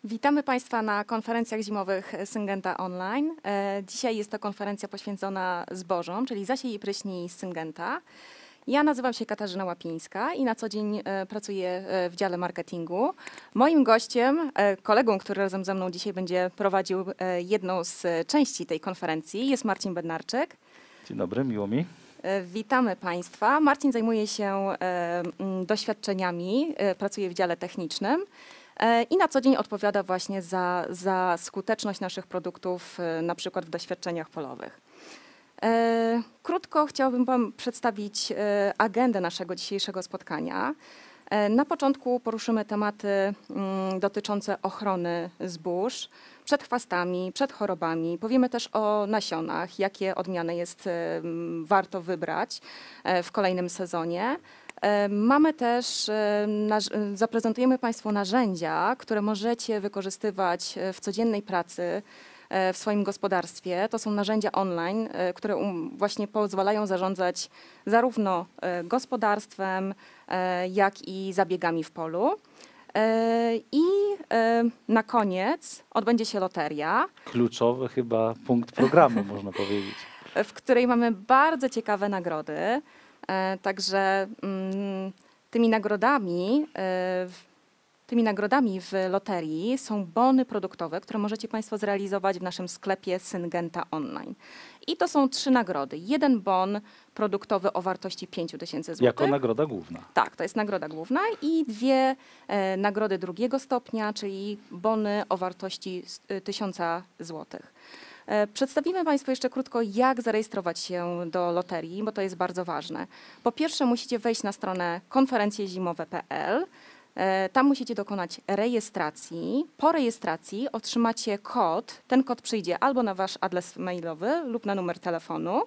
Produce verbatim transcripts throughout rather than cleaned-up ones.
Witamy Państwa na konferencjach zimowych Syngenta Online. E, Dzisiaj jest to konferencja poświęcona zbożom, czyli zasiej i pryśnij z Syngenta. Ja nazywam się Katarzyna Łapińska i na co dzień e, pracuję e, w dziale marketingu. Moim gościem, e, kolegą, który razem ze mną dzisiaj będzie prowadził e, jedną z e, części tej konferencji, jest Marcin Bednarczyk. Dzień dobry, miło mi. E, Witamy Państwa. Marcin zajmuje się e, m, doświadczeniami, e, pracuje w dziale technicznym. E, I na co dzień odpowiada właśnie za, za skuteczność naszych produktów, e, na przykład w doświadczeniach polowych. E, Krótko chciałabym Wam przedstawić e, agendę naszego dzisiejszego spotkania. E, Na początku poruszymy tematy mm, dotyczące ochrony zbóż przed chwastami, przed chorobami. Powiemy też o nasionach, jakie odmiany jest e, m, warto wybrać e, w kolejnym sezonie. E, Mamy też, e, naż- e, zaprezentujemy Państwu narzędzia, które możecie wykorzystywać e, w codziennej pracy e, w swoim gospodarstwie. To są narzędzia online, e, które um, właśnie pozwalają zarządzać zarówno e, gospodarstwem, e, jak i zabiegami w polu. E, I e, na koniec odbędzie się loteria, Kluczowy chyba punkt programu, można powiedzieć. w której mamy bardzo ciekawe nagrody. E, Także mm, tymi nagrodami, e, w- tymi nagrodami w loterii są bony produktowe, które możecie Państwo zrealizować w naszym sklepie Syngenta Online. I to są trzy nagrody. Jeden bon produktowy o wartości pięć tysięcy złotych. Jako nagroda główna. Tak, to jest nagroda główna i dwie e, nagrody drugiego stopnia, czyli bony o wartości s- y, tysiąc złotych. E, Przedstawimy Państwu jeszcze krótko, jak zarejestrować się do loterii, bo to jest bardzo ważne. Po pierwsze, musicie wejść na stronę konferencjezimowe kropka pe el. E, Tam musicie dokonać rejestracji. Po rejestracji otrzymacie kod. Ten kod przyjdzie albo na Wasz adres mailowy lub na numer telefonu.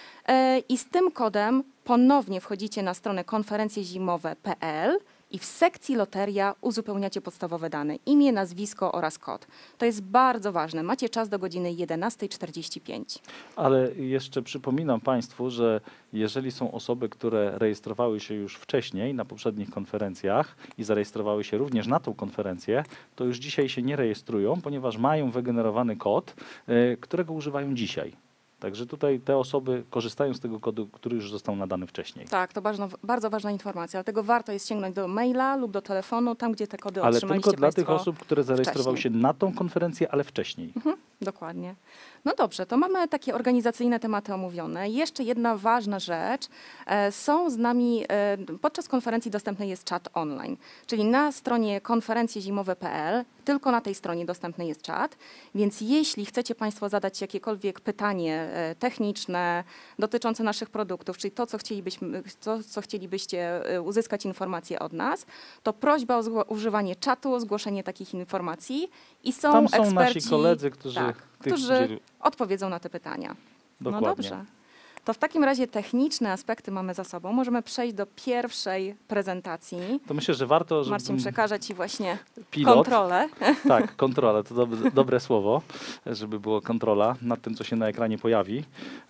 E, I z tym kodem ponownie wchodzicie na stronę konferencjezimowe kropka pe el i w sekcji loteria uzupełniacie podstawowe dane, imię, nazwisko oraz kod. To jest bardzo ważne. Macie czas do godziny jedenastej czterdzieści pięć. Ale jeszcze przypominam Państwu, że jeżeli są osoby, które rejestrowały się już wcześniej na poprzednich konferencjach i zarejestrowały się również na tą konferencję, to już dzisiaj się nie rejestrują, ponieważ mają wygenerowany kod, y, którego używają dzisiaj. Także tutaj te osoby korzystają z tego kodu, który już został nadany wcześniej. Tak, to bardzo, bardzo ważna informacja, dlatego warto jest sięgnąć do maila lub do telefonu, tam gdzie te kody Ale otrzymaliście tylko dla tych Państwo. osób, które zarejestrowały wcześniej. się na tą konferencję, ale wcześniej. Mhm, dokładnie. No dobrze, to mamy takie organizacyjne tematy omówione. Jeszcze jedna ważna rzecz. E, Są z nami, e, podczas konferencji dostępny jest czat online, czyli na stronie konferencjezimowe kropka pe el, tylko na tej stronie dostępny jest czat, więc jeśli chcecie Państwo zadać jakiekolwiek pytanie e, techniczne dotyczące naszych produktów, czyli to, co chcielibyśmy, to, co chcielibyście e, uzyskać informacje od nas, to prośba o zgło- używanie czatu, zgłoszenie takich informacji i są Tam są eksperci, nasi koledzy, którzy tak, tych którzy dzieli- odpowiedzą na te pytania. Dokładnie. No dobrze. To w takim razie techniczne aspekty mamy za sobą. Możemy przejść do pierwszej prezentacji. To myślę, że warto, żeby Marcin przekaże Ci właśnie pilot, kontrolę. tak, kontrola, to dobre, dobre słowo, żeby było kontrola nad tym, co się na ekranie pojawi.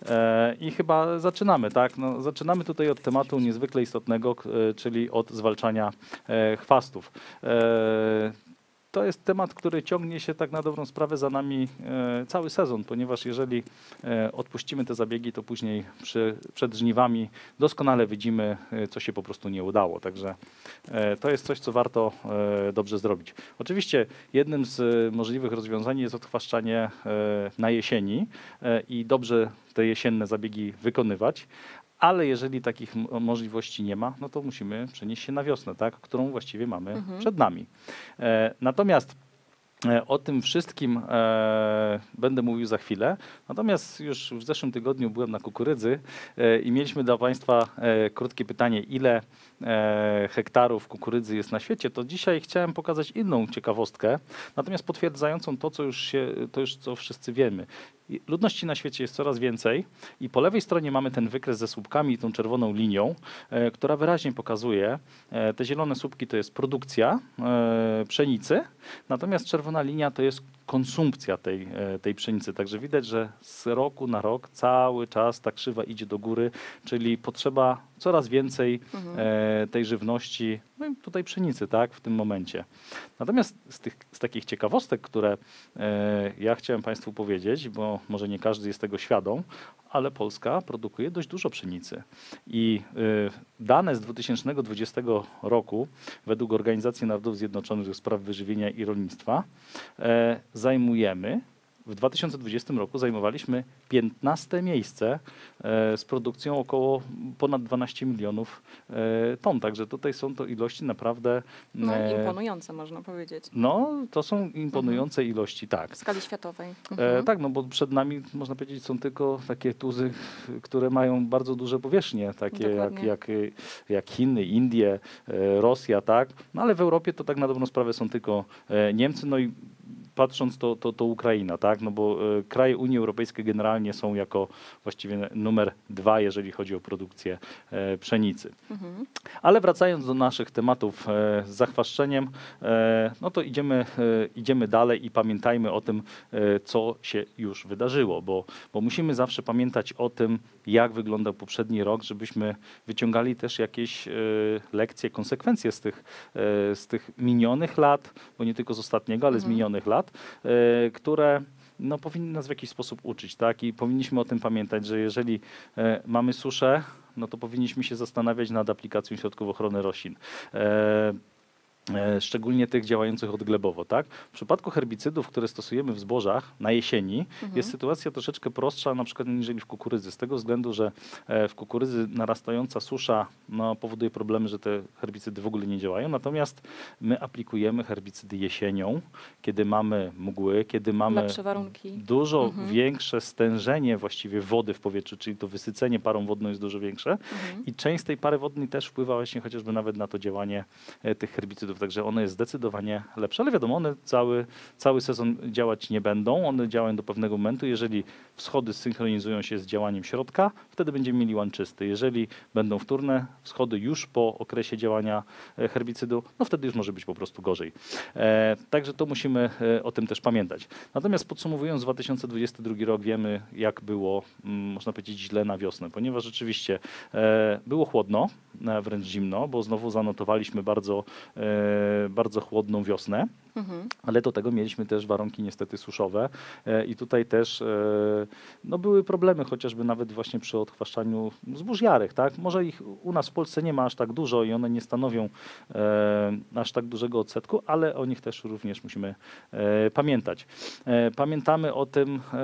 E, I chyba zaczynamy, tak? No, zaczynamy tutaj od tematu niezwykle istotnego, k- e, czyli od zwalczania e, chwastów. E, To jest temat, który ciągnie się tak na dobrą sprawę za nami e, cały sezon, ponieważ jeżeli e, odpuścimy te zabiegi, to później przy, przed żniwami doskonale widzimy, e, co się po prostu nie udało. Także e, to jest coś, co warto e, dobrze zrobić. Oczywiście jednym z e, możliwych rozwiązań jest odchwaszczanie e, na jesieni e, i dobrze te jesienne zabiegi wykonywać. Ale jeżeli takich m- możliwości nie ma, no to musimy przenieść się na wiosnę, tak, którą właściwie mamy Mhm. przed nami. E, natomiast e, o tym wszystkim e, będę mówił za chwilę. Natomiast już w zeszłym tygodniu byłem na kukurydzy e, i mieliśmy dla Państwa e, krótkie pytanie, ile e, hektarów kukurydzy jest na świecie. To dzisiaj chciałem pokazać inną ciekawostkę, natomiast potwierdzającą to, co już, się, to już co wszyscy wiemy. I ludności na świecie jest coraz więcej i po lewej stronie mamy ten wykres ze słupkami i tą czerwoną linią, e, która wyraźnie pokazuje, e, te zielone słupki to jest produkcja e, pszenicy, natomiast czerwona linia to jest konsumpcja tej, e, tej pszenicy. Także widać, że z roku na rok cały czas ta krzywa idzie do góry, czyli potrzeba coraz więcej Mhm. e, tej żywności, no i tutaj pszenicy, tak, w tym momencie. Natomiast z, tych, z takich ciekawostek, które e, ja chciałem Państwu powiedzieć, bo może nie każdy jest tego świadom, ale Polska produkuje dość dużo pszenicy. I y, dane z dwa tysiące dwudziestego roku według Organizacji Narodów Zjednoczonych do spraw wyżywienia i rolnictwa e, zajmujemy, w dwa tysiące dwudziestym roku zajmowaliśmy piętnaste miejsce e, z produkcją około ponad dwanaście milionów e, ton. Także tutaj są to ilości naprawdę... No, e, imponujące, można powiedzieć. no, to są imponujące ilości, tak. W skali światowej. E, Mhm. tak, no bo przed nami, można powiedzieć, są tylko takie tuzy, które mają bardzo duże powierzchnie, takie jak, Dokładnie. jak, y, jak Chiny, Indie, e, Rosja, tak. No ale w Europie to tak na dobrą sprawę są tylko e, Niemcy, no i patrząc to, to, to Ukraina, tak, no bo e, kraje Unii Europejskiej generalnie są jako właściwie numer dwa, jeżeli chodzi o produkcję e, pszenicy. Mhm. Ale wracając do naszych tematów e, z zachwaszczeniem, e, no to idziemy, e, idziemy dalej i pamiętajmy o tym, e, co się już wydarzyło, bo, bo musimy zawsze pamiętać o tym, jak wyglądał poprzedni rok, żebyśmy wyciągali też jakieś e, lekcje, konsekwencje z tych, e, z tych minionych lat, bo nie tylko z ostatniego, ale z Mhm. minionych lat, e, które no, powinny nas w jakiś sposób uczyć, tak? I powinniśmy o tym pamiętać, że jeżeli e, mamy suszę, no to powinniśmy się zastanawiać nad aplikacją środków ochrony roślin. E, e, szczególnie tych działających odglebowo, tak? W przypadku herbicydów, które stosujemy w zbożach na jesieni, Mhm. jest sytuacja troszeczkę prostsza, na przykład niżeli w kukurydzy, z tego względu, że e, w kukurydzy narastająca susza no, powoduje problemy, że te herbicydy w ogóle nie działają, natomiast my aplikujemy herbicydy jesienią, kiedy mamy mgły, kiedy mamy Lepsze warunki. dużo Mhm. większe stężenie właściwie wody w powietrzu, czyli to wysycenie parą wodną jest dużo większe Mhm. i część z tej pary wodnej też wpływa właśnie chociażby nawet na to działanie e, tych herbicydów, także one jest zdecydowanie lepsze, ale wiadomo, one cały, cały sezon działać nie będą, one działają do pewnego momentu, jeżeli wschody synchronizują się z działaniem środka, wtedy będziemy mieli łan czysty, jeżeli będą wtórne wschody już po okresie działania e, herbicydu, no wtedy już może być po prostu gorzej. E, także to musimy e, o tym też pamiętać. Natomiast podsumowując dwa tysiące dwudziesty drugi rok, wiemy jak było, mm, można powiedzieć, źle na wiosnę, ponieważ rzeczywiście e, było chłodno, e, wręcz zimno, bo znowu zanotowaliśmy bardzo, e, bardzo chłodną wiosnę. Mhm. Ale do tego mieliśmy też warunki niestety suszowe e, i tutaj też e, no były problemy chociażby nawet właśnie przy odchwaszczaniu zbóż jarych, tak? Może ich u nas w Polsce nie ma aż tak dużo i one nie stanowią e, aż tak dużego odsetku, ale o nich też również musimy e, pamiętać. E, pamiętamy o tym, e,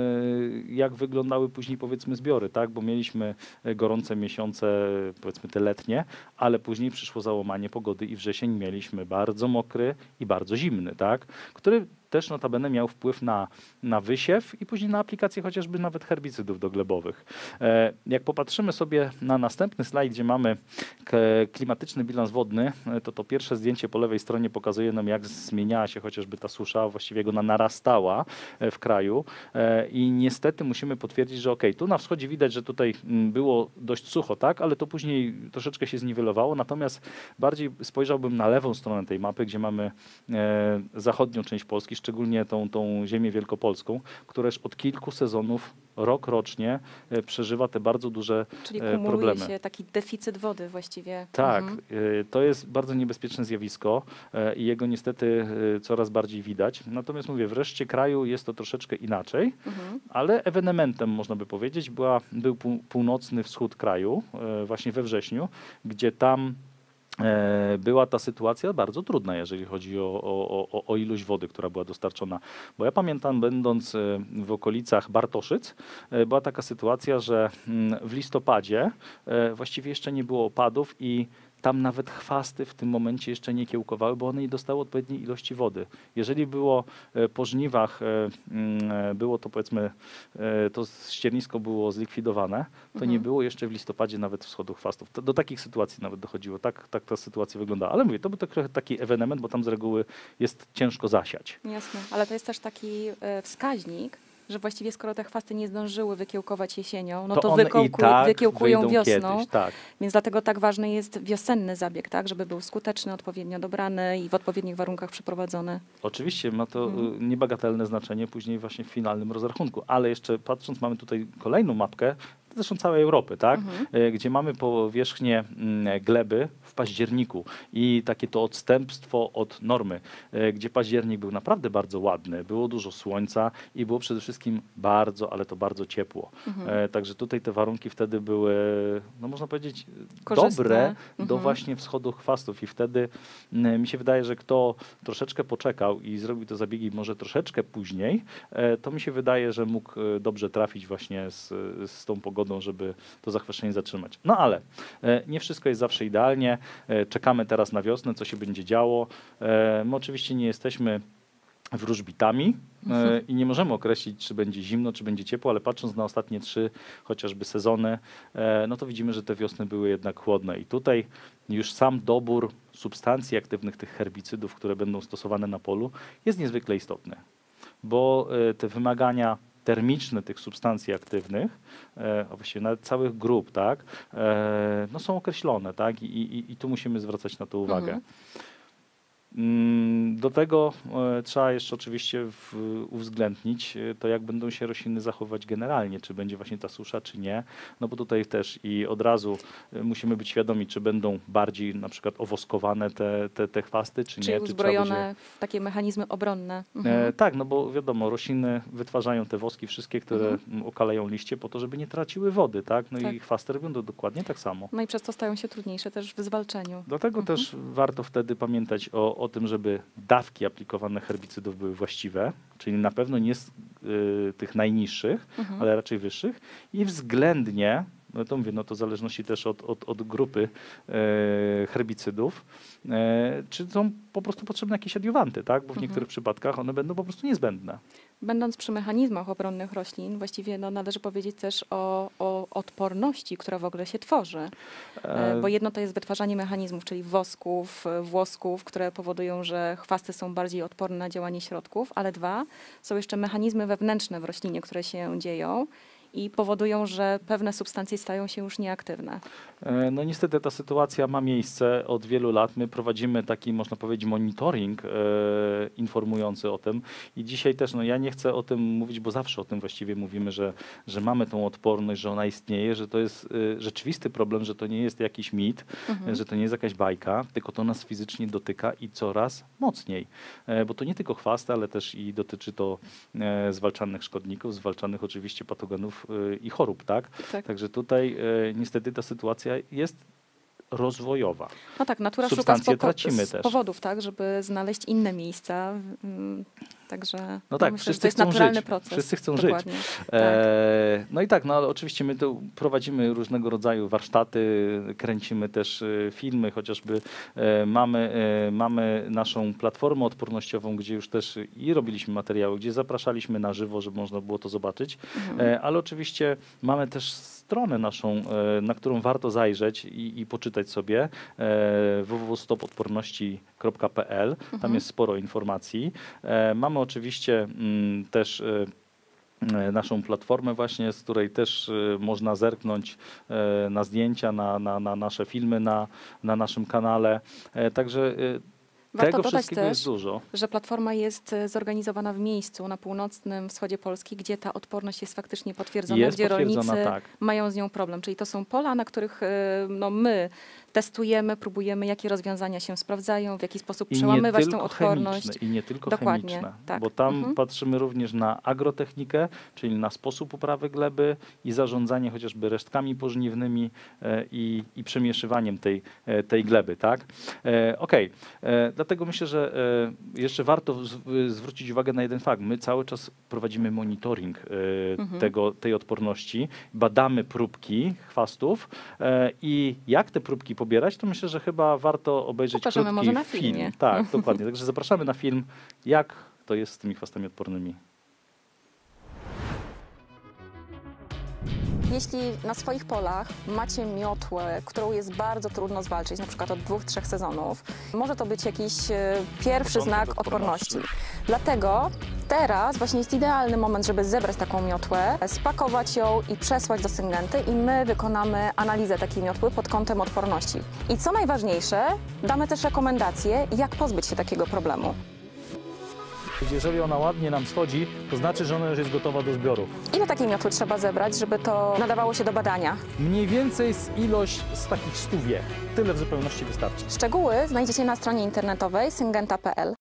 jak wyglądały później powiedzmy zbiory, tak? Bo mieliśmy gorące miesiące, powiedzmy te letnie, ale później przyszło załamanie pogody i wrzesień mieliśmy bardzo mokry i bardzo zimny, tak? Który też notabene miał wpływ na, na wysiew i później na aplikację chociażby nawet herbicydów doglebowych. E, jak popatrzymy sobie na następny slajd, gdzie mamy k- klimatyczny bilans wodny, e, to to pierwsze zdjęcie po lewej stronie pokazuje nam, jak zmieniała się chociażby ta susza, właściwie jak ona narastała e, w kraju e, i niestety musimy potwierdzić, że ok, tu na wschodzie widać, że tutaj mm, było dość sucho, tak, ale to później troszeczkę się zniwelowało, natomiast bardziej spojrzałbym na lewą stronę tej mapy, gdzie mamy e, zachodnią część Polski, szczególnie tą, tą ziemię wielkopolską, która już od kilku sezonów, rok rocznie e, przeżywa te bardzo duże Czyli e, kumuluje problemy. się taki deficyt wody właściwie. Tak, Mhm. y, to jest bardzo niebezpieczne zjawisko e, i jego niestety y, coraz bardziej widać. Natomiast mówię, w reszcie kraju jest to troszeczkę inaczej, Mhm. ale ewenementem można by powiedzieć była, był pół, północny wschód kraju, e, właśnie we wrześniu, gdzie tam e, była ta sytuacja bardzo trudna, jeżeli chodzi o, o, o, o ilość wody, która była dostarczona. Bo ja pamiętam, będąc e, w okolicach Bartoszyc, e, była taka sytuacja, że mm, w listopadzie e, właściwie jeszcze nie było opadów i tam nawet chwasty w tym momencie jeszcze nie kiełkowały, bo one nie dostały odpowiedniej ilości wody. Jeżeli było e, po żniwach, e, mm, e, było to powiedzmy, e, to ściernisko było zlikwidowane, to Mhm. nie było jeszcze w listopadzie nawet wschodu chwastów. To, do takich sytuacji nawet dochodziło. Tak, tak ta sytuacja wyglądała. Ale mówię, to był tak, trochę taki ewenement, bo tam z reguły jest ciężko zasiać. Jasne, ale to jest też taki e, wskaźnik, że właściwie skoro te chwasty nie zdążyły wykiełkować jesienią, no To to, one i wykiełku, tak wykiełkują wyjdą wiosną. kiedyś, tak. Więc dlatego tak ważny jest wiosenny zabieg, tak, żeby był skuteczny, odpowiednio dobrany i w odpowiednich warunkach przeprowadzony. Oczywiście ma to Mhm. y, niebagatelne znaczenie później właśnie w finalnym rozrachunku, ale jeszcze patrząc, mamy tutaj kolejną mapkę, zresztą całej Europy, tak? Mhm. Y, gdzie mamy powierzchnię mm, gleby w październiku i takie to odstępstwo od normy, y, gdzie październik był naprawdę bardzo ładny, było dużo słońca i było przede wszystkim bardzo, ale to bardzo ciepło. Mhm. E, także tutaj te warunki wtedy były, no można powiedzieć, Korzystne. dobre do Mhm. właśnie wschodu chwastów i wtedy mm, mi się wydaje, że kto troszeczkę poczekał i zrobił te zabiegi może troszeczkę później, e, to mi się wydaje, że mógł e, dobrze trafić właśnie z, z tą pogodą, żeby to zachwycenie zatrzymać. No ale e, nie wszystko jest zawsze idealnie. E, czekamy teraz na wiosnę, co się będzie działo. E, my oczywiście nie jesteśmy wróżbitami e, i nie możemy określić, czy będzie zimno, czy będzie ciepło, ale patrząc na ostatnie trzy chociażby sezony, e, no to widzimy, że te wiosny były jednak chłodne i tutaj już sam dobór substancji aktywnych, tych herbicydów, które będą stosowane na polu, jest niezwykle istotny, bo e, te wymagania termiczne tych substancji aktywnych, e, a właściwie nawet całych grup, tak, e, no są określone, tak, i, i, i tu musimy zwracać na to uwagę. Mhm. Mm, Do tego e, trzeba jeszcze oczywiście w, uwzględnić e, to, jak będą się rośliny zachowywać generalnie, czy będzie właśnie ta susza, czy nie, no bo tutaj też i od razu e, musimy być świadomi, czy będą bardziej na przykład owoskowane te, te, te chwasty, czy Czyli nie. Czy trzeba uzbrojone będzie... w takie mechanizmy obronne. Mhm. E, tak, no bo wiadomo, rośliny wytwarzają te woski wszystkie, które Mhm. m, okalają liście po to, żeby nie traciły wody, tak? No Tak. i chwasty robią to dokładnie tak samo. No i przez to stają się trudniejsze też w zwalczeniu. Dlatego Mhm. też warto wtedy pamiętać o, o tym, żeby dawki aplikowane herbicydów były właściwe, czyli na pewno nie z y, tych najniższych, Mhm. ale raczej wyższych i względnie, no to mówię, no to w zależności też od, od, od grupy e, herbicydów, e, czy są po prostu potrzebne jakieś adiuwanty, tak? Bo w Mhm. niektórych przypadkach one będą po prostu niezbędne. Będąc przy mechanizmach obronnych roślin, właściwie no, należy powiedzieć też o, o odporności, która w ogóle się tworzy. E, Bo jedno to jest wytwarzanie mechanizmów, czyli wosków, e, włosków, które powodują, że chwasty są bardziej odporne na działanie środków, ale dwa, są jeszcze mechanizmy wewnętrzne w roślinie, które się dzieją i powodują, że pewne substancje stają się już nieaktywne. E, No niestety ta sytuacja ma miejsce od wielu lat. My prowadzimy taki, można powiedzieć, monitoring e, informujący o tym i dzisiaj też, no ja nie chcę o tym mówić, bo zawsze o tym właściwie mówimy, że, że mamy tą odporność, że ona istnieje, że to jest e, rzeczywisty problem, że to nie jest jakiś mit, Mhm. że to nie jest jakaś bajka, tylko to nas fizycznie dotyka i coraz mocniej. E, bo to nie tylko chwasty, ale też i dotyczy to e, zwalczanych szkodników, zwalczanych oczywiście patogenów e, i chorób, tak? Tak. Także tutaj e, niestety ta sytuacja jest rozwojowa. No tak, natura szuka Substancje spoko- tracimy z też. powodów, tak, żeby znaleźć inne miejsca. mm, Także No tak, myślę, że wszyscy to jest chcą naturalny żyć. proces. Wszyscy chcą żyć. Dokładnie. Tak. E, no i tak, no ale oczywiście my tu prowadzimy różnego rodzaju warsztaty, kręcimy też e, filmy, chociażby e, mamy, e, mamy naszą platformę odpornościową, gdzie już też i robiliśmy materiały, gdzie zapraszaliśmy na żywo, żeby można było to zobaczyć, Mhm. e, ale oczywiście mamy też stronę naszą, e, na którą warto zajrzeć i, i poczytać sobie e, w w w kropka stop odporności kropka p l. Tam Mhm. jest sporo informacji. E, mamy oczywiście mm, też e, e, naszą platformę właśnie, z której też e, można zerknąć e, na zdjęcia, na, na, na nasze filmy na, na naszym kanale. E, Także e, Warto tego dodać wszystkiego też, jest dużo. że platforma jest e, zorganizowana w miejscu na północnym wschodzie Polski, gdzie ta odporność jest faktycznie potwierdzona, Jest gdzie potwierdzona, rolnicy tak. mają z nią problem. Czyli to są pola, na których e, no, my testujemy, próbujemy, jakie rozwiązania się sprawdzają, w jaki sposób I nie przełamywać tą tylko odporność. chemiczne, i nie tylko Dokładnie, chemiczne, tak. bo tam Mhm. patrzymy również na agrotechnikę, czyli na sposób uprawy gleby i zarządzanie chociażby resztkami pożniwnymi e, i, i przemieszywaniem tej, e, tej gleby, tak? E, Okej, e, dlatego myślę, że e, jeszcze warto z, zwrócić uwagę na jeden fakt. My cały czas prowadzimy monitoring e, Mhm. tego, tej odporności, badamy próbki chwastów e, i jak te próbki pobierać, to myślę, że chyba warto obejrzeć Pokażemy krótki może na film. filmie. Tak, dokładnie. Także zapraszamy na film, jak to jest z tymi chwastami odpornymi. Jeśli na swoich polach macie miotłę, którą jest bardzo trudno zwalczyć, na przykład od dwóch, trzech sezonów, może to być jakiś e, pierwszy Początek znak odporności. odporności. Dlatego teraz właśnie jest idealny moment, żeby zebrać taką miotłę, spakować ją i przesłać do Syngenty i my wykonamy analizę takiej miotły pod kątem odporności. I co najważniejsze, damy też rekomendacje, jak pozbyć się takiego problemu. Jeżeli ona ładnie nam schodzi, to znaczy, że ona już jest gotowa do zbioru. Ile takiej miotły trzeba zebrać, żeby to nadawało się do badania? Mniej więcej z ilość z takich stu wiech. Tyle w zupełności wystarczy. Szczegóły znajdziecie na stronie internetowej syngenta kropka p l.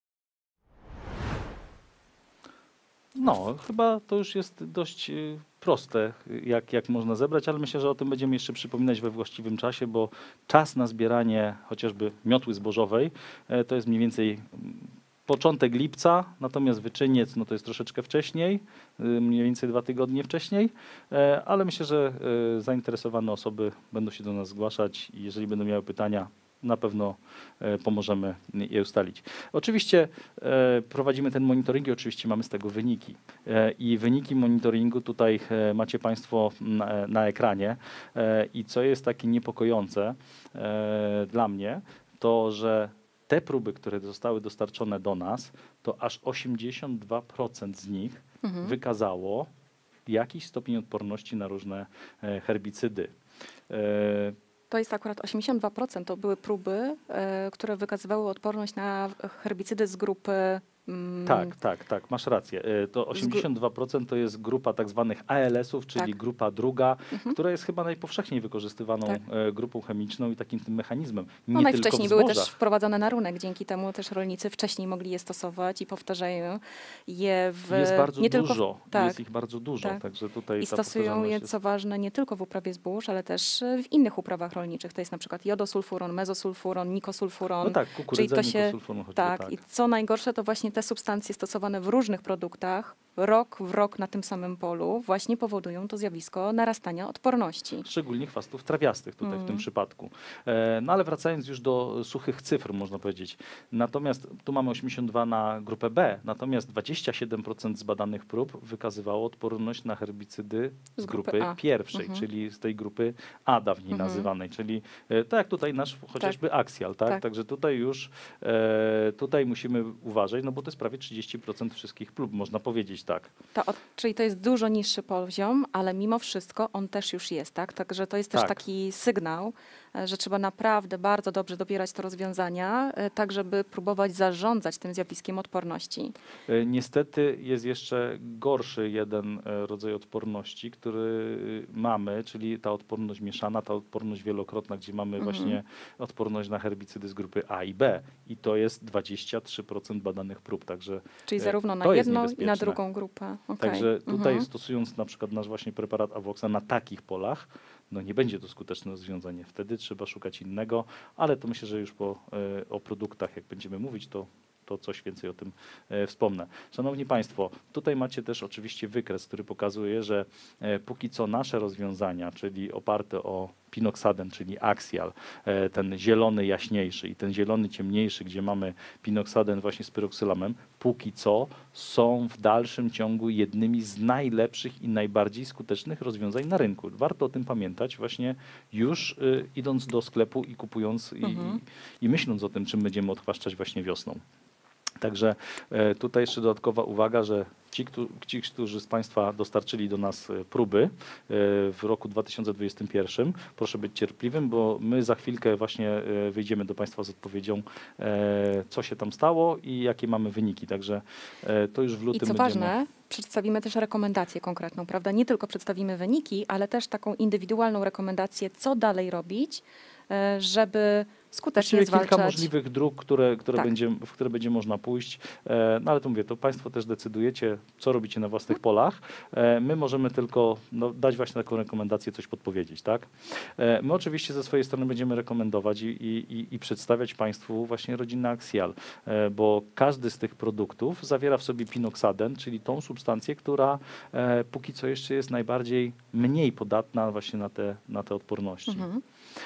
No, chyba to już jest dość y, proste, jak, jak można zebrać, ale myślę, że o tym będziemy jeszcze przypominać we właściwym czasie, bo czas na zbieranie chociażby miotły zbożowej e, to jest mniej więcej mm, początek lipca, natomiast wyczyniec no to jest troszeczkę wcześniej, y, mniej więcej dwa tygodnie wcześniej, e, ale myślę, że e, zainteresowane osoby będą się do nas zgłaszać i jeżeli będą miały pytania, na pewno e, pomożemy je ustalić. Oczywiście e, prowadzimy ten monitoring i oczywiście mamy z tego wyniki. E, I wyniki monitoringu tutaj e, macie Państwo na, na ekranie. E, I co jest takie niepokojące e, dla mnie, to że te próby, które zostały dostarczone do nas, to aż osiemdziesiąt dwa procent z nich Mhm. wykazało jakiś stopień odporności na różne e, herbicydy. E, To jest akurat osiemdziesiąt dwa procent. To były próby, e, które wykazywały odporność na herbicydy z grupy... mm, Tak, tak, tak, masz rację. E, To osiemdziesiąt dwa procent to jest grupa tak zwanych A L S ów, czyli Tak. grupa druga, Mhm. która jest chyba najpowszechniej wykorzystywaną Tak. e, grupą chemiczną i takim tym mechanizmem. Nie No tylko najwcześniej w były zbożach. też wprowadzone na rynek, dzięki temu też rolnicy wcześniej mogli je stosować i powtarzają je w... Jest bardzo nie tylko w- dużo, tak. jest ich bardzo dużo, Tak. także tutaj I ta stosują powtarzalność je, jest- co ważne, nie tylko w uprawie zbóż, ale też e, w innych uprawach rolniczych. To jest na przykład jodosulfuron, mezosulfuron, nikosulfuron. No tak, Czyli kukurydza, to się, nikosulfuron choćby, tak, tak. i co najgorsze, to właśnie te substancje stosowane w różnych produktach, rok w rok na tym samym polu, właśnie powodują to zjawisko narastania odporności. Szczególnie chwastów trawiastych tutaj w tym Mhm. przypadku. E, No ale wracając już do suchych cyfr, można powiedzieć. Natomiast tu mamy osiemdziesiąt dwa na grupę B, natomiast dwadzieścia siedem procent z badanych prób wykazywało odporność na herbicydy z, Z grupy grupy A. pierwszej, Mhm. czyli z tej grupy A dawniej Mhm. nazywanej, czyli e, tak jak tutaj nasz chociażby Axial, tak? Tak. Także tutaj już e, tutaj musimy uważać, no bo to jest prawie trzydzieści procent wszystkich prób, można powiedzieć tak. To, od- czyli to jest dużo niższy poziom, ale mimo wszystko on też już jest, tak? Także to jest też Tak. taki sygnał, e, że trzeba naprawdę bardzo dobrze dobierać te rozwiązania, e, tak żeby próbować zarządzać tym zjawiskiem odporności. E, Niestety jest jeszcze gorszy jeden e, rodzaj odporności, który e, mamy, czyli ta odporność mieszana, ta odporność wielokrotna, gdzie mamy Mhm. właśnie odporność na herbicydy z grupy A i B. I to jest dwadzieścia trzy procent badanych prób, także, Czyli E, zarówno na to jest jedną i na niebezpieczne. drugą grupę. Okej. także tutaj Mhm. stosując na przykład nasz właśnie preparat Avoxa na takich polach, no nie będzie to skuteczne rozwiązanie. Wtedy trzeba szukać innego, ale to myślę, że już po, e, o produktach, jak będziemy mówić, to to coś więcej o tym e, wspomnę. Szanowni Państwo, tutaj macie też oczywiście wykres, który pokazuje, że e, póki co nasze rozwiązania, czyli oparte o Pinoxaden, czyli Axial, e, ten zielony jaśniejszy i ten zielony ciemniejszy, gdzie mamy Pinoxaden właśnie z pyroksylamem, póki co są w dalszym ciągu jednymi z najlepszych i najbardziej skutecznych rozwiązań na rynku. Warto o tym pamiętać właśnie już y, idąc do sklepu i kupując i, Mhm. i, i myśląc o tym, czym będziemy odchwaszczać właśnie wiosną. Także e, tutaj jeszcze dodatkowa uwaga, że ci, któ- ci, którzy z Państwa dostarczyli do nas e, próby e, w roku dwa tysiące dwudziestym pierwszym, proszę być cierpliwym, bo my za chwilkę właśnie e, wyjdziemy do Państwa z odpowiedzią, e, co się tam stało i jakie mamy wyniki. Także e, to już w I lutym co będziemy... ważne, przedstawimy też rekomendację konkretną, prawda? Nie tylko przedstawimy wyniki, ale też taką indywidualną rekomendację, co dalej robić, e, żeby skutecznie Właściwie zwalczać. kilka możliwych dróg, które, które Tak. będzie, w które będzie można pójść. E, no ale to mówię, to Państwo też decydujecie, co robicie na własnych polach. E, my możemy tylko no, dać właśnie taką rekomendację, coś podpowiedzieć, tak? E, my oczywiście ze swojej strony będziemy rekomendować i, i, i- i przedstawiać Państwu właśnie rodzinę Axial, e, bo każdy z tych produktów zawiera w sobie Pinoxaden, czyli tą substancję, która e, póki co jeszcze jest najbardziej mniej podatna właśnie na te, na te odporności. Mhm.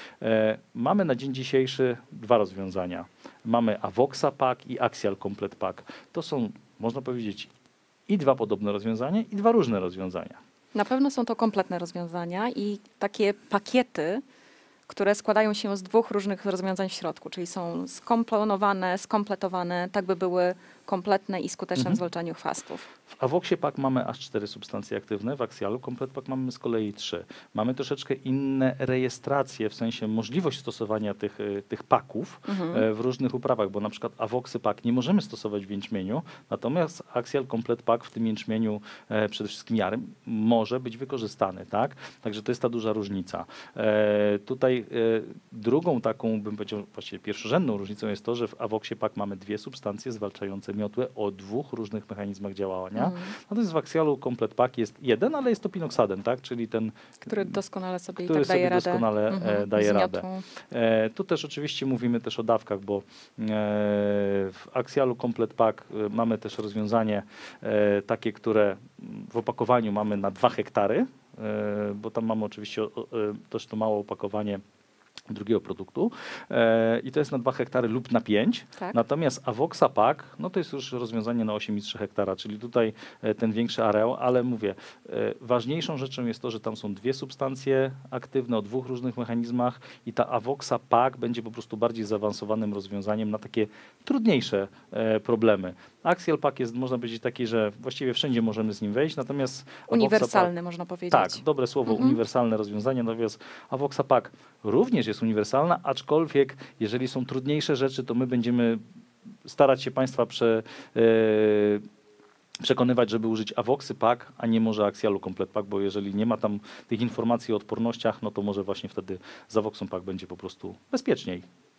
E, Mamy na dzień dzisiejszy dwa rozwiązania. Mamy Avoxa Pack i Axial Complete Pack. To są, można powiedzieć, i dwa podobne rozwiązania, i dwa różne rozwiązania. Na pewno są to kompletne rozwiązania i takie pakiety, które składają się z dwóch różnych rozwiązań w środku, czyli są skomponowane, skompletowane, tak by były kompletne i skuteczne Mhm. w zwalczaniu chwastów. W Avoxie Pak mamy aż cztery substancje aktywne, w Axialu Komplet Pak mamy z kolei trzy. Mamy troszeczkę inne rejestracje, w sensie możliwość stosowania tych, y, tych paków Mhm. e, w różnych uprawach, bo na przykład Avoxy Pak nie możemy stosować w jęczmieniu, natomiast Axial Komplet Pak w tym jęczmieniu e, przede wszystkim jarym może być wykorzystany, tak? Także to jest ta duża różnica. E, tutaj e, drugą taką, bym powiedział, właściwie pierwszorzędną różnicą jest to, że w Avoxie Pak mamy dwie substancje zwalczające miotłę o dwóch różnych mechanizmach działania. Mhm. Natomiast w Axialu Komplet Pak jest jeden, ale jest to pinoksaden, tak? Czyli ten, Który doskonale sobie który i tak daje sobie radę. doskonale, Mhm. e, daje z radę. miotłą. E, tu też oczywiście mówimy też o dawkach, bo e, w Axialu Komplet Pak e, mamy też rozwiązanie e, takie, które w opakowaniu mamy na dwa hektary, e, bo tam mamy oczywiście o, e, też to małe opakowanie drugiego produktu e, i to jest na dwa hektary lub na pięć. Tak. Natomiast Avoxa Pak, no to jest już rozwiązanie na osiem i trzy hektara, czyli tutaj e, ten większy areał, ale mówię, e, ważniejszą rzeczą jest to, że tam są dwie substancje aktywne o dwóch różnych mechanizmach i ta Avoxa Pak będzie po prostu bardziej zaawansowanym rozwiązaniem na takie trudniejsze e, problemy. Axial Pak jest, można powiedzieć, taki, że właściwie wszędzie możemy z nim wejść, natomiast Avoxa Uniwersalny, można powiedzieć. tak, dobre słowo, Mhm. uniwersalne rozwiązanie, natomiast Avoxa Pak również jest uniwersalna, aczkolwiek jeżeli są trudniejsze rzeczy, to my będziemy starać się Państwa prze, e, przekonywać, żeby użyć Avoxy Pak, a nie może Axialu Komplet Pak, bo jeżeli nie ma tam tych informacji o odpornościach, no to może właśnie wtedy z Avoxą Pak będzie po prostu bezpieczniej.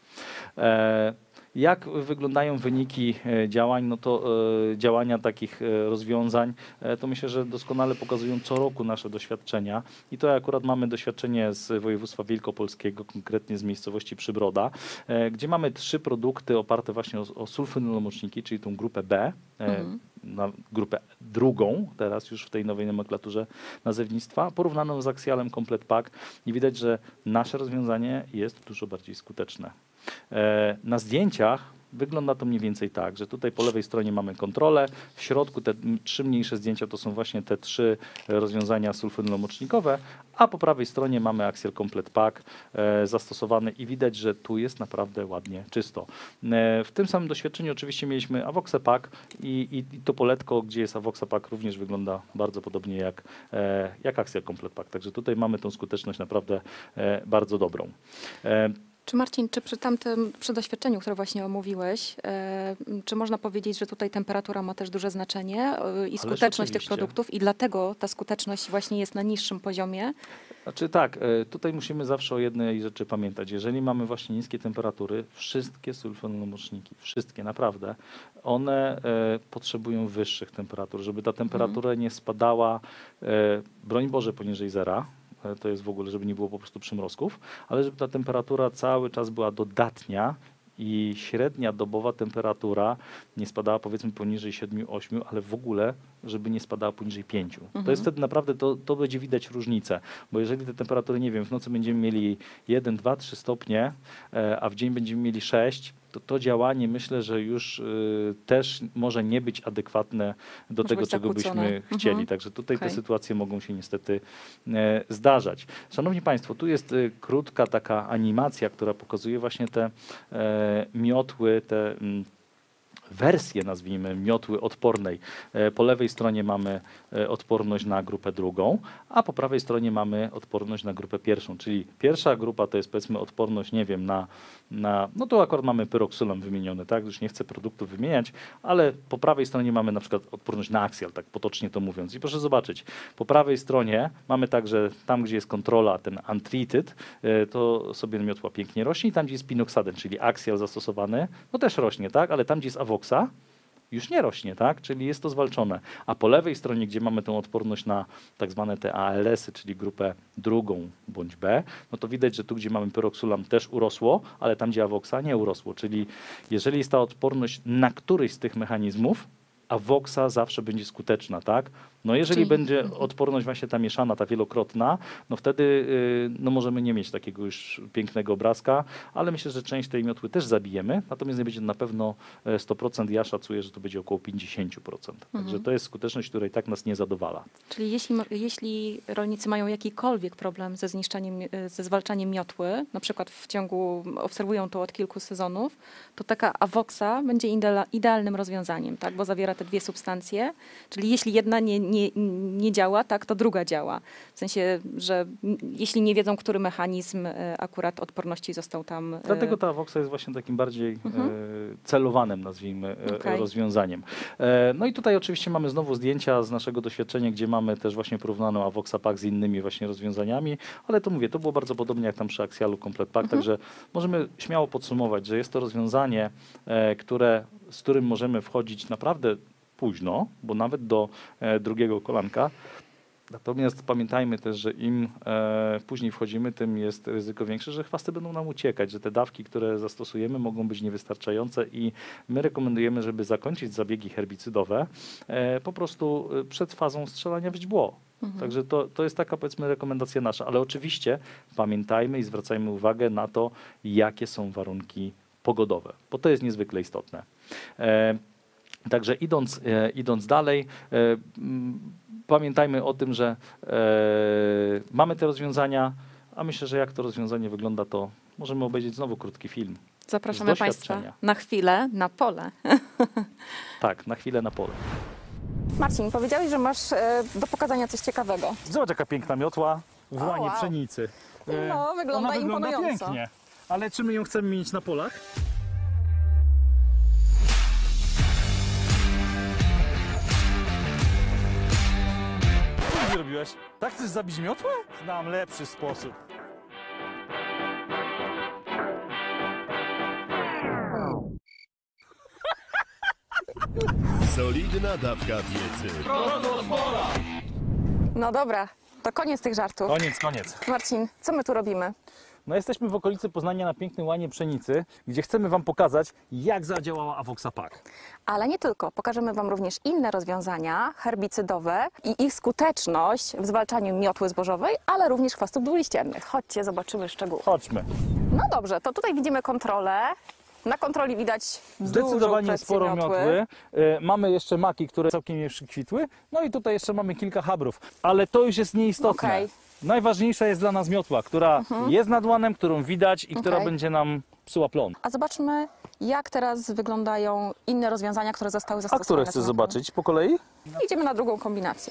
E, Jak wyglądają wyniki e, działań, no to e, działania takich e, rozwiązań, e, to myślę, że doskonale pokazują co roku nasze doświadczenia i to akurat mamy doświadczenie z województwa wielkopolskiego, konkretnie z miejscowości Przybroda, e, gdzie mamy trzy produkty oparte właśnie o, o sulfonylomoczyniki, czyli tą grupę B, e, Mhm. na grupę drugą, teraz już w tej nowej nomenklaturze nazewnictwa, porównaną z Axialem Komplet Pak i widać, że nasze rozwiązanie jest dużo bardziej skuteczne. E, Na zdjęciach wygląda to mniej więcej tak, że tutaj po lewej stronie mamy kontrolę, w środku te m, trzy mniejsze zdjęcia to są właśnie te trzy e, rozwiązania sulfonylomocznikowe, a po prawej stronie mamy Axial Komplet Pak e, zastosowany i widać, że tu jest naprawdę ładnie czysto. E, w tym samym doświadczeniu oczywiście mieliśmy Avoxę Pak i, i, i to poletko, gdzie jest Avoxa Pak, również wygląda bardzo podobnie jak, e, jak Axial Komplet Pak, także tutaj mamy tą skuteczność naprawdę e, bardzo dobrą. E, Czy Marcin, czy przy tamtym, przy doświadczeniu, które właśnie omówiłeś, e, czy można powiedzieć, że tutaj temperatura ma też duże znaczenie e, i skuteczność tych oczywiście. produktów i dlatego ta skuteczność właśnie jest na niższym poziomie? Znaczy tak, e, tutaj musimy zawsze o jednej rzeczy pamiętać. Jeżeli mamy właśnie niskie temperatury, wszystkie sulfonylomoczniki, wszystkie naprawdę, one e, potrzebują wyższych temperatur, żeby ta temperatura nie spadała, e, broń Boże, poniżej zera. E, To jest w ogóle, żeby nie było po prostu przymrozków, ale żeby ta temperatura cały czas była dodatnia i średnia dobowa temperatura nie spadała powiedzmy poniżej siedmiu osiem, ale w ogóle, żeby nie spadała poniżej pięciu. To Mhm. jest wtedy naprawdę, to, to będzie widać różnicę, bo jeżeli te temperatury, nie wiem, w nocy będziemy mieli jeden, dwa, trzy stopnie, e, a w dzień będziemy mieli sześć, to to działanie myślę, że już y, też może nie być adekwatne do Może tego, być czego zakłócone. byśmy Mhm. chcieli. Także tutaj Okej. te sytuacje mogą się niestety e, zdarzać. Szanowni Państwo, tu jest y, krótka taka animacja, która pokazuje właśnie te e, miotły, te mm, wersję, nazwijmy, miotły odpornej. E, Po lewej stronie mamy e, odporność na grupę drugą, a po prawej stronie mamy odporność na grupę pierwszą, czyli pierwsza grupa to jest powiedzmy odporność, nie wiem, na, na no tu akurat mamy pyroksylam wymieniony, tak, już nie chcę produktów wymieniać, ale po prawej stronie mamy na przykład odporność na Axial, tak potocznie to mówiąc. I proszę zobaczyć, po prawej stronie mamy także tam, gdzie jest kontrola, ten untreated, e, to sobie miotła pięknie rośnie i tam, gdzie jest pinoksaden, czyli Axial zastosowany, no też rośnie, tak, ale tam, gdzie jest Avoxa, już nie rośnie, tak? Czyli jest to zwalczone. A po lewej stronie, gdzie mamy tą odporność na tak zwane te A L S y, czyli grupę drugą bądź B, no to widać, że tu, gdzie mamy pyroksulam, też urosło, ale tam, gdzie Avoxa, nie urosło. Czyli jeżeli jest ta odporność na któryś z tych mechanizmów, Avoxa zawsze będzie skuteczna, tak? No jeżeli Czyli- będzie odporność właśnie ta mieszana, ta wielokrotna, no wtedy y, no możemy nie mieć takiego już pięknego obrazka, ale myślę, że część tej miotły też zabijemy, natomiast nie będzie na pewno e, sto procent. Ja szacuję, że to będzie około pięćdziesiąt procent. Także to jest skuteczność, która i tak nas nie zadowala. Czyli jeśli, mo- jeśli rolnicy mają jakikolwiek problem ze zniszczeniem, y, ze zwalczaniem miotły, na przykład w ciągu, obserwują to od kilku sezonów, to taka Avoxa będzie idea- idealnym rozwiązaniem, tak? Bo zawiera te dwie substancje, czyli jeśli jedna nie, nie, nie działa, tak, to druga działa. W sensie, że m, jeśli nie wiedzą, który mechanizm y, akurat odporności został tam... y, Dlatego ta Avoxa jest właśnie takim bardziej Mhm. e, celowanym, nazwijmy, e, Okej. rozwiązaniem. E, no i tutaj oczywiście mamy znowu zdjęcia z naszego doświadczenia, gdzie mamy też właśnie porównaną Avoxa Pack z innymi właśnie rozwiązaniami, ale to mówię, to było bardzo podobnie jak tam przy Axialu Complete Pack, Mhm. także możemy śmiało podsumować, że jest to rozwiązanie, e, które, z którym możemy wchodzić naprawdę późno, bo nawet do e, drugiego kolanka. Natomiast pamiętajmy też, że im e, później wchodzimy, tym jest ryzyko większe, że chwasty będą nam uciekać, że te dawki, które zastosujemy, mogą być niewystarczające i my rekomendujemy, żeby zakończyć zabiegi herbicydowe e, po prostu e, przed fazą strzelania w źdźbło. Także to, to jest taka, powiedzmy, rekomendacja nasza, ale oczywiście pamiętajmy i zwracajmy uwagę na to, jakie są warunki pogodowe, bo to jest niezwykle istotne. E, Także idąc, e, idąc dalej, e, m, pamiętajmy o tym, że e, mamy te rozwiązania, a myślę, że jak to rozwiązanie wygląda, to możemy obejrzeć znowu krótki film. Zapraszamy z Państwa doświadczenia. na chwilę na pole. Tak, na chwilę na pole. Marcin, powiedziałeś, że masz e, do pokazania coś ciekawego. Zobacz, jaka piękna miotła w O, łanie wow. pszenicy. E, No, wygląda Ona wygląda imponująco. pięknie, ale czy my ją chcemy mieć na polach? Co ty robiłeś? Tak chcesz zabić miotłę? Znam lepszy sposób. Solidna dawka wiedzy. No dobra, to koniec tych żartów. Koniec, koniec. Marcin, co my tu robimy? No jesteśmy w okolicy Poznania na pięknym łanie pszenicy, gdzie chcemy Wam pokazać, jak zadziałała Avoxa Pack. Ale nie tylko. Pokażemy Wam również inne rozwiązania herbicydowe i ich skuteczność w zwalczaniu miotły zbożowej, ale również chwastów dwuliściennych. Chodźcie, zobaczymy szczegóły. Chodźmy. No dobrze, to tutaj widzimy kontrolę. Na kontroli widać dużą Zdecydowanie presję sporo miotły. E, mamy jeszcze maki, które całkiem nie przykwitły. No i tutaj jeszcze mamy kilka habrów, ale to już jest nieistotne. Okej. Najważniejsza jest dla nas miotła, która jest nad łanem, którą widać i która Okej. będzie nam psuła plon. A zobaczmy, jak teraz wyglądają inne rozwiązania, które zostały A zastosowane. które chcesz tym razem. zobaczyć po kolei? Idziemy na drugą kombinację.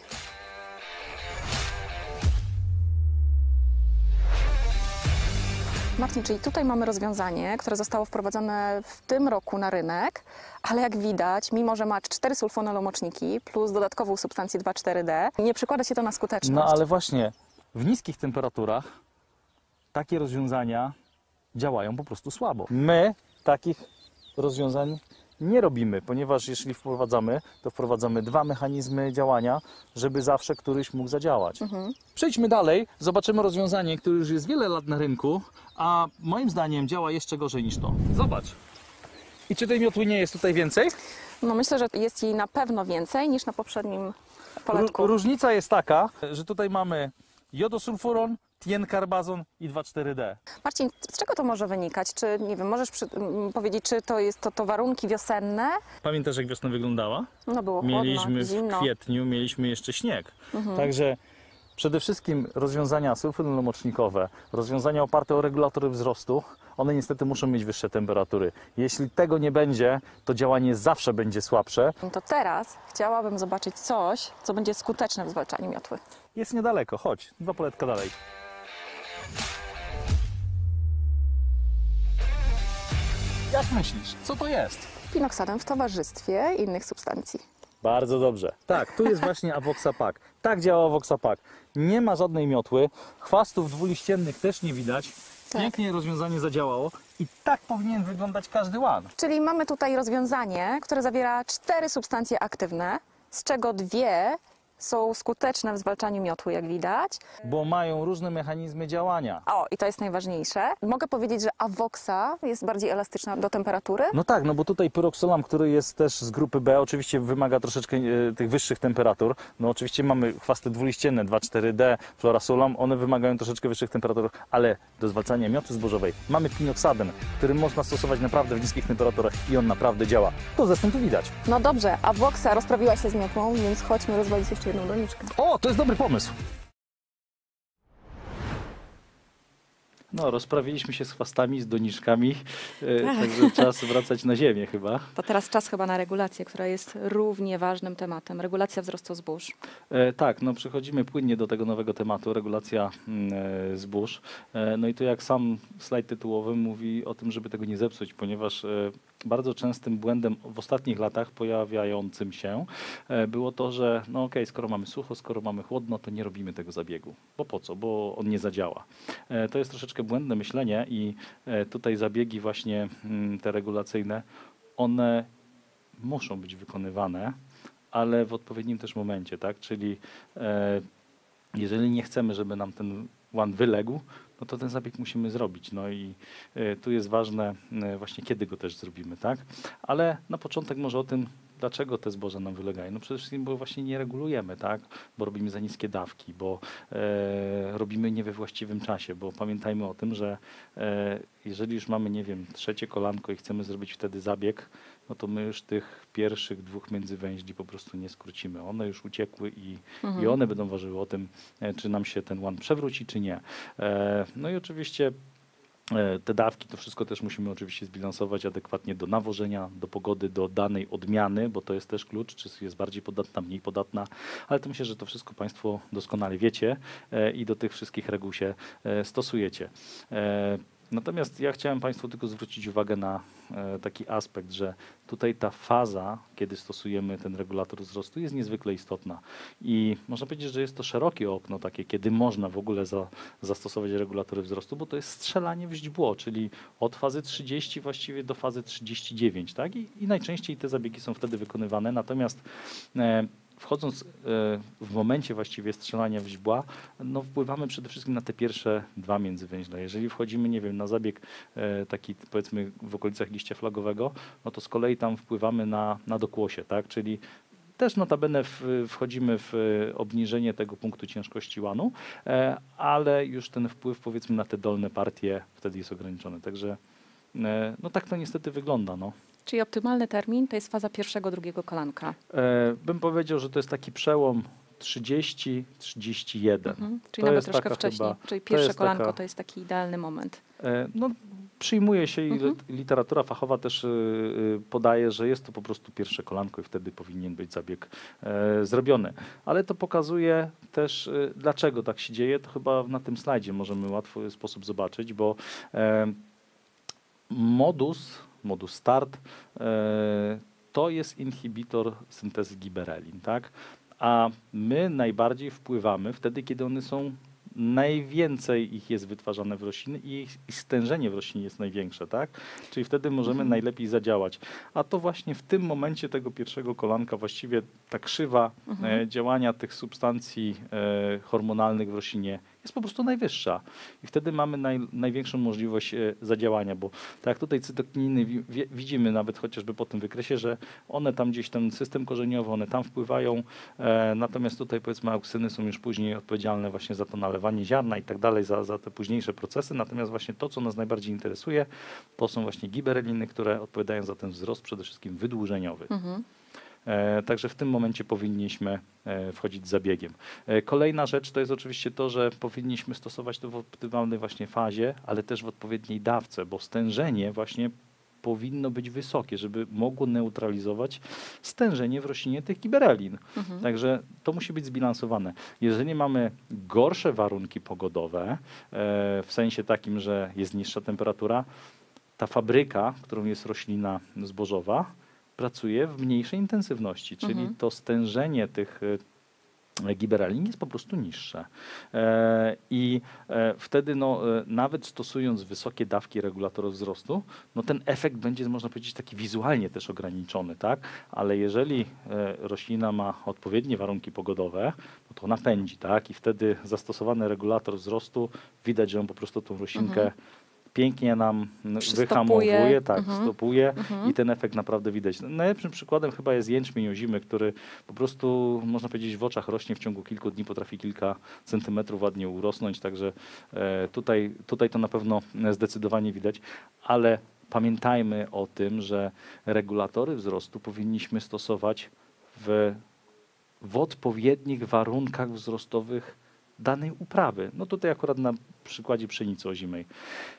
Marcin, czyli tutaj mamy rozwiązanie, które zostało wprowadzone w tym roku na rynek, ale jak widać, mimo że ma cztery sulfonolomoczniki plus dodatkową substancję dwa cztery D, nie przekłada się to na skuteczność. No ale właśnie w niskich temperaturach takie rozwiązania działają po prostu słabo. My takich rozwiązań nie robimy, ponieważ jeśli wprowadzamy, to wprowadzamy dwa mechanizmy działania, żeby zawsze któryś mógł zadziałać. Przejdźmy dalej, zobaczymy rozwiązanie, które już jest wiele lat na rynku, a moim zdaniem działa jeszcze gorzej niż to. Zobacz. I czy tej miotły nie jest tutaj więcej? No myślę, że jest jej na pewno więcej niż na poprzednim poletku. Ró- różnica jest taka, że tutaj mamy jodosulfuron, tienkarbazon i dwa cztery D. Marcin, z czego to może wynikać? Czy, nie wiem, możesz przy, m, powiedzieć, czy to jest to, to warunki wiosenne? Pamiętasz, jak wiosna wyglądała? No było chłodno, Mieliśmy w zimno. kwietniu, mieliśmy jeszcze śnieg. Także przede wszystkim rozwiązania sulfonylomocznikowe, rozwiązania oparte o regulatory wzrostu, one niestety muszą mieć wyższe temperatury. Jeśli tego nie będzie, to działanie zawsze będzie słabsze. To teraz chciałabym zobaczyć coś, co będzie skuteczne w zwalczaniu miotły. Jest niedaleko, chodź, dwa poletka dalej. Jak myślisz, co to jest? Pinoksadem w towarzystwie innych substancji. Bardzo dobrze. Tak, tu jest właśnie Avoxa Pack. Tak działa Avoxa Pack. Nie ma żadnej miotły, chwastów dwuliściennych też nie widać. Tak. Pięknie rozwiązanie zadziałało i tak powinien wyglądać każdy łan. Czyli mamy tutaj rozwiązanie, które zawiera cztery substancje aktywne, z czego dwie są skuteczne w zwalczaniu miotły, jak widać. Bo mają różne mechanizmy działania. O, i to jest najważniejsze. Mogę powiedzieć, że Avoxa jest bardziej elastyczna do temperatury. No tak, no bo tutaj Pyroxolam, który jest też z grupy B, oczywiście wymaga troszeczkę e, tych wyższych temperatur. No oczywiście mamy chwasty dwuliścienne, dwa cztery D, Florasolam, one wymagają troszeczkę wyższych temperatur, ale do zwalczania mioty zbożowej mamy Pinoksaden, który można stosować naprawdę w niskich temperaturach i on naprawdę działa. To zresztą tu widać. No dobrze, Avoxa rozprawiła się z miotłą, więc chodźmy rozwalić jeszcze jedną doniczkę. O, to jest dobry pomysł. No, rozprawiliśmy się z chwastami, z doniczkami, e, także czas wracać na ziemię chyba. To teraz czas chyba na regulację, która jest równie ważnym tematem. Regulacja wzrostu zbóż. E, tak, no przechodzimy płynnie do tego nowego tematu, regulacja mm, e, zbóż. E, no i to jak sam slajd tytułowy mówi o tym, żeby tego nie zepsuć, ponieważ e, bardzo częstym błędem w ostatnich latach pojawiającym się e, było to, że no okej, okay, skoro mamy sucho, skoro mamy chłodno, to nie robimy tego zabiegu. Bo po co? Bo on nie zadziała. E, to jest troszeczkę błędne myślenie i e, tutaj zabiegi właśnie mm, te regulacyjne, one muszą być wykonywane, ale w odpowiednim też momencie, tak? Czyli e, jeżeli nie chcemy, żeby nam ten łan wyległ, no to ten zabieg musimy zrobić. No i e, tu jest ważne e, właśnie kiedy go też zrobimy, tak? Ale na początek może o tym, dlaczego te zboża nam wylegają. No przede wszystkim, bo właśnie nie regulujemy, tak? Bo robimy za niskie dawki, bo e, robimy nie we właściwym czasie, bo pamiętajmy o tym, że e, jeżeli już mamy, nie wiem, trzecie kolanko i chcemy zrobić wtedy zabieg, no to my już tych pierwszych dwóch międzywęźli po prostu nie skrócimy. One już uciekły i, Mhm. i one będą ważyły o tym, e, czy nam się ten łan przewróci, czy nie. E, no i oczywiście e, te dawki, to wszystko też musimy oczywiście zbilansować adekwatnie do nawożenia, do pogody, do danej odmiany, bo to jest też klucz, czy jest bardziej podatna, mniej podatna, ale to myślę, że to wszystko Państwo doskonale wiecie e, i do tych wszystkich reguł się e, stosujecie. E, Natomiast ja chciałem Państwu tylko zwrócić uwagę na e, taki aspekt, że tutaj ta faza, kiedy stosujemy ten regulator wzrostu, jest niezwykle istotna. I można powiedzieć, że jest to szerokie okno takie, kiedy można w ogóle za, zastosować regulatory wzrostu, bo to jest strzelanie w źdźbło, czyli od fazy trzydzieści właściwie do fazy trzydzieści dziewięć, tak? I, i najczęściej te zabiegi są wtedy wykonywane. Natomiast e, wchodząc e, w momencie właściwie strzelania w źdźbła, no wpływamy przede wszystkim na te pierwsze dwa międzywęźle. Jeżeli wchodzimy, nie wiem, na zabieg e, taki powiedzmy w okolicach liścia flagowego, no to z kolei tam wpływamy na, na dokłosie, tak? Czyli też notabene w, wchodzimy w obniżenie tego punktu ciężkości łanu, e, ale już ten wpływ powiedzmy na te dolne partie wtedy jest ograniczony. Także e, no tak to niestety wygląda, no. Czyli optymalny termin to jest faza pierwszego, drugiego kolanka. E, bym powiedział, że to jest taki przełom trzydzieści trzydzieści jeden. Mhm. Czyli To nawet jest troszkę taka wcześniej. chyba- Czyli to pierwsze jest kolanko taka- to jest taki idealny moment. E, no, przyjmuje się i Mhm. literatura fachowa też y, y, podaje, że jest to po prostu pierwsze kolanko i wtedy powinien być zabieg e, zrobiony. Ale to pokazuje też, y, dlaczego tak się dzieje. To chyba na tym slajdzie możemy w łatwy sposób zobaczyć, bo e, modus, modus start e, to jest inhibitor syntezy giberelin, tak? A my najbardziej wpływamy wtedy, kiedy one są najwięcej ich jest wytwarzane w rośliny i ich ich stężenie w roślinie jest największe, tak? Czyli wtedy możemy Mhm. najlepiej zadziałać. A to właśnie w tym momencie tego pierwszego kolanka właściwie ta krzywa Mhm. e, działania tych substancji e, hormonalnych w roślinie jest po prostu najwyższa. I wtedy mamy naj, największą możliwość e, zadziałania, bo tak jak tutaj cytokininy wi, wi, widzimy nawet chociażby po tym wykresie, że one tam gdzieś ten system korzeniowy, one tam wpływają, e, natomiast tutaj powiedzmy auksyny są już później odpowiedzialne właśnie za to nalewanie ziarna i tak dalej, za, za te późniejsze procesy, natomiast właśnie to, co nas najbardziej interesuje, to są właśnie gibereliny, które odpowiadają za ten wzrost przede wszystkim wydłużeniowy. Mhm. E, Także w tym momencie powinniśmy e, wchodzić z zabiegiem. E, Kolejna rzecz to jest oczywiście to, że powinniśmy stosować to w optymalnej właśnie fazie, ale też w odpowiedniej dawce, bo stężenie właśnie powinno być wysokie, żeby mogło neutralizować stężenie w roślinie tych giberelin. Mhm. Także to musi być zbilansowane. Jeżeli mamy gorsze warunki pogodowe, e, w sensie takim, że jest niższa temperatura, ta fabryka, którą jest roślina zbożowa, pracuje w mniejszej intensywności, czyli Mhm. to stężenie tych gibberellin jest po prostu niższe. E, I e, wtedy no, e, nawet stosując wysokie dawki regulatorów wzrostu, no ten efekt będzie, można powiedzieć, taki wizualnie też ograniczony, tak? Ale jeżeli e, roślina ma odpowiednie warunki pogodowe, no to ona pędzi, tak? I wtedy zastosowany regulator wzrostu, widać, że on po prostu tą roślinkę Mhm. pięknie nam Przystopuje. wyhamowuje, tak, Mhm. stopuje Mhm. i ten efekt naprawdę widać. Najlepszym przykładem chyba jest jęczmień ozimy, który po prostu, można powiedzieć, w oczach rośnie w ciągu kilku dni, potrafi kilka centymetrów ładnie urosnąć, także e, tutaj, tutaj to na pewno zdecydowanie widać, ale pamiętajmy o tym, że regulatory wzrostu powinniśmy stosować w, w odpowiednich warunkach wzrostowych danej uprawy. No tutaj akurat na przykładzie pszenicy ozimej.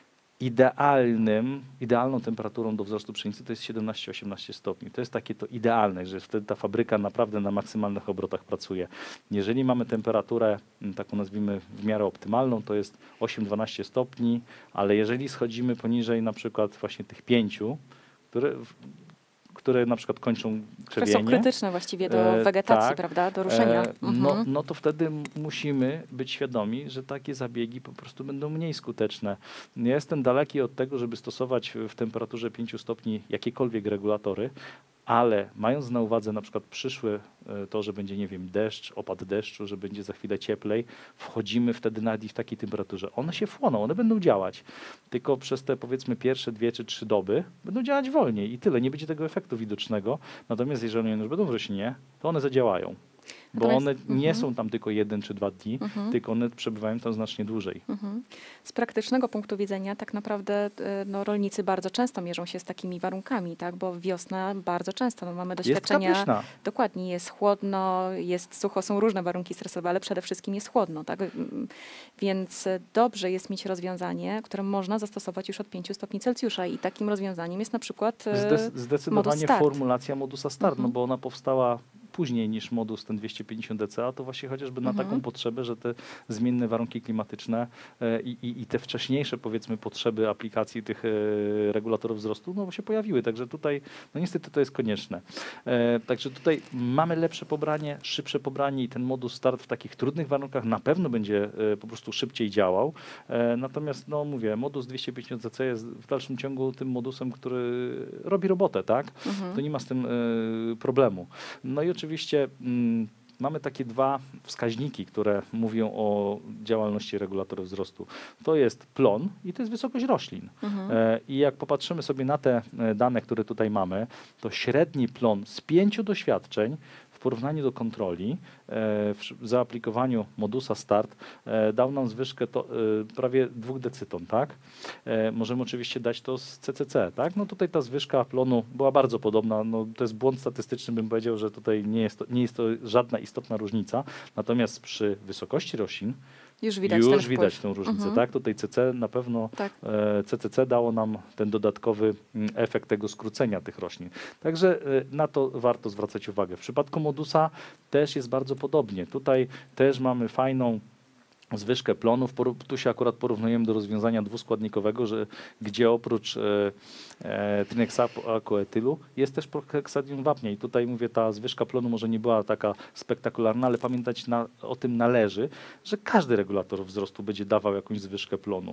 Idealnym, idealną temperaturą do wzrostu pszenicy to jest siedemnaście osiemnaście stopni. To jest takie to idealne, że wtedy ta fabryka naprawdę na maksymalnych obrotach pracuje. Jeżeli mamy temperaturę, m, taką nazwijmy w miarę optymalną, to jest osiem dwanaście stopni, ale jeżeli schodzimy poniżej na przykład właśnie tych pięciu, które, w- które na przykład kończą Które są krzewienie, krytyczne właściwie do E, wegetacji, tak. prawda? Do ruszenia. E, Mhm. no, no to wtedy m- musimy być świadomi, że takie zabiegi po prostu będą mniej skuteczne. Ja jestem daleki od tego, żeby stosować w temperaturze pięciu stopni jakiekolwiek regulatory, ale mając na uwadze na przykład przyszłe e, to, że będzie, nie wiem, deszcz, opad deszczu, że będzie za chwilę cieplej, wchodzimy wtedy nawet i w takiej temperaturze. One się wchłoną, one będą działać, tylko przez te powiedzmy pierwsze dwie czy trzy doby będą działać wolniej i tyle, nie będzie tego efektu widocznego. Natomiast jeżeli one już będą w roślinie, to one zadziałają. Bo Natomiast- one nie mhm. są tam tylko jeden czy dwa dni, Mhm. tylko one przebywają tam znacznie dłużej. Mhm. Z praktycznego punktu widzenia tak naprawdę e, no, rolnicy bardzo często mierzą się z takimi warunkami, tak? Bo wiosna bardzo często no, mamy Jest doświadczenia. kapryśna. Dokładnie, jest chłodno, jest sucho, są różne warunki stresowe, ale przede wszystkim jest chłodno, tak? Mm, Więc e, dobrze jest mieć rozwiązanie, które można zastosować już od pięciu stopni Celsjusza i takim rozwiązaniem jest na przykład e, Zdes- zdecydowanie start. formulacja modusa start, no Mhm. bo ona powstała później niż modus ten dwieście pięćdziesiąt D C A, to właśnie chociażby na Mhm. taką potrzebę, że te zmienne warunki klimatyczne e, i, i, i te wcześniejsze powiedzmy potrzeby aplikacji tych e, regulatorów wzrostu no, się pojawiły, także tutaj no niestety to jest konieczne. E, także tutaj mamy lepsze pobranie, szybsze pobranie i ten modus start w takich trudnych warunkach na pewno będzie e, po prostu szybciej działał. E, natomiast no mówię, modus dwieście pięćdziesiąt D C jest w dalszym ciągu tym modusem, który robi robotę, tak? Mhm. To nie ma z tym e, problemu. No i oczywiście mm, mamy takie dwa wskaźniki, które mówią o działalności regulatorów wzrostu. To jest plon i to jest wysokość roślin. Mhm. E, I jak popatrzymy sobie na te e, dane, które tutaj mamy, to średni plon z pięciu doświadczeń w porównaniu do kontroli e, w sz- zaaplikowaniu modusa start e, dał nam zwyżkę to, e, prawie dwóch decyton, tak? E, możemy oczywiście dać to z C C C, tak? No tutaj ta zwyżka plonu była bardzo podobna, no to jest błąd statystyczny, bym powiedział, że tutaj nie jest to, nie jest to żadna istotna różnica, natomiast przy wysokości roślin Już widać ten już wpływ. widać tę różnicę, Mhm. tak? Tutaj C C na pewno Tak. e, C C C dało nam ten dodatkowy mm, efekt tego skrócenia tych roślin. Także e, na to warto zwracać uwagę. W przypadku modusa też jest bardzo podobnie. Tutaj też mamy fajną zwyżkę plonów. Poru- Tu się akurat porównujemy do rozwiązania dwuskładnikowego, że gdzie oprócz e, e, trinexapoetylu jest też prohexadium wapnia. I tutaj mówię, ta zwyżka plonu może nie była taka spektakularna, ale pamiętać na, o tym należy, że każdy regulator wzrostu będzie dawał jakąś zwyżkę plonu.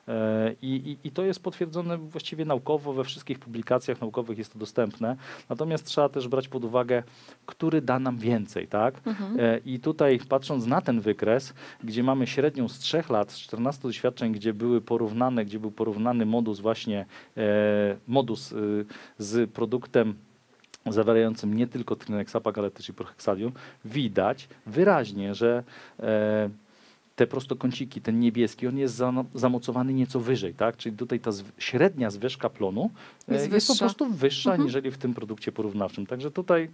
E, i, i, I to jest potwierdzone właściwie naukowo, we wszystkich publikacjach naukowych jest to dostępne. Natomiast trzeba też brać pod uwagę, który da nam więcej, tak? Mhm. E, I tutaj patrząc na ten wykres, gdzie mamy średnią z trzech lat, z czternastu doświadczeń, gdzie były porównane, gdzie był porównany modus właśnie, e, modus y, z produktem zawierającym nie tylko trinexapak, ale też i prohexadium, widać wyraźnie, że e, te prostokąciki, ten niebieski, on jest zano- zamocowany nieco wyżej, tak? Czyli tutaj ta zw- średnia zwyżka plonu e, Jest jest, po wyższa. prostu wyższa Mhm. niżeli w tym produkcie porównawczym. Także tutaj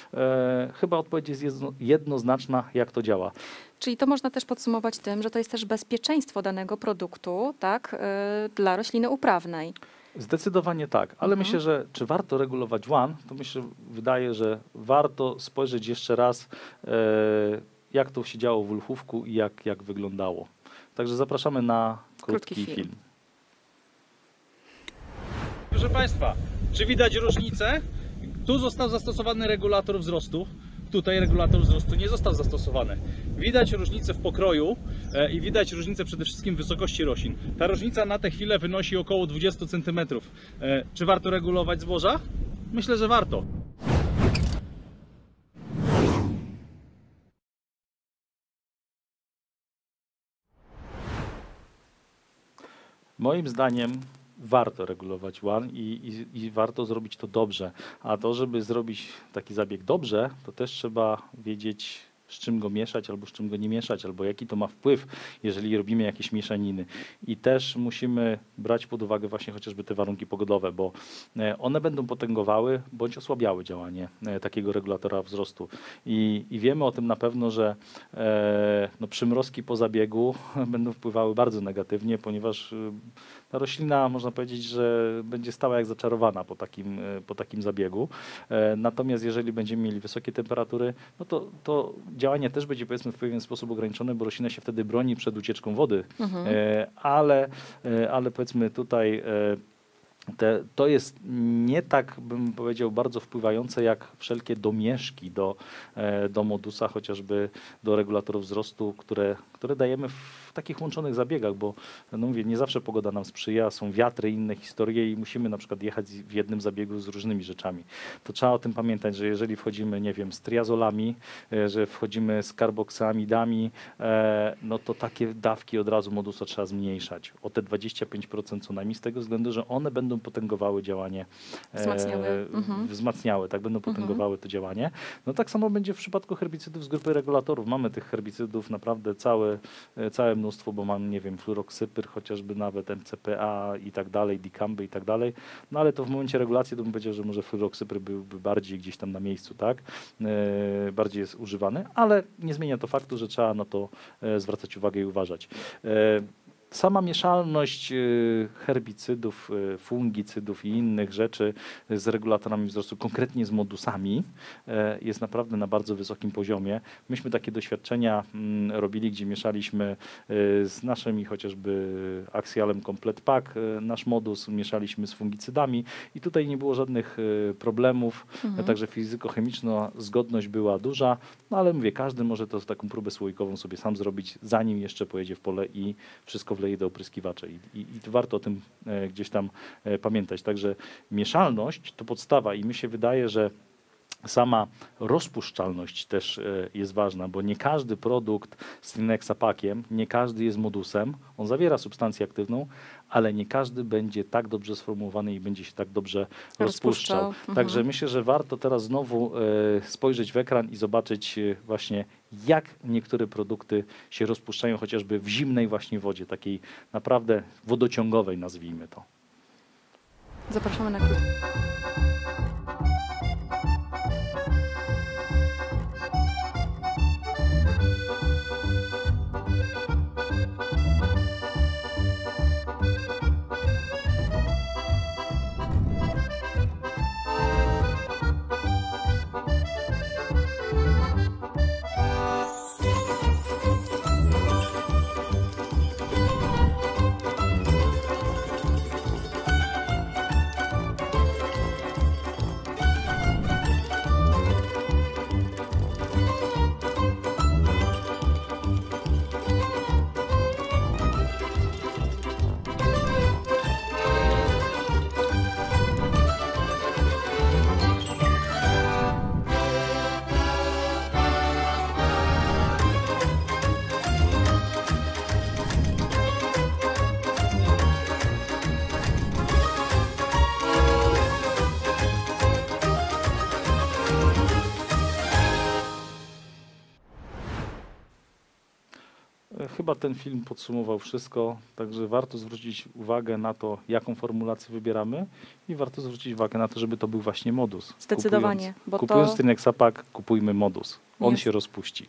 e, chyba odpowiedź jest jedno, jednoznaczna, jak to działa. Czyli to można też podsumować tym, że to jest też bezpieczeństwo danego produktu, tak, y, dla rośliny uprawnej. Zdecydowanie tak, ale Mhm. myślę, że czy warto regulować one, to myślę, wydaje, że warto spojrzeć jeszcze raz, e, jak to się działo w Ulchówku i jak, jak wyglądało. Także zapraszamy na krótki, Krótki film. film. Proszę Państwa, czy widać różnicę? Tu został zastosowany regulator wzrostu, tutaj regulator wzrostu nie został zastosowany. Widać różnicę w pokroju e, i widać różnicę przede wszystkim w wysokości roślin. Ta różnica na tę chwilę wynosi około dwadzieścia centymetrów. E, czy warto regulować zboża? Myślę, że warto. Moim zdaniem warto regulować łan i, i, i warto zrobić to dobrze. A to, żeby zrobić taki zabieg dobrze, to też trzeba wiedzieć, z czym go mieszać albo z czym go nie mieszać, albo jaki to ma wpływ, jeżeli robimy jakieś mieszaniny. I też musimy brać pod uwagę właśnie chociażby te warunki pogodowe, bo one będą potęgowały bądź osłabiały działanie takiego regulatora wzrostu. I, i wiemy o tym na pewno, że e, no, przymrozki po zabiegu będą wpływały bardzo negatywnie, ponieważ ta roślina, można powiedzieć, że będzie stała jak zaczarowana po takim, po takim zabiegu. E, natomiast jeżeli będziemy mieli wysokie temperatury, no to, to działanie też będzie, powiedzmy, w pewien sposób ograniczone, bo roślina się wtedy broni przed ucieczką wody, Mhm. e, ale, e, ale powiedzmy tutaj e, te, to jest nie tak, bym powiedział, bardzo wpływające jak wszelkie domieszki do, e, do modusa, chociażby do regulatorów wzrostu, które, które dajemy w takich łączonych zabiegach, bo no mówię, nie zawsze pogoda nam sprzyja, są wiatry, inne historie i musimy na przykład jechać w jednym zabiegu z różnymi rzeczami. To trzeba o tym pamiętać, że jeżeli wchodzimy, nie wiem, z triazolami, e, że wchodzimy z karboksamidami, e, no to takie dawki od razu modusa trzeba zmniejszać o te dwadzieścia pięć procent co najmniej, z tego względu, że one będą potęgowały działanie, e, Wzmacniały. Mhm. wzmacniały, tak, będą potęgowały to działanie. No tak samo będzie w przypadku herbicydów z grupy regulatorów. Mamy tych herbicydów naprawdę całe, e, całe mnóstwo, bo mam, nie wiem, fluoroksypyr, chociażby nawet M C P A i tak dalej, dikamby i tak dalej. No ale to w momencie regulacji to bym powiedział, że może fluoroksypyr byłby bardziej gdzieś tam na miejscu, tak? E, bardziej jest używany, ale nie zmienia to faktu, że trzeba na to e, zwracać uwagę i uważać. E, Sama mieszalność y, herbicydów, y, fungicydów i innych rzeczy z regulatorami wzrostu, konkretnie z modusami, e, jest naprawdę na bardzo wysokim poziomie. Myśmy takie doświadczenia mm, robili, gdzie mieszaliśmy y, z naszymi chociażby Axialem Complete Pack, y, nasz modus mieszaliśmy z fungicydami i tutaj nie było żadnych y, problemów, Mhm. także fizykochemiczna zgodność była duża, no ale mówię, każdy może to taką próbę słoikową sobie sam zrobić, zanim jeszcze pojedzie w pole i wszystko wleje do opryskiwacza i, i, i warto o tym e, gdzieś tam e, pamiętać. Także mieszalność to podstawa i mi się wydaje, że sama rozpuszczalność też e, jest ważna, bo nie każdy produkt z Trinexapakiem, nie każdy jest modusem, on zawiera substancję aktywną, ale nie każdy będzie tak dobrze sformułowany i będzie się tak dobrze rozpuszczał. Rozpuszczał. Mhm. Także myślę, że warto teraz znowu e, spojrzeć w ekran i zobaczyć e, właśnie, jak niektóre produkty się rozpuszczają chociażby w zimnej właśnie wodzie, takiej naprawdę wodociągowej, nazwijmy to. Zapraszamy na krótko. Chyba ten film podsumował wszystko, także warto zwrócić uwagę na to, jaką formulację wybieramy i warto zwrócić uwagę na to, żeby to był właśnie modus. Zdecydowanie, Kupując, bo to- kupując Trinexapak, kupujmy modus. On Jest. się rozpuści.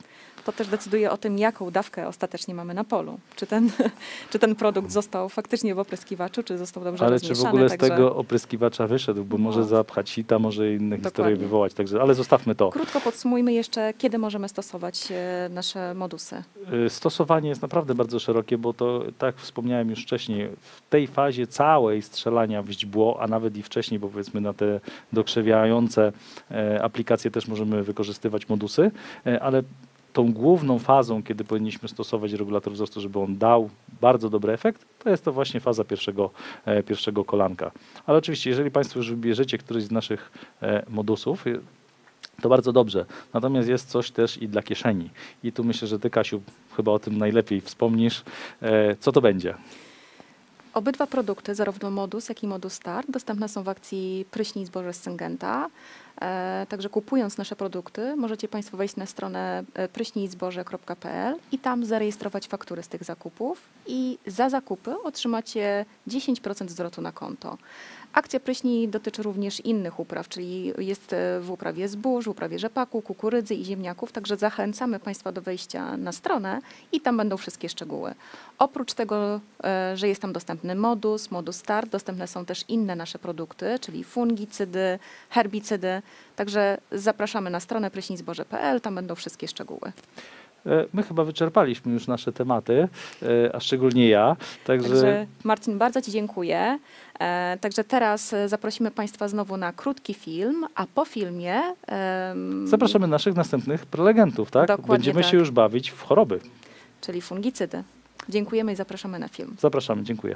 to też decyduje o tym, jaką dawkę ostatecznie mamy na polu. Czy ten, czy ten produkt został faktycznie w opryskiwaczu, czy został dobrze Ale rozmieszany. czy w ogóle z także... tego opryskiwacza wyszedł, bo No. może zapchać sita, może inne Dokładnie. historie wywołać. Także, ale zostawmy to. Krótko podsumujmy jeszcze, kiedy możemy stosować e, nasze modusy. Y, Stosowanie jest naprawdę bardzo szerokie, bo to, tak jak wspomniałem już wcześniej, w tej fazie całej strzelania w źdźbło, a nawet i wcześniej, bo powiedzmy na te dokrzewiające e, aplikacje też możemy wykorzystywać modusy, e, ale tą główną fazą, kiedy powinniśmy stosować regulator wzrostu, żeby on dał bardzo dobry efekt, to jest to właśnie faza pierwszego, e, pierwszego kolanka. Ale oczywiście, jeżeli Państwo już wybierzecie któryś z naszych e, modusów, e, to bardzo dobrze. Natomiast jest coś też i dla kieszeni. I tu myślę, że Ty, Kasiu, chyba o tym najlepiej wspomnisz. E, co to będzie? Obydwa produkty, zarówno Modus, jak i Modus Start, dostępne są w akcji Pryśnij Zboże z Syngenta. E, także kupując nasze produkty, możecie Państwo wejść na stronę pryśnij zboże kropka p l i tam zarejestrować faktury z tych zakupów i za zakupy otrzymacie dziesięć procent zwrotu na konto. Akcja Pryśnij dotyczy również innych upraw, czyli jest w uprawie zbóż, w uprawie rzepaku, kukurydzy i ziemniaków, także zachęcamy Państwa do wejścia na stronę i tam będą wszystkie szczegóły. Oprócz tego, e, że jest tam dostępny Modus, Modus Start, dostępne są też inne nasze produkty, czyli fungicydy, herbicydy, także zapraszamy na stronę pryśnij zboże kropka p l, tam będą wszystkie szczegóły. E, my chyba wyczerpaliśmy już nasze tematy, e, a szczególnie ja. Także, Także Marcin, bardzo Ci dziękuję. E, także teraz e, zaprosimy Państwa znowu na krótki film, a po filmie... em, zapraszamy naszych następnych prelegentów, tak? Dokładnie Będziemy tak. się już bawić w choroby. czyli fungicydy. Dziękujemy i zapraszamy na film. Zapraszamy, dziękuję.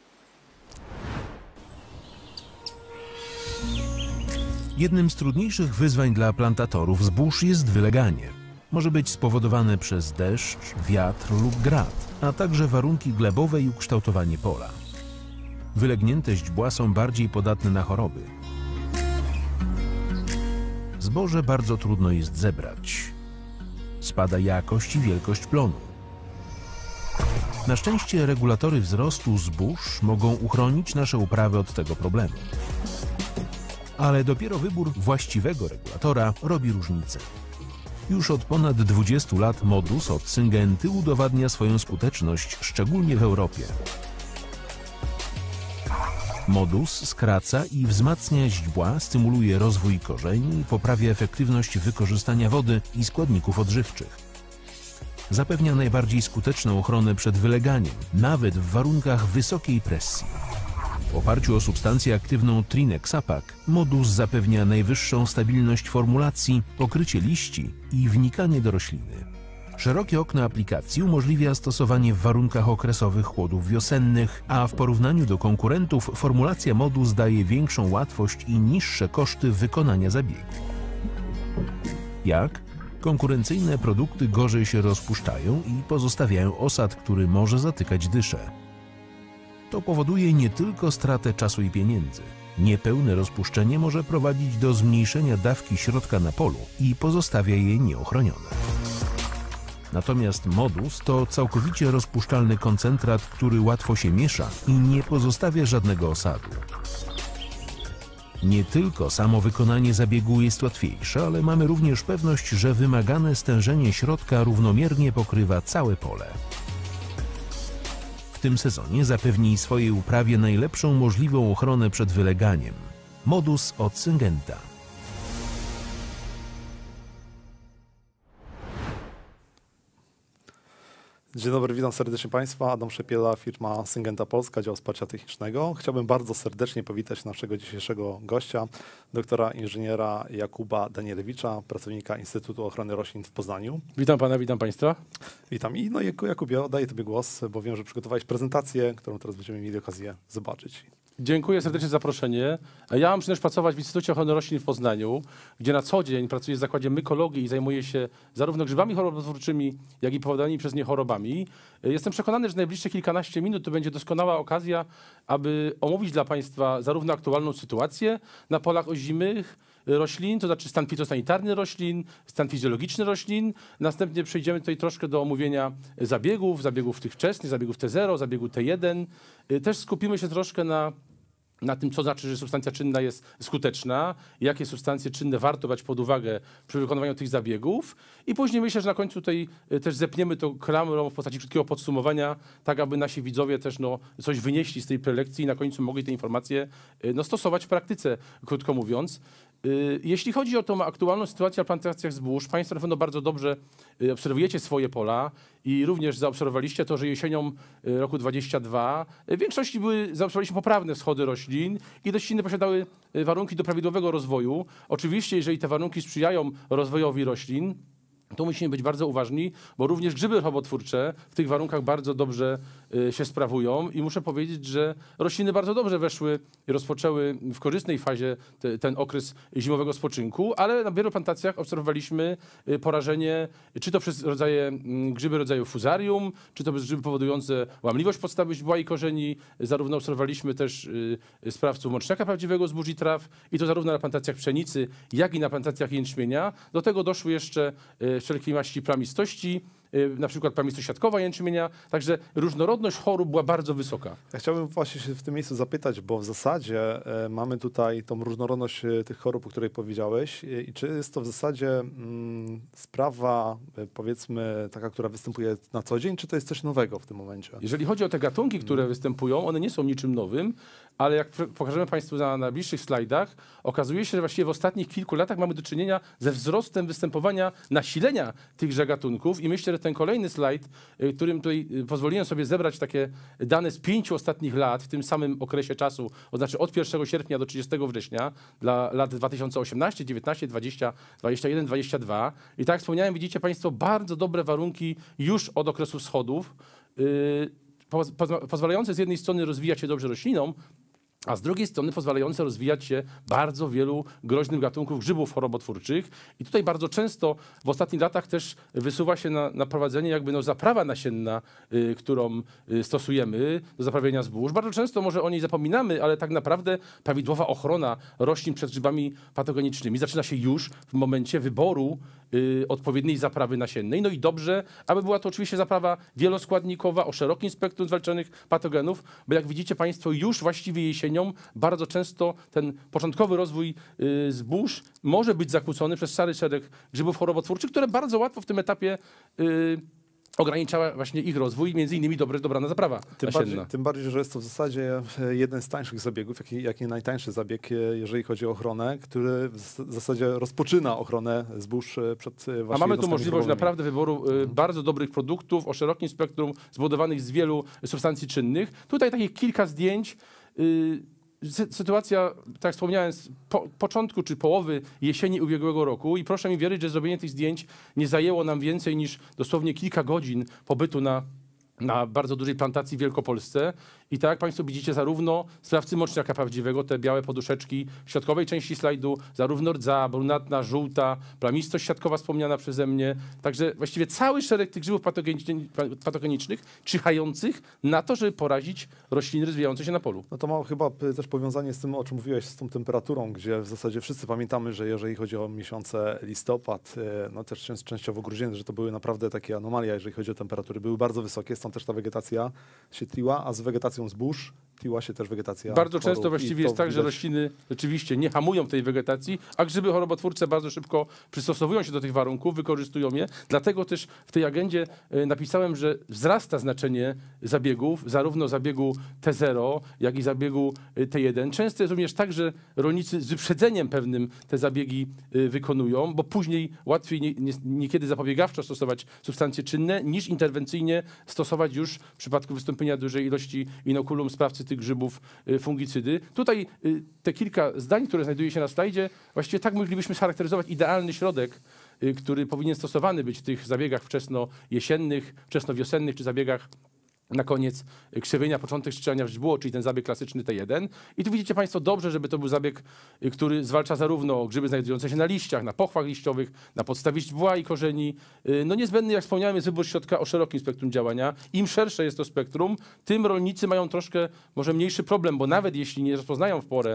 Jednym z trudniejszych wyzwań dla plantatorów zbóż jest wyleganie. Może być spowodowane przez deszcz, wiatr lub grad, a także warunki glebowe i ukształtowanie pola. Wylegnięte źdźbła są bardziej podatne na choroby. Zboże bardzo trudno jest zebrać. Spada jakość i wielkość plonu. Na szczęście regulatory wzrostu zbóż mogą uchronić nasze uprawy od tego problemu. Ale dopiero wybór właściwego regulatora robi różnicę. Już od ponad dwudziestu lat Modus od Syngenty udowadnia swoją skuteczność, szczególnie w Europie. Modus skraca i wzmacnia źdźbła, stymuluje rozwój korzeni, poprawia efektywność wykorzystania wody i składników odżywczych. Zapewnia najbardziej skuteczną ochronę przed wyleganiem, nawet w warunkach wysokiej presji. W oparciu o substancję aktywną Trinexapac, Modus zapewnia najwyższą stabilność formulacji, pokrycie liści i wnikanie do rośliny. Szerokie okno aplikacji umożliwia stosowanie w warunkach okresowych chłodów wiosennych, a w porównaniu do konkurentów formulacja Modus daje większą łatwość i niższe koszty wykonania zabiegu. Jak? Konkurencyjne produkty gorzej się rozpuszczają i pozostawiają osad, który może zatykać dyszę. To powoduje nie tylko stratę czasu i pieniędzy. Niepełne rozpuszczenie może prowadzić do zmniejszenia dawki środka na polu i pozostawia je nieochronione. Natomiast Modus to całkowicie rozpuszczalny koncentrat, który łatwo się miesza i nie pozostawia żadnego osadu. Nie tylko samo wykonanie zabiegu jest łatwiejsze, ale mamy również pewność, że wymagane stężenie środka równomiernie pokrywa całe pole. W tym sezonie zapewnij swojej uprawie najlepszą możliwą ochronę przed wyleganiem. Modus od Syngenta. Dzień dobry, witam serdecznie Państwa. Adam Szepiela, firma Syngenta Polska, dział wsparcia technicznego. Chciałbym bardzo serdecznie powitać naszego dzisiejszego gościa, doktora inżyniera Jakuba Danielewicza, pracownika Instytutu Ochrony Roślin w Poznaniu. Witam Pana, witam Państwa. Witam i no Jakubie, oddaję Tobie głos, bo wiem, że przygotowałeś prezentację, którą teraz będziemy mieli okazję zobaczyć. Dziękuję serdecznie za zaproszenie. Ja mam przyjemność pracować w Instytucie Ochrony Roślin w Poznaniu, gdzie na co dzień pracuję w zakładzie mykologii i zajmuję się zarówno grzybami chorobotwórczymi, jak i powodowanymi przez nie chorobami. Jestem przekonany, że najbliższe kilkanaście minut to będzie doskonała okazja, aby omówić dla Państwa zarówno aktualną sytuację na polach ozimych roślin, to znaczy stan fitosanitarny roślin, stan fizjologiczny roślin. Następnie przejdziemy tutaj troszkę do omówienia zabiegów, zabiegów tych wczesnych, zabiegów T zero, zabiegu T jeden. Też skupimy się troszkę na na tym, co znaczy, że substancja czynna jest skuteczna, jakie substancje czynne warto brać pod uwagę przy wykonywaniu tych zabiegów. I później myślę, że na końcu tutaj y, też zepniemy to klamrą w postaci krótkiego podsumowania, tak aby nasi widzowie też no, coś wynieśli z tej prelekcji i na końcu mogli te informacje y, no, stosować w praktyce, krótko mówiąc. Y, Jeśli chodzi o tą aktualną sytuację na plantacjach zbóż, Państwo na pewno bardzo dobrze y, obserwujecie swoje pola i również zaobserwowaliście to, że jesienią y, roku dwudziestego drugiego y, w większości były, zaobserwowaliśmy poprawne wschody roślin i rośliny posiadały y, warunki do prawidłowego rozwoju. Oczywiście, jeżeli te warunki sprzyjają rozwojowi roślin, to musimy być bardzo uważni, bo również grzyby chorobotwórcze w tych warunkach bardzo dobrze y, się sprawują i muszę powiedzieć, że rośliny bardzo dobrze weszły i rozpoczęły w korzystnej fazie te, ten okres zimowego spoczynku, ale na wielu plantacjach obserwowaliśmy y, porażenie, czy to przez rodzaje, y, grzyby rodzaju fusarium, czy to przez grzyby powodujące łamliwość podstawy źdźbła i korzeni. Zarówno obserwowaliśmy też y, sprawców mączniaka prawdziwego zbóż i traw i to zarówno na plantacjach pszenicy, jak i na plantacjach jęczmienia. Do tego doszły jeszcze y, wszelkiej maści plamistości, y, na przykład plamistość siatkowa jęczmienia, także różnorodność chorób była bardzo wysoka. Ja chciałbym właśnie się w tym miejscu zapytać, bo w zasadzie e, mamy tutaj tą różnorodność e, tych chorób, o której powiedziałeś e, i czy jest to w zasadzie mm, sprawa, e, powiedzmy, taka, która występuje na co dzień, czy to jest coś nowego w tym momencie? Jeżeli chodzi o te gatunki, które występują, one nie są niczym nowym, ale jak pr- pokażemy Państwu na najbliższych slajdach, okazuje się, że właściwie w ostatnich kilku latach mamy do czynienia ze wzrostem występowania nasilenia tychże gatunków i myślę, że ten kolejny slajd, y, którym tutaj y, pozwoliłem sobie zebrać takie dane z pięciu ostatnich lat w tym samym okresie czasu, to znaczy od pierwszego sierpnia do trzydziestego września dla lat dwa tysiące osiemnaście, dziewiętnaście, dwadzieścia, dwadzieścia jeden, dwadzieścia dwa. I tak jak wspomniałem, widzicie Państwo bardzo dobre warunki już od okresu wschodów, y, poz- poz- pozwalające z jednej strony rozwijać się dobrze roślinom, a z drugiej strony pozwalające rozwijać się bardzo wielu groźnych gatunków grzybów chorobotwórczych. I tutaj bardzo często w ostatnich latach też wysuwa się na, na prowadzenie jakby no zaprawa nasienna, y, którą y, stosujemy do zaprawienia zbóż. Bardzo często może o niej zapominamy, ale tak naprawdę prawidłowa ochrona roślin przed grzybami patogenicznymi zaczyna się już w momencie wyboru y, odpowiedniej zaprawy nasiennej. No i dobrze, aby była to oczywiście zaprawa wieloskładnikowa o szerokim spektrum zwalczonych patogenów, bo jak widzicie Państwo już właściwie jesienią bardzo często ten początkowy rozwój y, zbóż może być zakłócony przez cały szereg grzybów chorobotwórczych, które bardzo łatwo w tym etapie y, ograniczała właśnie ich rozwój, między innymi dobre, dobrana zaprawa Tym nasienna. bardziej, tym bardziej, że jest to w zasadzie e, jeden z tańszych zabiegów, jak i, jak i najtańszy zabieg, e, jeżeli chodzi o ochronę, który w z- zasadzie rozpoczyna ochronę zbóż e, przed e, właśnie A mamy tu jednostkami możliwość chorobowymi. naprawdę wyboru y, bardzo dobrych produktów o szerokim spektrum zbudowanych z wielu substancji czynnych. Tutaj takich kilka zdjęć. Y, sy- Sytuacja, tak jak wspomniałem, z po, początku czy połowy jesieni ubiegłego roku i proszę mi wierzyć, że zrobienie tych zdjęć nie zajęło nam więcej niż dosłownie kilka godzin pobytu na, na bardzo dużej plantacji w Wielkopolsce. I tak jak Państwo widzicie, zarówno sprawcy moczniaka prawdziwego, te białe poduszeczki w środkowej części slajdu, zarówno rdza, brunatna, żółta, plamistość siatkowa wspomniana przeze mnie. Także właściwie cały szereg tych grzybów patogenicznych, patogenicznych czyhających na to, żeby porazić rośliny rozwijające się na polu. No to ma chyba p- też powiązanie z tym, o czym mówiłeś, z tą temperaturą, gdzie w zasadzie wszyscy pamiętamy, że jeżeli chodzi o miesiące listopad, e, no też częst- częściowo grudzień, że to były naprawdę takie anomalia, jeżeli chodzi o temperatury, były bardzo wysokie, stąd też ta wegetacja się tliła, a z wegetacją zbóż tliła się też wegetacja Bardzo często chorób i właściwie to jest tak, że widać- rośliny rzeczywiście nie hamują tej wegetacji, a grzyby chorobotwórcze bardzo szybko przystosowują się do tych warunków, wykorzystują je. Dlatego też w tej agendzie e, napisałem, że wzrasta znaczenie zabiegów, zarówno zabiegu T zero, jak i zabiegu e, T jeden. Często jest również tak, że rolnicy z wyprzedzeniem pewnym te zabiegi e, wykonują, bo później łatwiej nie, nie, niekiedy zapobiegawczo stosować substancje czynne, niż interwencyjnie stosować już w przypadku wystąpienia dużej ilości inokulum sprawcy tych grzybów y, fungicydy. Tutaj y, te kilka zdań, które znajduje się na slajdzie, właściwie tak moglibyśmy scharakteryzować idealny środek, y, który powinien stosowany być w tych zabiegach wczesno-jesiennych, wczesno-wiosennych czy zabiegach na koniec y, krzywienia, początek strzelania w źdźbło, czyli ten zabieg klasyczny T jeden. I tu widzicie Państwo dobrze, żeby to był zabieg, y, który zwalcza zarówno grzyby znajdujące się na liściach, na pochwach liściowych, na podstawie źdźbła i korzeni. Y, No niezbędny, jak wspomniałem, jest wybór środka o szerokim spektrum działania. Im szersze jest to spektrum, tym rolnicy mają troszkę może mniejszy problem, bo nawet jeśli nie rozpoznają w porę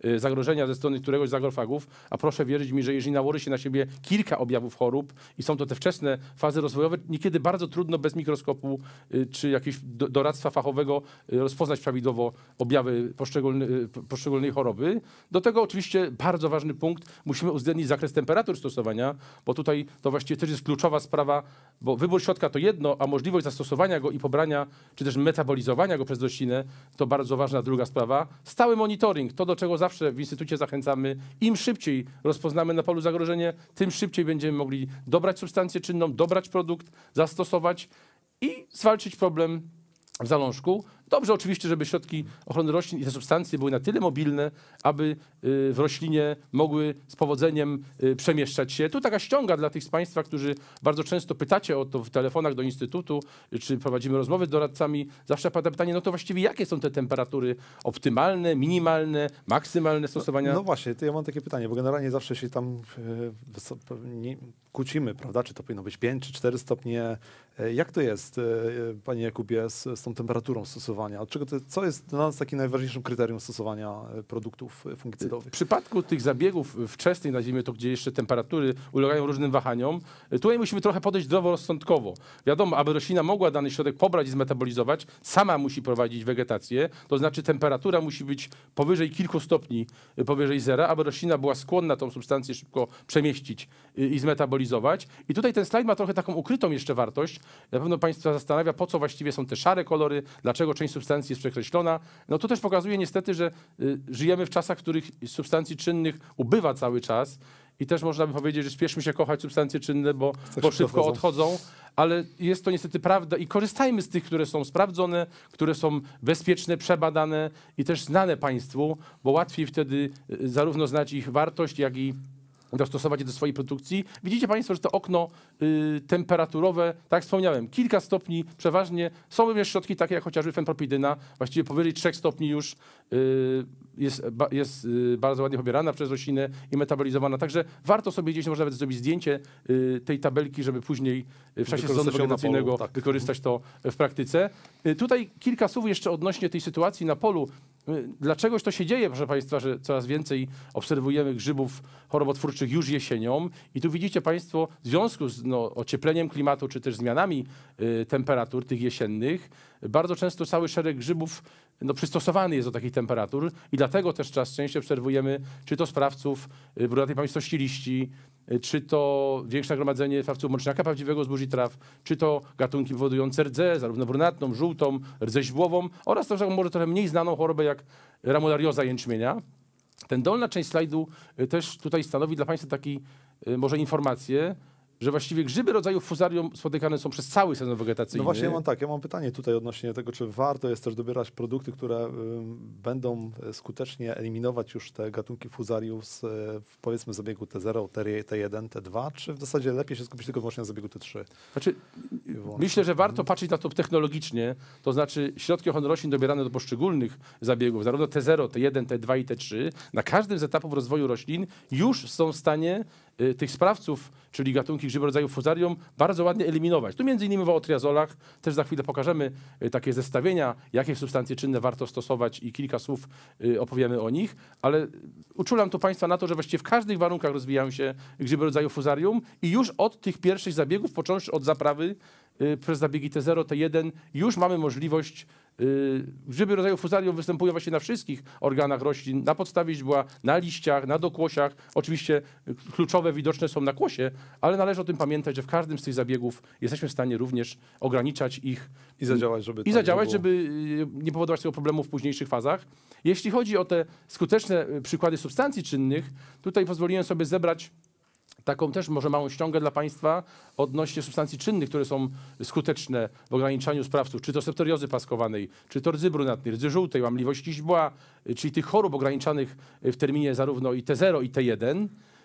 y, zagrożenia ze strony któregoś z agrofagów, a proszę wierzyć mi, że jeżeli nałoży się na siebie kilka objawów chorób i są to te wczesne fazy rozwojowe, niekiedy bardzo trudno bez mikroskopu y, czy jakiegoś do, doradztwa fachowego y, rozpoznać prawidłowo objawy poszczególny, y, poszczególnej choroby. Do tego oczywiście bardzo ważny punkt, musimy uwzględnić zakres temperatur stosowania, bo tutaj to właściwie też jest kluczowa sprawa, bo wybór środka to jedno, a możliwość zastosowania go i pobrania, czy też metabolizowania go przez roślinę, to bardzo ważna druga sprawa. Stały monitoring, to do czego zawsze w Instytucie zachęcamy. Im szybciej rozpoznamy na polu zagrożenie, tym szybciej będziemy mogli dobrać substancję czynną, dobrać produkt, zastosować i zwalczyć problem w zalążku. Dobrze oczywiście, żeby środki ochrony roślin i te substancje były na tyle mobilne, aby y, w roślinie mogły z powodzeniem y, przemieszczać się. Tu taka ściąga dla tych z Państwa, którzy bardzo często pytacie o to w telefonach do Instytutu, y, czy prowadzimy rozmowy z doradcami. Zawsze pada pytanie, no to właściwie jakie są te temperatury optymalne, minimalne, maksymalne stosowania? No właśnie, to ja mam takie pytanie, bo generalnie zawsze się tam e, wyso- nie, kłócimy, prawda, czy to powinno być pięć czy cztery stopnie. E, jak to jest, e, Panie Jakubie, z, z tą temperaturą stosowania? Od czego to, co jest dla nas takim najważniejszym kryterium stosowania e, produktów e, fungicydowych? W przypadku tych zabiegów wczesnych, nazwijmy to, gdzie jeszcze temperatury ulegają różnym wahaniom, tutaj musimy trochę podejść zdroworozsądkowo. Wiadomo, aby roślina mogła dany środek pobrać i zmetabolizować, sama musi prowadzić wegetację, to znaczy temperatura musi być powyżej kilku stopni, powyżej zera, aby roślina była skłonna tą substancję szybko przemieścić i zmetabolizować. I tutaj ten slajd ma trochę taką ukrytą jeszcze wartość. Na pewno Państwa zastanawia, po co właściwie są te szare kolory, dlaczego część substancji jest przekreślona. No to też pokazuje niestety, że y, żyjemy w czasach, w których substancji czynnych ubywa cały czas i też można by powiedzieć, że spieszmy się kochać substancje czynne, bo, bo szybko odchodzą, ale jest to niestety prawda i korzystajmy z tych, które są sprawdzone, które są bezpieczne, przebadane i też znane Państwu, bo łatwiej wtedy y, zarówno znać ich wartość, jak i dostosować je do swojej produkcji. Widzicie Państwo, że to okno y, temperaturowe, tak jak wspomniałem, kilka stopni przeważnie. Są również środki takie jak chociażby fenpropidyna, właściwie powyżej trzech stopni już y, jest, ba, jest y, bardzo ładnie pobierana przez roślinę i metabolizowana. Także warto sobie gdzieś, można nawet zrobić zdjęcie y, tej tabelki, żeby później y, w czasie sezonu Wykorzystać ją na wegetacyjnego polu, tak. wykorzystać to w praktyce. Y, tutaj kilka słów jeszcze odnośnie tej sytuacji na polu. Y, Dlaczegoś to się dzieje, proszę Państwa, że coraz więcej obserwujemy grzybów chorobotwórczych już jesienią i tu widzicie Państwo w związku z no, ociepleniem klimatu czy też zmianami y, temperatur tych jesiennych, bardzo często cały szereg grzybów no, przystosowany jest do takich temperatur i dlatego też coraz częściej obserwujemy czy to sprawców y, brunatnej pamięstości liści, y, czy to większe nagromadzenie sprawców mączniaka prawdziwego zbóż i traw, czy to gatunki powodujące rdzę, zarówno brunatną, żółtą, rdzę źdźbłową oraz też może trochę mniej znaną chorobę jak ramularioza jęczmienia. Ten dolna część slajdu y, też tutaj stanowi dla Państwa taki y, może informację, że właściwie grzyby rodzaju fusarium spotykane są przez cały sezon wegetacyjny. No właśnie ja mam tak, ja mam pytanie tutaj odnośnie tego, czy warto jest też dobierać produkty, które y, będą skutecznie eliminować już te gatunki fusarius y, w powiedzmy zabiegu T zero, T jeden, T dwa, czy w zasadzie lepiej się skupić tylko i wyłącznie na zabiegu T trzy? Znaczy, myślę, że warto patrzeć na to technologicznie, to znaczy środki ochrony roślin dobierane do poszczególnych zabiegów, zarówno T zero, T jeden, T dwa i T trzy, na każdym z etapów rozwoju roślin już są w stanie y, tych sprawców, czyli gatunki grzyby rodzaju fusarium, bardzo ładnie eliminować. Tu między innymi mowa o triazolach, też za chwilę pokażemy y, takie zestawienia, jakie substancje czynne warto stosować i kilka słów y, opowiemy o nich, ale uczulam tu Państwa na to, że właściwie w każdych warunkach rozwijają się grzyby rodzaju fusarium i już od tych pierwszych zabiegów, począwszy od zaprawy y, przez zabiegi T zero, T jeden, już mamy możliwość. y, Grzyby rodzaju fusarium występują właśnie na wszystkich organach roślin, na podstawie źdźbła, na liściach, na dokłosiach. Oczywiście y, kluczowe, widoczne są na kłosie, ale należy o tym pamiętać, że w każdym z tych zabiegów jesteśmy w stanie również ograniczać ich I zadziałać, żeby... i tak zadziałać, było. żeby y, nie powodować tego problemu w późniejszych fazach. Jeśli chodzi o te skuteczne y, przykłady substancji czynnych, tutaj pozwoliłem sobie zebrać taką też może małą ściągę dla Państwa odnośnie substancji czynnych, które są skuteczne w ograniczaniu sprawców, czy to septoriozy paskowanej, czy to rdzy brunatnej, rdzy żółtej, łamliwości źdźbła, y, czyli tych chorób ograniczanych w terminie zarówno i T zero, i T jeden.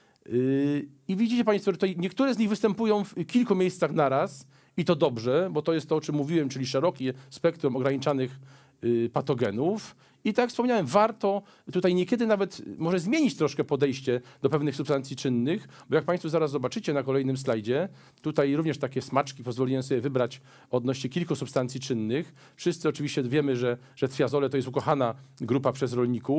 Yy, I widzicie Państwo, że tutaj niektóre z nich występują w kilku miejscach naraz i to dobrze, bo to jest to, o czym mówiłem, czyli szerokie spektrum ograniczanych yy, patogenów. I tak jak wspomniałem, warto tutaj niekiedy nawet może zmienić troszkę podejście do pewnych substancji czynnych, bo jak Państwo zaraz zobaczycie na kolejnym slajdzie, tutaj również takie smaczki pozwoliłem sobie wybrać odnośnie kilku substancji czynnych. Wszyscy oczywiście wiemy, że, że triazole to jest ukochana grupa przez rolników,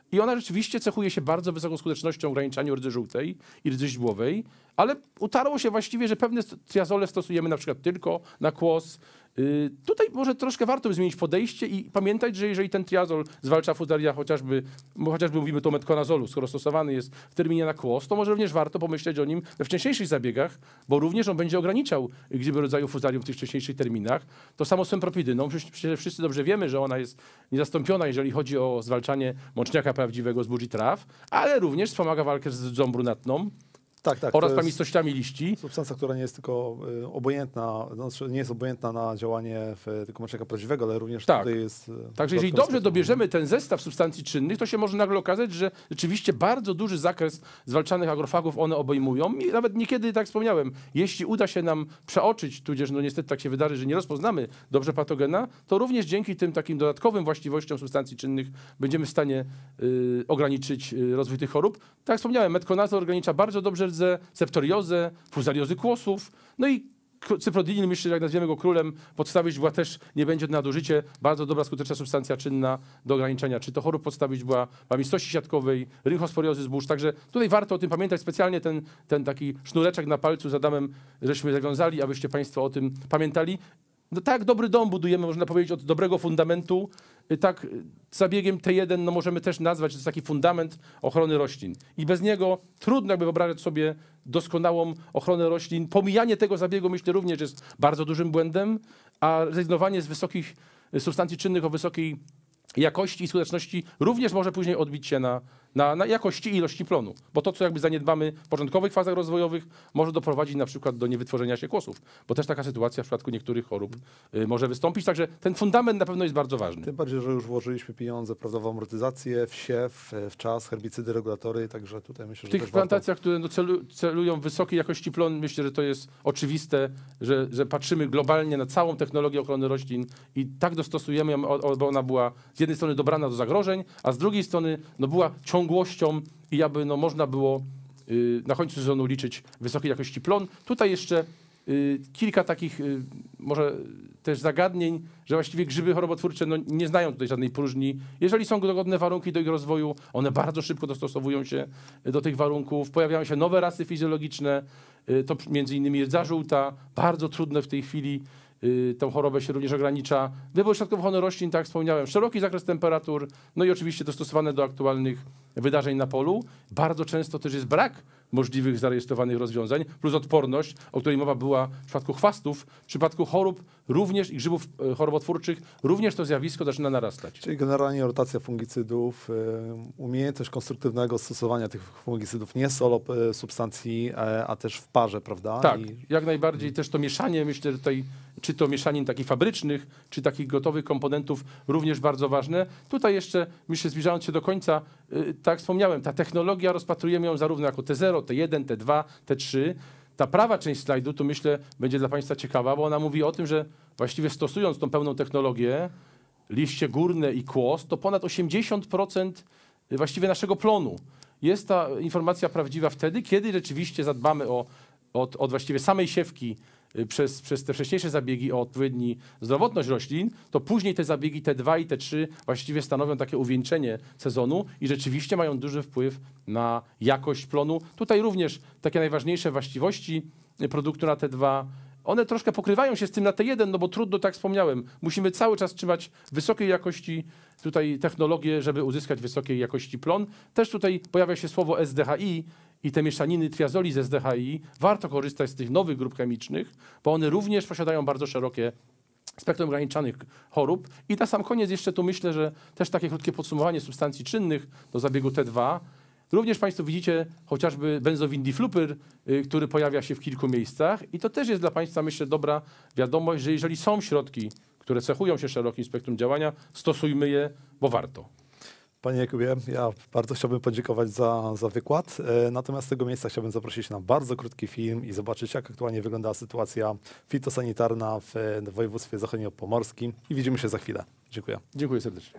i ona rzeczywiście cechuje się bardzo wysoką skutecznością w ograniczaniu rdzy żółtej i rdzy źdźbłowej, ale utarło się właściwie, że pewne triazole stosujemy na przykład tylko na kłos. Yy, tutaj może troszkę warto by zmienić podejście i pamiętać, że jeżeli ten triazol zwalcza fuzaria, chociażby, bo chociażby mówimy tu o metkonazolu, skoro stosowany jest w terminie na kłos, to może również warto pomyśleć o nim we wcześniejszych zabiegach, bo również on będzie ograniczał grzybę rodzaju fuzarium w tych wcześniejszych terminach. To samo z fempropidyną. Przecież wszyscy dobrze wiemy, że ona jest niezastąpiona, jeżeli chodzi o zwalczanie mączniaka prawdziwego z burzy traw, ale również wspomaga walkę z rdzą brunatną. Tak, tak. Oraz to jest plamistościami liści. substancja, która nie jest tylko y, obojętna, znaczy nie jest obojętna na działanie w, tylko mącznika prawdziwego, ale również Tak. tutaj jest... y, Także jeżeli dodatkowy dobrze sposób. dobierzemy ten zestaw substancji czynnych, to się może nagle okazać, że rzeczywiście bardzo duży zakres zwalczanych agrofagów one obejmują i nawet niekiedy, tak jak wspomniałem, jeśli uda się nam przeoczyć, tudzież no niestety tak się wydarzy, że nie rozpoznamy dobrze patogena, to również dzięki tym takim dodatkowym właściwościom substancji czynnych będziemy w stanie y, ograniczyć y, rozwój tych chorób. Tak jak wspomniałem, metkonazol ogranicza bardzo dobrze rdzę, septoriozę, fuzariozy kłosów, no i cyprodinil, myślę, że jak nazwiemy go królem, podstawy źdźbła też nie będzie nadużycie. Bardzo dobra, skuteczna substancja czynna do ograniczenia czy to chorób podstawy źdźbła, plamistości siatkowej, rynchosforiozy zbóż. Także tutaj warto o tym pamiętać. Specjalnie ten, ten taki sznureczek na palcu z Adamem żeśmy zawiązali, abyście Państwo o tym pamiętali. No tak, dobry dom budujemy, można powiedzieć, od dobrego fundamentu. Tak, zabiegiem T jeden no możemy też nazwać, że to jest taki fundament ochrony roślin. I bez niego trudno jakby wyobrazić sobie doskonałą ochronę roślin. Pomijanie tego zabiegu, myślę, również jest bardzo dużym błędem, a rezygnowanie z wysokich substancji czynnych o wysokiej jakości i skuteczności również może później odbić się na, na, na jakości i ilości plonu. Bo to, co jakby zaniedbamy w początkowych fazach rozwojowych, może doprowadzić na przykład do niewytworzenia się kłosów. Bo też taka sytuacja w przypadku niektórych chorób y, może wystąpić. Także ten fundament na pewno jest bardzo ważny. Tym bardziej, że już włożyliśmy pieniądze, prawda, w amortyzację, w siew, w czas, herbicydy, regulatory, także tutaj myślę, W że tych też plantacjach, które no celu, celują w wysokiej jakości plon, myślę, że to jest oczywiste, że, że patrzymy globalnie na całą technologię ochrony roślin i tak dostosujemy ją, o- o- bo ona była z jednej strony dobrana do zagrożeń, a z drugiej strony no, była ciągłością i aby no, można było y, na końcu sezonu liczyć wysokiej jakości plon. Tutaj jeszcze y, kilka takich y, może też zagadnień, że właściwie grzyby chorobotwórcze no, nie znają tutaj żadnej próżni. Jeżeli są dogodne warunki do ich rozwoju, one bardzo szybko dostosowują się do tych warunków. Pojawiają się nowe rasy fizjologiczne, y, to między innymi rdza żółta, bardzo trudne w tej chwili. Y, Tą chorobę się również ogranicza. Wybór środków ochrony roślin, tak jak wspomniałem, szeroki zakres temperatur, no i oczywiście dostosowane do aktualnych wydarzeń na polu. Bardzo często też jest brak możliwych zarejestrowanych rozwiązań, plus odporność, o której mowa była w przypadku chwastów, w przypadku chorób również i grzybów e, chorobotwórczych, również to zjawisko zaczyna narastać. Czyli generalnie rotacja fungicydów, y, umiejętność konstruktywnego stosowania tych fungicydów, nie solo y, substancji, e, a też w parze, prawda? Tak, I jak najbardziej też to mieszanie, myślę, że tutaj czy to mieszanin takich fabrycznych, czy takich gotowych komponentów również bardzo ważne. Tutaj jeszcze, myślę, zbliżając się do końca, y, tak jak wspomniałem, ta technologia rozpatrujemy ją zarówno jako T zero, T jeden, T dwa, T trzy. Ta prawa część slajdu, to myślę, będzie dla Państwa ciekawa, bo ona mówi o tym, że właściwie stosując tą pełną technologię, liście górne i kłos, to ponad osiemdziesiąt procent właściwie naszego plonu. Jest ta informacja prawdziwa wtedy, kiedy rzeczywiście zadbamy o, od, od właściwie samej siewki y, przez, przez te wcześniejsze zabiegi o odpowiedni zdrowotność roślin, to później te zabiegi T dwa i T trzy właściwie stanowią takie uwieńczenie sezonu i rzeczywiście mają duży wpływ na jakość plonu. Tutaj również takie najważniejsze właściwości y, produktu na T dwa, one troszkę pokrywają się z tym na T jeden, no bo trudno, tak jak wspomniałem, musimy cały czas trzymać wysokiej jakości tutaj technologię, żeby uzyskać wysokiej jakości plon. Też tutaj pojawia się słowo S D H I i te mieszaniny triazoli z S D H I. Warto korzystać z tych nowych grup chemicznych, bo one również posiadają bardzo szerokie spektrum ograniczanych chorób. I na sam koniec jeszcze tu myślę, że też takie krótkie podsumowanie substancji czynnych do zabiegu T dwa. Również Państwo widzicie chociażby benzowindiflupyr, y, który pojawia się w kilku miejscach i to też jest dla Państwa, myślę, dobra wiadomość, że jeżeli są środki, które cechują się szerokim spektrum działania, stosujmy je, bo warto. Panie Jakubie, ja bardzo chciałbym podziękować za, za wykład. E, Natomiast z tego miejsca chciałbym zaprosić na bardzo krótki film i zobaczyć, jak aktualnie wygląda sytuacja fitosanitarna w, w województwie zachodniopomorskim. I widzimy się za chwilę. Dziękuję. Dziękuję serdecznie.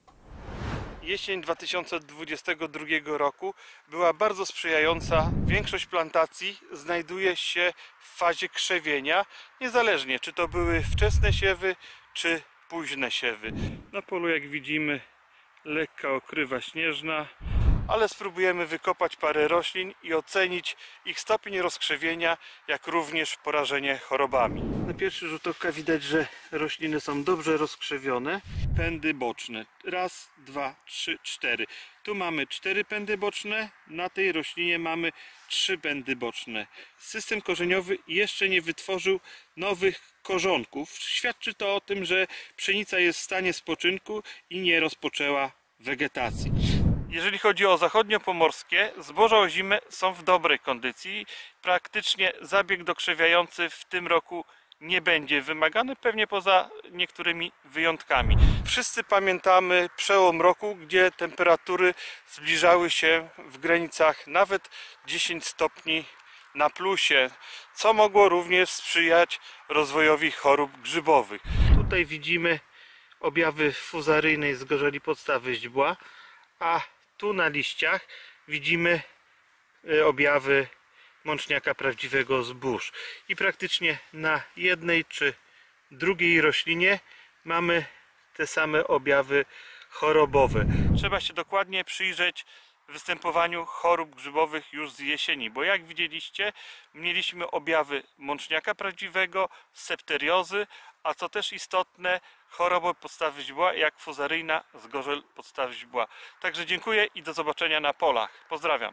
Jesień dwa tysiące dwudziestego drugiego roku była bardzo sprzyjająca. Większość plantacji znajduje się w fazie krzewienia, niezależnie czy to były wczesne siewy, czy późne siewy. Na polu, jak widzimy, lekka okrywa śnieżna, ale spróbujemy wykopać parę roślin i ocenić ich stopień rozkrzewienia, jak również porażenie chorobami. Na pierwszy rzut oka widać, że rośliny są dobrze rozkrzewione. Pędy boczne. Raz, dwa, trzy, cztery. Tu mamy cztery pędy boczne, na tej roślinie mamy trzy pędy boczne. System korzeniowy jeszcze nie wytworzył nowych korzonków. Świadczy to o tym, że pszenica jest w stanie spoczynku i nie rozpoczęła wegetacji. Jeżeli chodzi o zachodniopomorskie, zboża ozime są w dobrej kondycji. Praktycznie zabieg dokrzewiający w tym roku nie będzie wymagany, pewnie poza niektórymi wyjątkami. Wszyscy pamiętamy przełom roku, gdzie temperatury zbliżały się w granicach nawet dziesięć stopni na plusie, co mogło również sprzyjać rozwojowi chorób grzybowych. Tutaj widzimy objawy fuzaryjnej zgorzeli podstawy źdźbła, a tu na liściach widzimy objawy mączniaka prawdziwego zbóż. I praktycznie na jednej czy drugiej roślinie mamy te same objawy chorobowe. Trzeba się dokładnie przyjrzeć występowaniu chorób grzybowych już z jesieni, bo jak widzieliście, mieliśmy objawy mączniaka prawdziwego, septeriozy, a co też istotne, choroby podstawy źdźbła, jak fuzaryjna zgorzel podstawy źdźbła. Także dziękuję i do zobaczenia na polach. Pozdrawiam.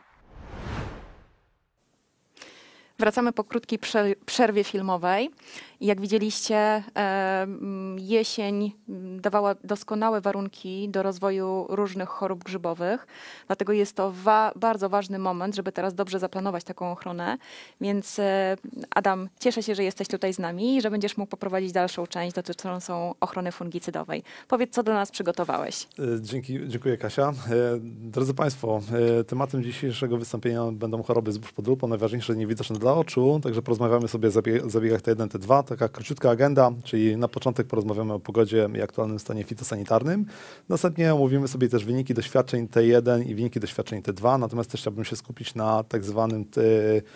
Wracamy po krótkiej prze- przerwie filmowej. Jak widzieliście, e, m, jesień m, dawała doskonałe warunki do rozwoju różnych chorób grzybowych. Dlatego jest to wa- bardzo ważny moment, żeby teraz dobrze zaplanować taką ochronę. Więc e, Adam, cieszę się, że jesteś tutaj z nami i że będziesz mógł poprowadzić dalszą część dotyczącą ochrony fungicydowej. Powiedz, co dla nas przygotowałeś. E, Dzięki, dziękuję Kasia. E, Drodzy Państwo, e, tematem dzisiejszego wystąpienia będą choroby zbóż pod lupą, najważniejsze niewidoczne dla oczu, także porozmawiamy sobie o zabie- zabiegach T jeden, T dwa, taka króciutka agenda, czyli na początek porozmawiamy o pogodzie i aktualnym stanie fitosanitarnym. Następnie omówimy sobie też wyniki doświadczeń T jeden i wyniki doświadczeń T dwa, natomiast też chciałbym się skupić na tak zwanym, t-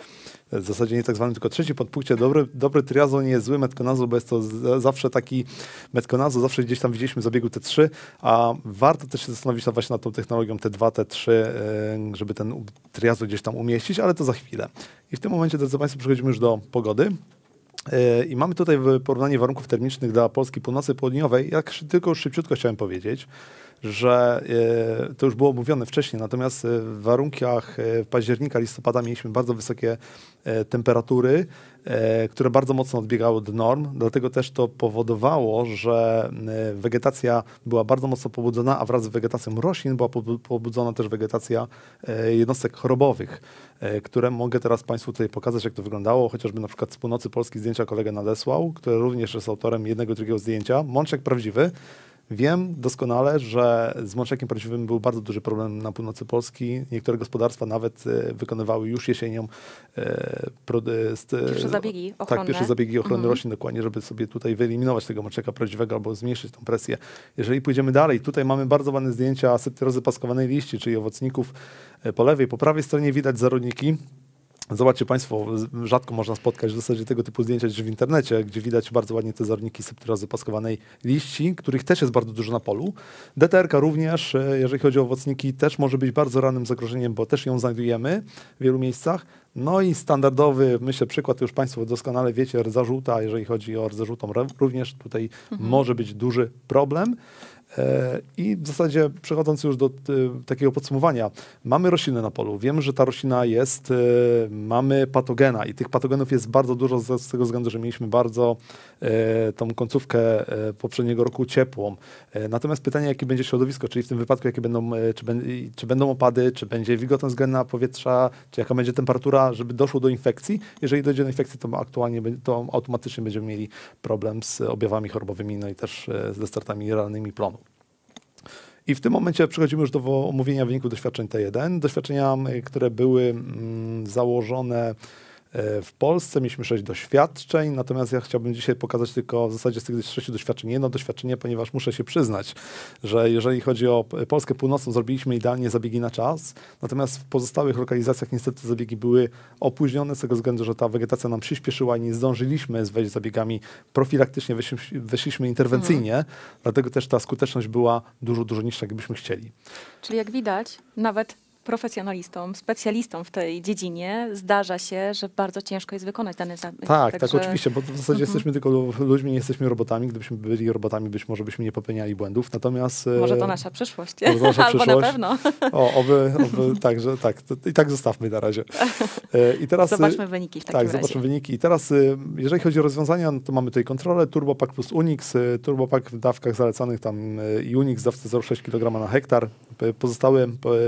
w zasadzie nie tak zwanym, tylko trzecim podpunkcie. Dobry, dobry triazol nie jest zły metkonazol, bo jest to z- zawsze taki metkonazol, zawsze gdzieś tam widzieliśmy w zabiegu T trzy, a warto też się zastanowić nad właśnie nad tą technologią T dwa, T trzy, e, żeby ten triazol gdzieś tam umieścić, ale to za chwilę. I w tym momencie, drodzy Państwo, przechodzimy już do pogody. E, I mamy tutaj w porównanie warunków termicznych dla Polski północy południowej. Jak szy- tylko już szybciutko chciałem powiedzieć, że e, to już było mówione wcześniej, natomiast e, w warunkach e, października, listopada mieliśmy bardzo wysokie e, temperatury, e, które bardzo mocno odbiegały od norm, dlatego też to powodowało, że e, wegetacja była bardzo mocno pobudzona, a wraz z wegetacją roślin była pobu- pobudzona też wegetacja e, jednostek chorobowych, e, które mogę teraz Państwu tutaj pokazać, jak to wyglądało, chociażby na przykład z północy Polski zdjęcia kolega nadesłał, który również jest autorem jednego i drugiego zdjęcia. Mączek prawdziwy. Wiem doskonale, że z mączekiem prawdziwym był bardzo duży problem na północy Polski. Niektóre gospodarstwa nawet e, wykonywały już jesienią e, pro, e, st, Pierwsze zabiegi ochronne. Tak, pierwsze zabiegi ochrony Mhm. roślin dokładnie, żeby sobie tutaj wyeliminować tego mączeka prawdziwego albo zmniejszyć tą presję. Jeżeli pójdziemy dalej, tutaj mamy bardzo ładne zdjęcia septyrozy paskowanej liści, czyli owocników. E, po lewej, po prawej stronie widać zarodniki. Zobaczcie Państwo, z- rzadko można spotkać w zasadzie tego typu zdjęcia gdzieś w internecie, gdzie widać bardzo ładnie te zarodniki septyrozy paskowanej liści, których też jest bardzo dużo na polu. D T R ka również, e, jeżeli chodzi o owocniki, też może być bardzo rannym zagrożeniem, bo też ją znajdujemy w wielu miejscach. No i standardowy, myślę, przykład, to już Państwo doskonale wiecie, rdza żółta, jeżeli chodzi o rdzę żółtą, re- również tutaj może być duży problem. E, I w zasadzie przechodząc już do e, takiego podsumowania, mamy roślinę na polu, wiemy, że ta roślina jest, e, mamy patogena i tych patogenów jest bardzo dużo z, z tego względu, że mieliśmy bardzo e, tą końcówkę e, poprzedniego roku ciepłą. E, natomiast pytanie, jakie będzie środowisko, czyli w tym wypadku, jakie będą, e, czy, ben, i- czy będą opady, czy będzie wilgotność względna powietrza, czy jaka będzie temperatura, żeby doszło do infekcji. Jeżeli dojdzie do infekcji, to aktualnie będzie- to automatycznie będziemy mieli problem z objawami chorobowymi, no i też e, ze startami rannymi plonu. I w tym momencie przechodzimy już do omówienia wyników doświadczeń T jeden. Doświadczenia, y, które były mm, założone W Polsce mieliśmy sześć doświadczeń, natomiast ja chciałbym dzisiaj pokazać tylko w zasadzie z tych sześciu doświadczeń jedno doświadczenie, ponieważ muszę się przyznać, że jeżeli chodzi o Polskę Północną, zrobiliśmy idealnie zabiegi na czas, natomiast w pozostałych lokalizacjach niestety zabiegi były opóźnione z tego względu, że ta wegetacja nam przyspieszyła i nie zdążyliśmy wejść zabiegami profilaktycznie, weszliśmy, weszliśmy interwencyjnie, mhm. dlatego też ta skuteczność była dużo, dużo niższa, jakbyśmy chcieli. Czyli jak widać, nawet profesjonalistom, specjalistom w tej dziedzinie zdarza się, że bardzo ciężko jest wykonać dany zabieg. Tak, Także... tak, oczywiście, bo w zasadzie Mhm. jesteśmy tylko ludźmi, nie jesteśmy robotami. Gdybyśmy byli robotami, być może byśmy nie popełniali błędów, natomiast... Może to nasza przyszłość, Może to nasza albo przyszłość. na pewno. O, oby, oby tak, że tak, to, i tak zostawmy na razie. I teraz, Zobaczmy wyniki w takim Tak, razie. zobaczmy wyniki. I teraz, jeżeli chodzi o rozwiązania, no to mamy tutaj kontrolę, TurboPack plus Unix, TurboPack w dawkach zalecanych tam i Unix w dawce zero przecinek sześć kilograma na hektar. Pozostałe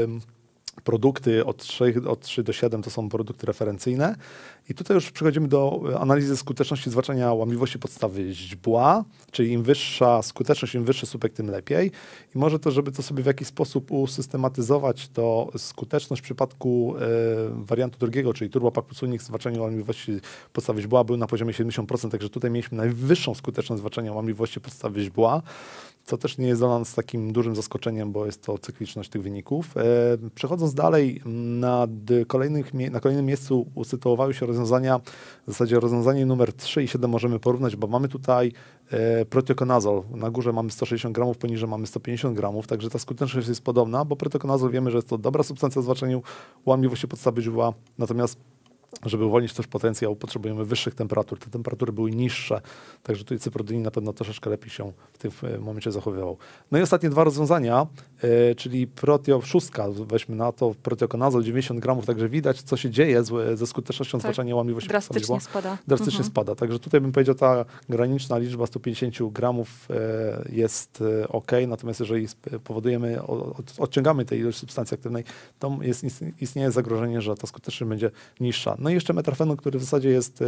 produkty od trzy, od trzy do siedem to są produkty referencyjne. I tutaj już przechodzimy do analizy skuteczności zwalczania łamliwości podstawy źdźbła, czyli im wyższa skuteczność, im wyższy słupek, tym lepiej. I może to, żeby to sobie w jakiś sposób usystematyzować, to skuteczność w przypadku e, wariantu drugiego, czyli TurboPack plus Unix, zwalczania łamliwości podstawy źdźbła był na poziomie siedemdziesiąt procent, także tutaj mieliśmy najwyższą skuteczność zwalczania łamliwości podstawy źdźbła, co też nie jest dla nas takim dużym zaskoczeniem, bo jest to cykliczność tych wyników. E, przechodząc dalej, na, kolejnych, na kolejnym miejscu usytuowały się rozwiązania, w zasadzie rozwiązanie numer trzy i siedem możemy porównać, bo mamy tutaj e, proteokonazol. Na górze mamy sto sześćdziesiąt gramów, poniżej mamy sto pięćdziesiąt gramów, także ta skuteczność jest podobna, bo proteokonazol wiemy, że jest to dobra substancja w zwalczaniu łamliwości podstawy źdźbła, natomiast żeby uwolnić też potencjał, potrzebujemy wyższych temperatur. Te temperatury były niższe, także tutaj cyprodylin na pewno troszeczkę lepiej się w tym momencie zachowywał. No i ostatnie dwa rozwiązania, yy, czyli proteo szóstka, weźmy na to proteokonazol dziewięćdziesiąt gramów, także widać, co się dzieje z, ze skutecznością tak. zwalczania łamliwości podstawy źdźbła. Drastycznie spada. Drastycznie mhm. spada, także tutaj bym powiedział, ta graniczna liczba sto pięćdziesiąt gramów yy, jest yy, ok, natomiast jeżeli powodujemy, od, odciągamy tej ilości substancji aktywnej, to jest, istnieje zagrożenie, że ta skuteczność będzie niższa. No i jeszcze metrafenon, który w zasadzie jest,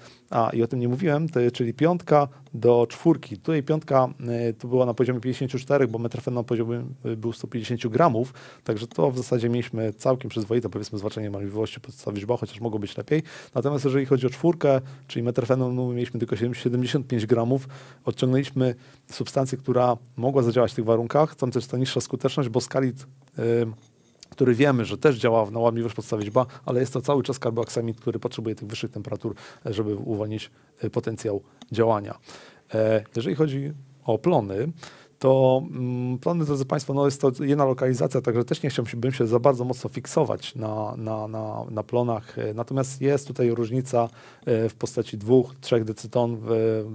a i o tym nie mówiłem, to, czyli piątka do czwórki. Tutaj piątka to była na poziomie pięćdziesiąt cztery, bo metrafenon na poziomie był sto pięćdziesiąt gramów, także to w zasadzie mieliśmy całkiem przyzwoite, powiedzmy, zwalczanie łamliwości podstawy źdźbła, chociaż mogło być lepiej. Natomiast jeżeli chodzi o czwórkę, czyli metrafenonu, mieliśmy tylko siedemdziesiąt pięć gramów, odciągnęliśmy substancję, która mogła zadziałać w tych warunkach, tam też ta niższa skuteczność, bo skalit yy, który wiemy, że też działa na łamliwość podstawy źdźbła, ale jest to cały czas karboaksamid, który potrzebuje tych wyższych temperatur, żeby uwolnić potencjał działania. Jeżeli chodzi o plony, to mm, plony, drodzy Państwo, no jest to jedna lokalizacja, także też nie chciałbym się za bardzo mocno fiksować na, na, na, na plonach. Natomiast jest tutaj różnica w postaci dwóch, trzech decyton w,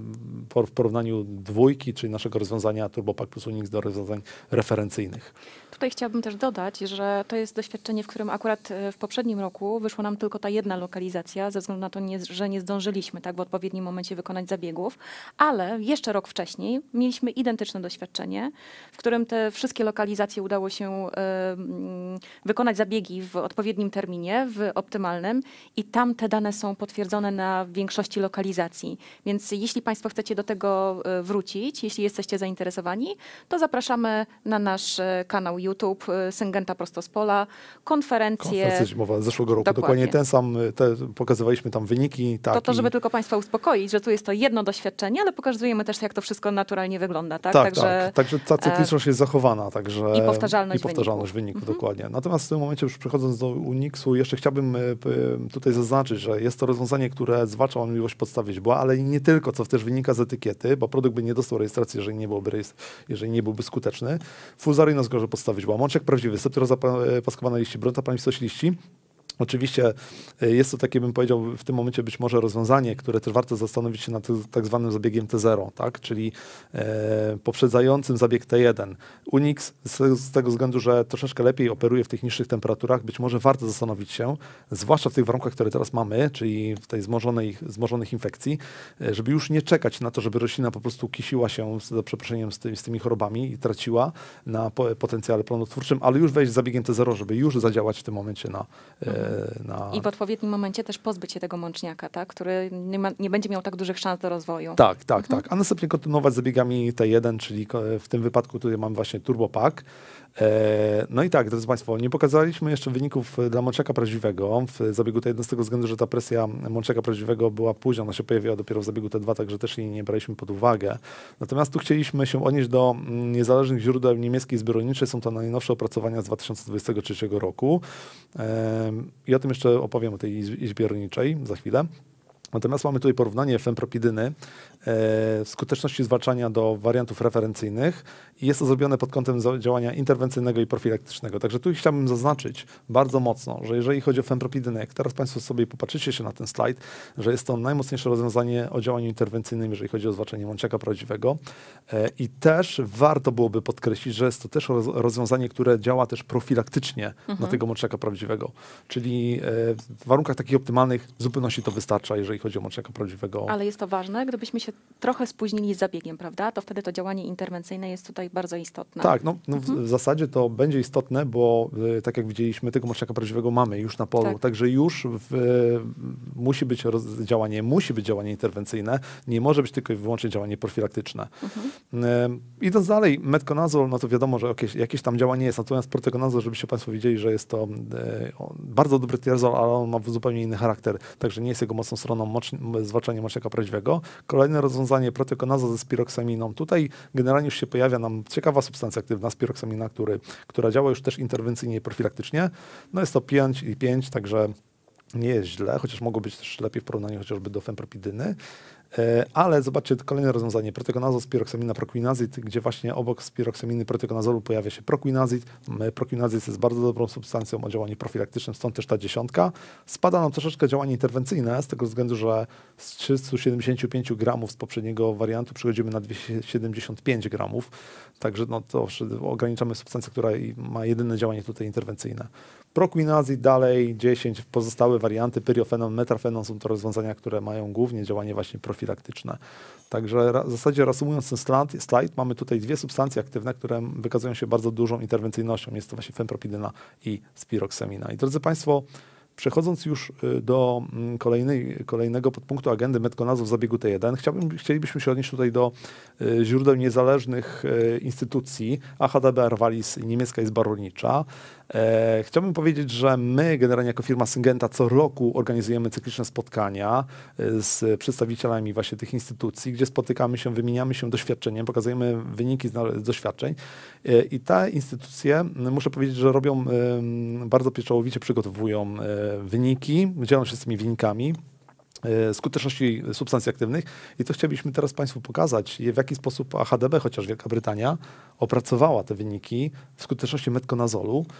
w porównaniu dwójki, czyli naszego rozwiązania TurboPack plus Unix do rozwiązań referencyjnych. Tutaj chciałabym też dodać, że to jest doświadczenie, w którym akurat w poprzednim roku wyszła nam tylko ta jedna lokalizacja, ze względu na to, nie, że nie zdążyliśmy tak w odpowiednim momencie wykonać zabiegów, ale jeszcze rok wcześniej mieliśmy identyczne doświadczenie, w którym te wszystkie lokalizacje udało się y, wykonać zabiegi w odpowiednim terminie, w optymalnym i tam te dane są potwierdzone na większości lokalizacji. Więc jeśli Państwo chcecie do tego wrócić, jeśli jesteście zainteresowani, to zapraszamy na nasz kanał YouTube Syngenta Prosto z Pola, konferencje. Konferencja zimowa z zeszłego roku. Dokładnie. Dokładnie ten sam, te, pokazywaliśmy tam wyniki. Tak, to to, i... żeby tylko Państwa uspokoić, że tu jest to jedno doświadczenie, ale pokazujemy też, jak to wszystko naturalnie wygląda. Tak, tak, także, tak. Także ta cykliczność e... jest zachowana. Także... I powtarzalność, I powtarzalność wyników, wyników. Mhm. dokładnie. Natomiast w tym momencie, już przechodząc do Unixu, jeszcze chciałbym tutaj zaznaczyć, że jest to rozwiązanie, które zwalcza łamliwość podstawy źdźbła, ale nie tylko, co też wynika z etykiety, bo produkt by nie dostał rejestracji, jeżeli nie byłby, jeżeli nie byłby skuteczny. Fuzary na zgorze podstawy źdźbła, mączek prawdziwy, septyroza paskowana liści, brąza palmistość liści. Oczywiście jest to takie, bym powiedział, w tym momencie być może rozwiązanie, które też warto zastanowić się nad tak zwanym zabiegiem T zero, tak? Czyli e, poprzedzającym zabieg T jeden. Unix z, z tego względu, że troszeczkę lepiej operuje w tych niższych temperaturach, być może warto zastanowić się, zwłaszcza w tych warunkach, które teraz mamy, czyli w tej zmożonej, zmożonych infekcji, żeby już nie czekać na to, żeby roślina po prostu kisiła się, za przeproszeniem, z, ty, z tymi chorobami i traciła na po, potencjale plonotwórczym, ale już wejść z zabiegiem T zero, żeby już zadziałać w tym momencie na e, na... I w odpowiednim momencie też pozbyć się tego mączniaka, tak? Który nie, ma, nie będzie miał tak dużych szans do rozwoju. Tak, tak, tak. A następnie kontynuować zabiegami T jeden, czyli ko- w tym wypadku tutaj mam właśnie turbopak. E, No i tak, drodzy Państwo, nie pokazaliśmy jeszcze wyników dla mączniaka prawdziwego w zabiegu T jeden z tego względu, że ta presja mączniaka prawdziwego była późna, ona się pojawiła dopiero w zabiegu T dwa, także też jej nie braliśmy pod uwagę. Natomiast tu chcieliśmy się odnieść do mm, niezależnych źródeł niemieckiej zbiorniczej, są to najnowsze opracowania z dwa tysiące dwudziestego trzeciego roku. E, I o tym jeszcze opowiem, o tej izb- izbie rolniczej za chwilę. Natomiast mamy tutaj porównanie fempropidyny, e, skuteczności zwalczania do wariantów referencyjnych i jest to zrobione pod kątem za- działania interwencyjnego i profilaktycznego. Także tu chciałbym zaznaczyć bardzo mocno, że jeżeli chodzi o fempropidynę, jak teraz Państwo sobie popatrzycie się na ten slajd, że jest to najmocniejsze rozwiązanie o działaniu interwencyjnym, jeżeli chodzi o zwalczanie mączniaka prawdziwego. E, I też warto byłoby podkreślić, że jest to też roz- rozwiązanie, które działa też profilaktycznie na tego mączniaka prawdziwego. Czyli e, w warunkach takich optymalnych w zupełności to wystarcza, jeżeli chodzi o mączniaka prawdziwego. Ale jest to ważne, gdybyśmy się trochę spóźnili z zabiegiem, prawda? To wtedy to działanie interwencyjne jest tutaj bardzo istotne. Tak, no, no w, w zasadzie to będzie istotne, bo y, tak jak widzieliśmy, tego mączniaka prawdziwego mamy już na polu, Tak. także już w, y, musi być roz, działanie, musi być działanie interwencyjne, nie może być tylko i wyłącznie działanie profilaktyczne. Y, idąc dalej, metconazol, no to wiadomo, że jakieś, jakieś tam działanie jest, natomiast proteconazol, żebyście Państwo wiedzieli, że jest to y, o, bardzo dobry tyrozol, ale on ma zupełnie inny charakter, także nie jest jego mocną stroną mocz, zwalczanie mączniaka prawdziwego. Kolejne rozwiązanie, proteconazol ze spiroksaminą. Tutaj generalnie już się pojawia nam ciekawa substancja aktywna, spiroksamina, który, która działa już też interwencyjnie i profilaktycznie. No jest to pięć i pięć, także nie jest źle, chociaż mogło być też lepiej w porównaniu chociażby do fempropidyny. E, Ale zobaczcie kolejne rozwiązanie, proteconazol, spiroksamina, proquinazid, gdzie właśnie obok spiroksaminy, proteconazolu pojawia się proquinazid. M, Proquinazid jest bardzo dobrą substancją o działaniu profilaktycznym, stąd też ta dziesiątka. Spada nam troszeczkę działanie interwencyjne, z tego względu, że z trzystu siedemdziesięciu pięciu gramów z poprzedniego wariantu przechodzimy na dwieście siedemdziesiąt pięć gramów. Także no to ograniczamy substancję, która ma jedyne działanie tutaj interwencyjne. Proquinazid dalej, dziesięć, pozostałe warianty, pyriofenon, metrafenon są to rozwiązania, które mają głównie działanie właśnie profilaktyczne. Także ra, w zasadzie reasumując ten slajd, slajd, mamy tutaj dwie substancje aktywne, które wykazują się bardzo dużą interwencyjnością. Jest to właśnie fempropidyna i spiroksamina. I drodzy Państwo, przechodząc już y, do mm, kolejnej, kolejnego podpunktu agendy metconazol w zabiegu T jeden, chciałbym, chcielibyśmy się odnieść tutaj do y, źródeł niezależnych y, instytucji, A H D B Arvalis i Niemiecka Izba Rolnicza. E, chciałbym powiedzieć, że my generalnie jako firma Syngenta co roku organizujemy cykliczne spotkania y, z przedstawicielami właśnie tych instytucji, gdzie spotykamy się, wymieniamy się doświadczeniem, pokazujemy wyniki z, z doświadczeń y, i te instytucje, y, muszę powiedzieć, że robią y, bardzo pieczołowicie, przygotowują y, wyniki, dzielą się z tymi wynikami e, skuteczności substancji aktywnych i to chcielibyśmy teraz Państwu pokazać, w jaki sposób A H D B, chociaż Wielka Brytania, opracowała te wyniki w skuteczności metconazolu e,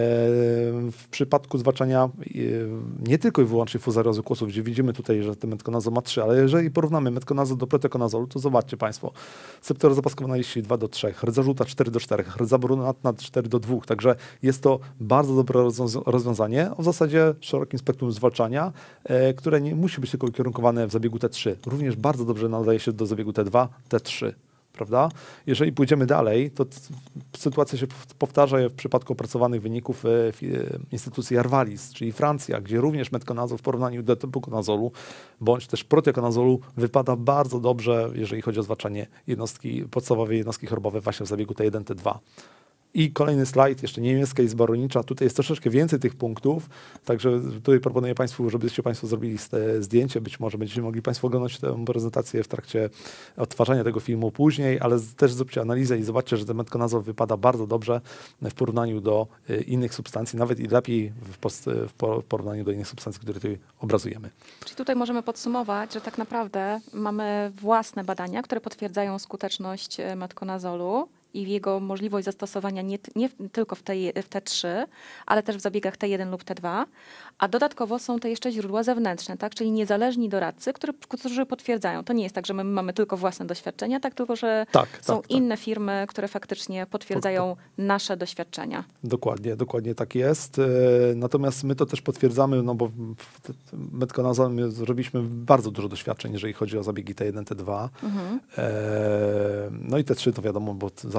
w przypadku zwalczania e, nie tylko i wyłącznie fuzariozy kłosów, gdzie widzimy tutaj, że ten metconazol ma trzy, ale jeżeli porównamy metconazol do proteconazolu, to zobaczcie Państwo, septora zapaskowa na liści dwa do trzech, rdza żółta cztery do czterech, rdza brunatna cztery do dwóch, także jest to bardzo dobre rozwiąz- rozwiązanie o w zasadzie szerokim spektrum zwalczania, e, które nie musi być tylko ukierunkowane w zabiegu T trzy. Również bardzo dobrze nadaje się do zabiegu T dwa, T trzy. Prawda? Jeżeli pójdziemy dalej, to t- sytuacja się pow- powtarza w przypadku opracowanych wyników e, w e, instytucji Arvalis, czyli Francja, gdzie również metconazol w porównaniu do topoconazolu bądź też proteconazolu wypada bardzo dobrze, jeżeli chodzi o zwalczanie jednostki, podstawowej jednostki chorobowej właśnie w zabiegu T jeden, T dwa. I kolejny slajd, jeszcze Niemiecka Izba Rolnicza. Tutaj jest troszeczkę więcej tych punktów, także tutaj proponuję Państwu, żebyście Państwo zrobili ste- zdjęcie. Być może będziecie mogli Państwo oglądać tę prezentację w trakcie odtwarzania tego filmu później, ale z- też zróbcie analizę i zobaczcie, że ten metconazol wypada bardzo dobrze w porównaniu do y, innych substancji, nawet i lepiej w, post- w po- porównaniu do innych substancji, które tutaj obrazujemy. Czyli tutaj możemy podsumować, że tak naprawdę mamy własne badania, które potwierdzają skuteczność e, metconazolu i jego możliwość zastosowania nie, t- nie w- tylko w, T, w T trzy, ale też w zabiegach T jeden lub T dwa, a dodatkowo są to jeszcze źródła zewnętrzne, tak? Czyli niezależni doradcy, którzy, którzy potwierdzają. To nie jest tak, że my mamy tylko własne doświadczenia, tak? Tylko że Tak, są tak, tak. inne firmy, które faktycznie potwierdzają nasze doświadczenia. Dokładnie, dokładnie tak jest. E, Natomiast my to też potwierdzamy, no bo w- w- metconazol my zrobiliśmy bardzo dużo doświadczeń, jeżeli chodzi o zabiegi T jeden, T dwa. Mhm. E, No i T trzy to wiadomo, bo t- zawsze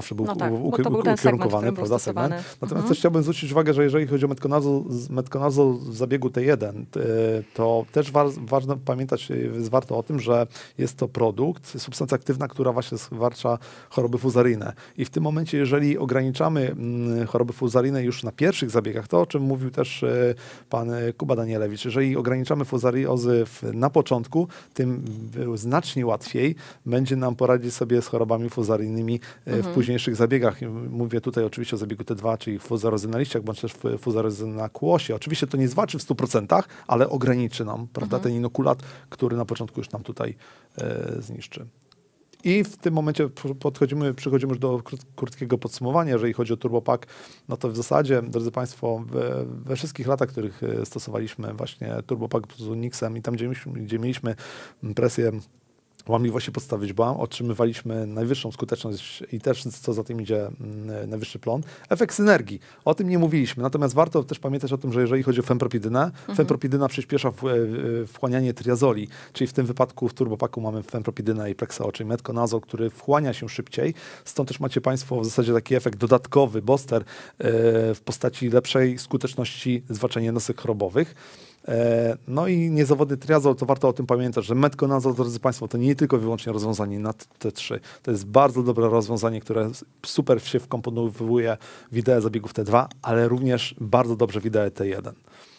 zawsze był No tak, u- bo to u- był ten segment, w ukierunkowany, którym był prawda, stosowany. segment. Natomiast Mhm. też chciałbym zwrócić uwagę, że jeżeli chodzi o metkonazol, metkonazol w zabiegu T jeden, t- to też wa ważne pamiętać jest warto o tym, że jest to produkt, substancja aktywna, która właśnie zwalcza choroby fuzaryjne. I w tym momencie, jeżeli ograniczamy mm, choroby fuzaryjne już na pierwszych zabiegach, to o czym mówił też e, pan e, Kuba Danielewicz, jeżeli ograniczamy fuzariozy w, na początku, tym w- znacznie łatwiej będzie nam poradzić sobie z chorobami fuzaryjnymi e, w późniejszych zabiegach. I mówię tutaj oczywiście o zabiegu T dwa, czyli fuzarozy na liściach, bądź też fu- fuzarozy na kłosie. Oczywiście to nie zwalczy w stu procentach, ale ograniczy nam, prawda, ten inokulat, który na początku już nam tutaj e, zniszczy. I w tym momencie p- podchodzimy, przechodzimy już do krót- krótkiego podsumowania. Jeżeli chodzi o turbopak, no to w zasadzie, drodzy Państwo, we, we wszystkich latach, w których e, stosowaliśmy właśnie turbopak z Unixem i tam, gdzie mieliśmy, gdzie mieliśmy presję łamliwości podstawy źdźbła, otrzymywaliśmy najwyższą skuteczność i też, co za tym idzie, mm, najwyższy plon. Efekt synergii. O tym nie mówiliśmy. Natomiast warto też pamiętać o tym, że jeżeli chodzi o fenpropidynę, mhm. fenpropidyna przyspiesza w, w, wchłanianie triazoli, czyli w tym wypadku w turbopaku mamy fenpropidynę i Plexao, czyli metkonazol, który wchłania się szybciej. Stąd też macie Państwo w zasadzie taki efekt dodatkowy, booster, e, w postaci lepszej skuteczności zwalczania jednostek chorobowych. E, No i niezawodny triazol, to warto o tym pamiętać, że metkonazol, drodzy Państwo, to nie tylko i wyłącznie rozwiązanie na T trzy. To jest bardzo dobre rozwiązanie, które super się wkomponowuje w ideę zabiegów T dwa, ale również bardzo dobrze w ideę T jeden.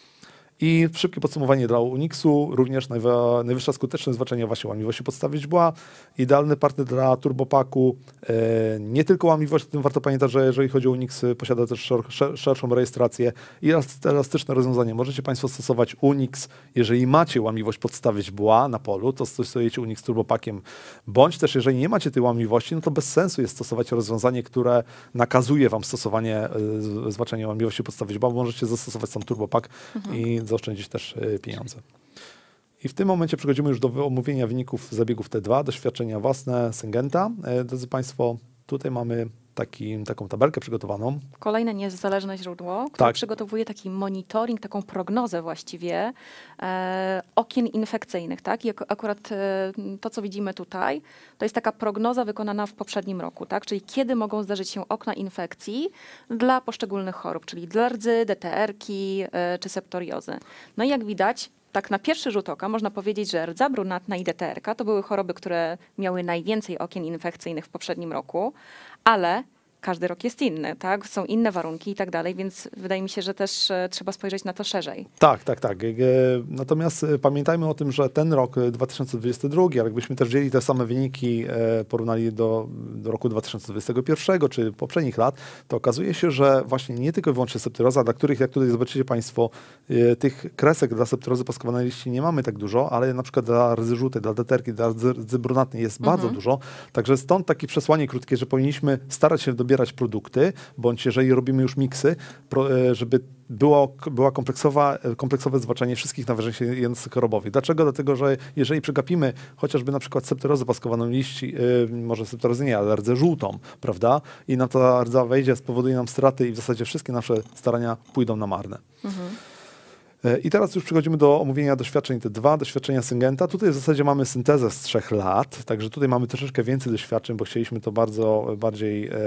I szybkie podsumowanie dla Unixu, również najwa, najwyższa skuteczność zwalczania właśnie łamliwości podstawy źdźbła, idealny partner dla turbopaku, e, nie tylko łamliwość, tym warto pamiętać, że jeżeli chodzi o Unix, posiada też szer, szer, szerszą rejestrację i elas- elastyczne rozwiązanie. Możecie Państwo stosować Unix, jeżeli macie łamliwość podstawy źdźbła na polu, to stosujecie Unix turbopakiem, bądź też jeżeli nie macie tej łamliwości, no to bez sensu jest stosować rozwiązanie, które nakazuje Wam stosowanie e, z- zwalczania łamliwości podstawy źdźbła, bo możecie zastosować sam turbopak mhm. i zaoszczędzić też y, pieniądze. I w tym momencie przechodzimy już do omówienia wyników zabiegów T dwa, doświadczenia własne Syngenta. E, drodzy Państwo, tutaj mamy taki, taką tabelkę przygotowaną. Kolejne niezależne źródło, które Tak. przygotowuje taki monitoring, taką prognozę właściwie e, okien infekcyjnych. Tak? I ak- akurat e, to, co widzimy tutaj, to jest taka prognoza wykonana w poprzednim roku, tak? Czyli kiedy mogą zdarzyć się okna infekcji dla poszczególnych chorób, czyli dla rdzy, D T R-ki e, czy septoriozy. No i jak widać, tak na pierwszy rzut oka można powiedzieć, że rdza brunatna i D T R-ka to były choroby, które miały najwięcej okien infekcyjnych w poprzednim roku, ale każdy rok jest inny, tak? Są inne warunki i tak dalej, więc wydaje mi się, że też e, trzeba spojrzeć na to szerzej. Tak, tak, tak. E, Natomiast e, pamiętajmy o tym, że ten rok e, dwa tysiące dwudziesty drugi, ale jakbyśmy też wzięli te same wyniki, e, porównali do, do roku dwa tysiące dwudziestego pierwszego czy poprzednich lat, to okazuje się, że właśnie nie tylko i wyłącznie septyroza, dla których, jak tutaj zobaczycie Państwo, e, tych kresek dla septyrozy paskowanej liści nie mamy tak dużo, ale na przykład dla rdzy żółtej, dla deterki, dla rdzy, rdzy brunatnej jest Mhm. bardzo dużo. Także stąd takie przesłanie krótkie, że powinniśmy starać się dobierać produkty, bądź jeżeli robimy już miksy, pro, e, żeby było, była kompleksowa, kompleksowe zwalczanie wszystkich najważniejszych jednostek chorobowych. Dlaczego? Dlatego, że jeżeli przegapimy chociażby na przykład septyrozę paskowaną liści, yy, może septyrozy nie, ale rdzę żółtą, prawda? I na ta rdza wejdzie, spowoduje nam straty i w zasadzie wszystkie nasze starania pójdą na marne. Mhm. I teraz już przechodzimy do omówienia doświadczeń T dwa, doświadczenia Syngenta. Tutaj w zasadzie mamy syntezę z trzech lat, także tutaj mamy troszeczkę więcej doświadczeń, bo chcieliśmy to bardzo bardziej e,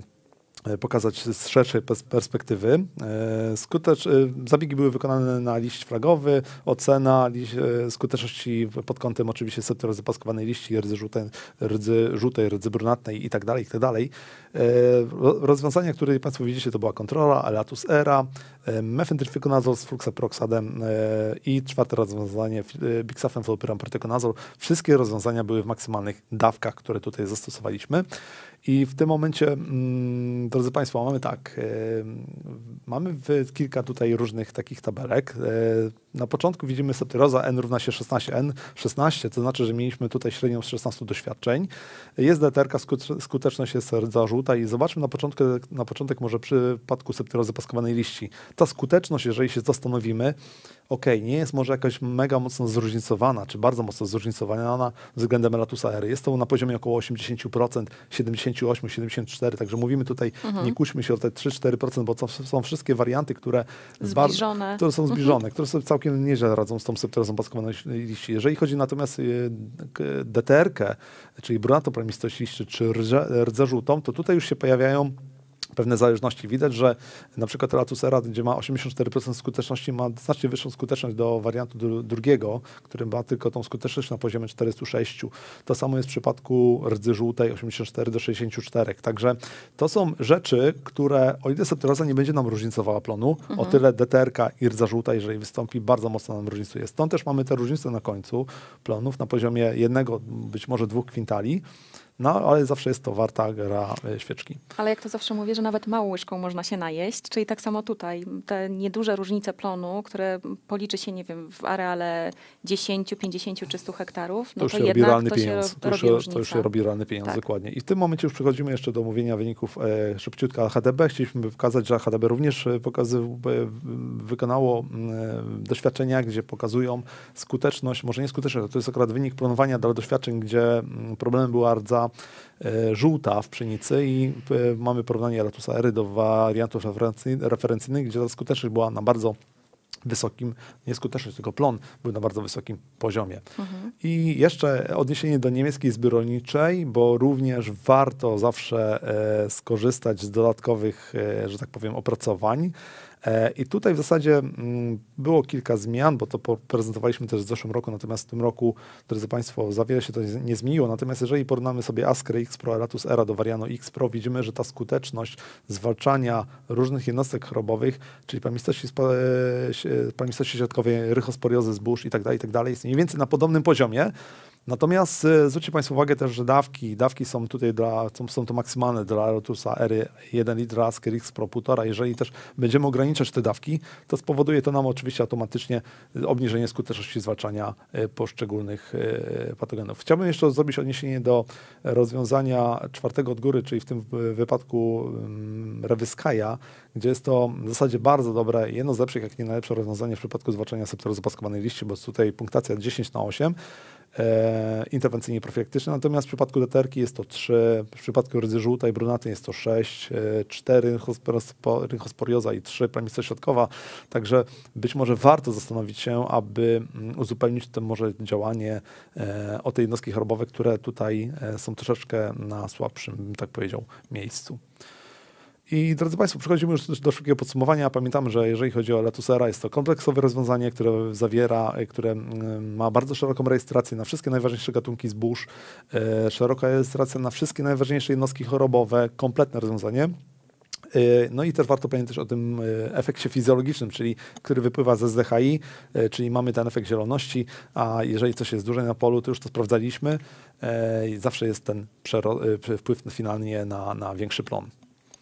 pokazać z szerszej pers- perspektywy. E, skutecz, e, zabiegi były wykonane na liść flagowy, ocena liść, e, skuteczności pod kątem oczywiście septyrozy paskowanej liści, rdzy żółtej, rdzy, żółtej, rdzy brunatnej i tak dalej, i tak dalej. E, ro- rozwiązania, które Państwo widzicie, to była kontrola, Elatus Era, e, mefentryfikonazol z fluxaproxadem e, i czwarte rozwiązanie e, bixafen flopyram protekonazol. Wszystkie rozwiązania były w maksymalnych dawkach, które tutaj zastosowaliśmy. I w tym momencie, mm, drodzy Państwo, mamy tak, e, mamy w, kilka tutaj różnych takich tabelek. E, na początku widzimy septyroza N równa się szesnaście. N szesnaście, to znaczy, że mieliśmy tutaj średnią z szesnastu doświadczeń. Jest D T R-ka, skut- skuteczność jest rdza żółta i zobaczmy na początku, na początek może przy przypadku septyrozy paskowanej liści. Ta skuteczność, jeżeli się zastanowimy, ok, nie jest może jakaś mega mocno zróżnicowana, czy bardzo mocno zróżnicowana względem Elatusa Ery. Jest to na poziomie około osiemdziesiąt procent, siedemdziesiąt osiem, siedemdziesiąt cztery, także mówimy tutaj, mhm. nie kłóćmy się o te trzy cztery procent, bo to są wszystkie warianty, które, bar- Zbliżone. które są zbliżone, mhm. które są całkiem całkiem nieźle radzą z tą septorozą opaskowanej liści. Jeżeli chodzi natomiast o D T R-kę, czyli brunatoplamistość liści, czy rdze, rdze żółtą, to tutaj już się pojawiają pewne zależności. Widać, że na przykład Elatus Era, gdzie ma osiemdziesiąt cztery procent skuteczności, ma znacznie wyższą skuteczność do wariantu dru drugiego, który ma tylko tą skuteczność na poziomie czterystu sześciu. To samo jest w przypadku rdzy żółtej, osiemdziesiąt cztery do sześćdziesięciu czterech. Także to są rzeczy, które, o ile septoroza nie będzie nam różnicowała plonu, mhm. o tyle D T R-ka i rdza żółta, jeżeli wystąpi, bardzo mocno nam różnicuje. Stąd też mamy te różnice na końcu plonów na poziomie jednego, być może dwóch kwintali. No, ale zawsze jest to warta gra e, świeczki. Ale jak to zawsze mówię, że nawet małą łyżką można się najeść, czyli tak samo tutaj. Te nieduże różnice plonu, które policzy się, nie wiem, w areale dziesięciu, pięćdziesięciu czy stu hektarów, no to już to się robi jednak realny to pieniądz. się To już, robi się, różnica. to już się robi realny pieniądz, Tak. dokładnie. I w tym momencie już przechodzimy jeszcze do omówienia wyników e, szybciutka H D B. Chcieliśmy pokazać, że H D B również pokazy, e, wykonało e, doświadczenia, gdzie pokazują skuteczność, może nie skuteczność, to jest akurat wynik planowania dla doświadczeń, gdzie m, problemem była rdza e, żółta w pszenicy i e, mamy porównanie Elatusa Ery do wariantów referency, referencyjnych, gdzie ta skuteczność była na bardzo wysokim, nie skuteczność, tylko plon był na bardzo wysokim poziomie. Mhm. I jeszcze odniesienie do niemieckiej izby rolniczej, bo również warto zawsze e, skorzystać z dodatkowych, e, że tak powiem, opracowań. E, I tutaj w zasadzie m, było kilka zmian, bo to prezentowaliśmy też w zeszłym roku, natomiast w tym roku, drodzy Państwo, za wiele się to nie zmieniło. Natomiast jeżeli porównamy sobie Askrę X Pro, Elatus Era do Variano X Pro, widzimy, że ta skuteczność zwalczania różnych jednostek chorobowych, czyli plamistości, plamistości środkowej, rychosporiozy zbóż i tak dalej, i tak dalej, jest mniej więcej na podobnym poziomie. Natomiast e, zwróćcie Państwo uwagę też, że dawki, dawki są tutaj dla, są, są to maksymalne dla Elatusa Ery jeden litr, Asker X Pro półtora. Jeżeli też będziemy ograniczać te dawki, to spowoduje to nam oczywiście automatycznie obniżenie skuteczności zwalczania e, poszczególnych e, patogenów. Chciałbym jeszcze zrobić odniesienie do rozwiązania czwartego od góry, czyli w tym wypadku um, Rewyskaja, gdzie jest to w zasadzie bardzo dobre, jedno z lepszych, jak nie najlepsze rozwiązanie w przypadku zwalczania septorozy opaskowanej liści, bo jest tutaj punktacja dziesięć na osiem. E, interwencyjnie i profilaktyczne, natomiast w przypadku D T R-ki jest to trzy, w przypadku rdzy żółtej, brunaty jest to sześć, e, cztery rychosporioza i trzy plamistość środkowa, także być może warto zastanowić się, aby mm, uzupełnić to może działanie e, o te jednostki chorobowe, które tutaj e, są troszeczkę na słabszym, bym tak powiedział, miejscu. I drodzy Państwo, przechodzimy już do szybkiego podsumowania. Pamiętamy, że jeżeli chodzi o Elatus Era, jest to kompleksowe rozwiązanie, które zawiera, które ma bardzo szeroką rejestrację na wszystkie najważniejsze gatunki zbóż, e, szeroka rejestracja na wszystkie najważniejsze jednostki chorobowe, kompletne rozwiązanie. E, no i też warto pamiętać o tym e, efekcie fizjologicznym, czyli który wypływa ze S D H I, e, czyli mamy ten efekt zieloności, a jeżeli coś jest dłużej na polu, to już to sprawdzaliśmy, e, i zawsze jest ten e, wpływ finalnie na, na większy plon.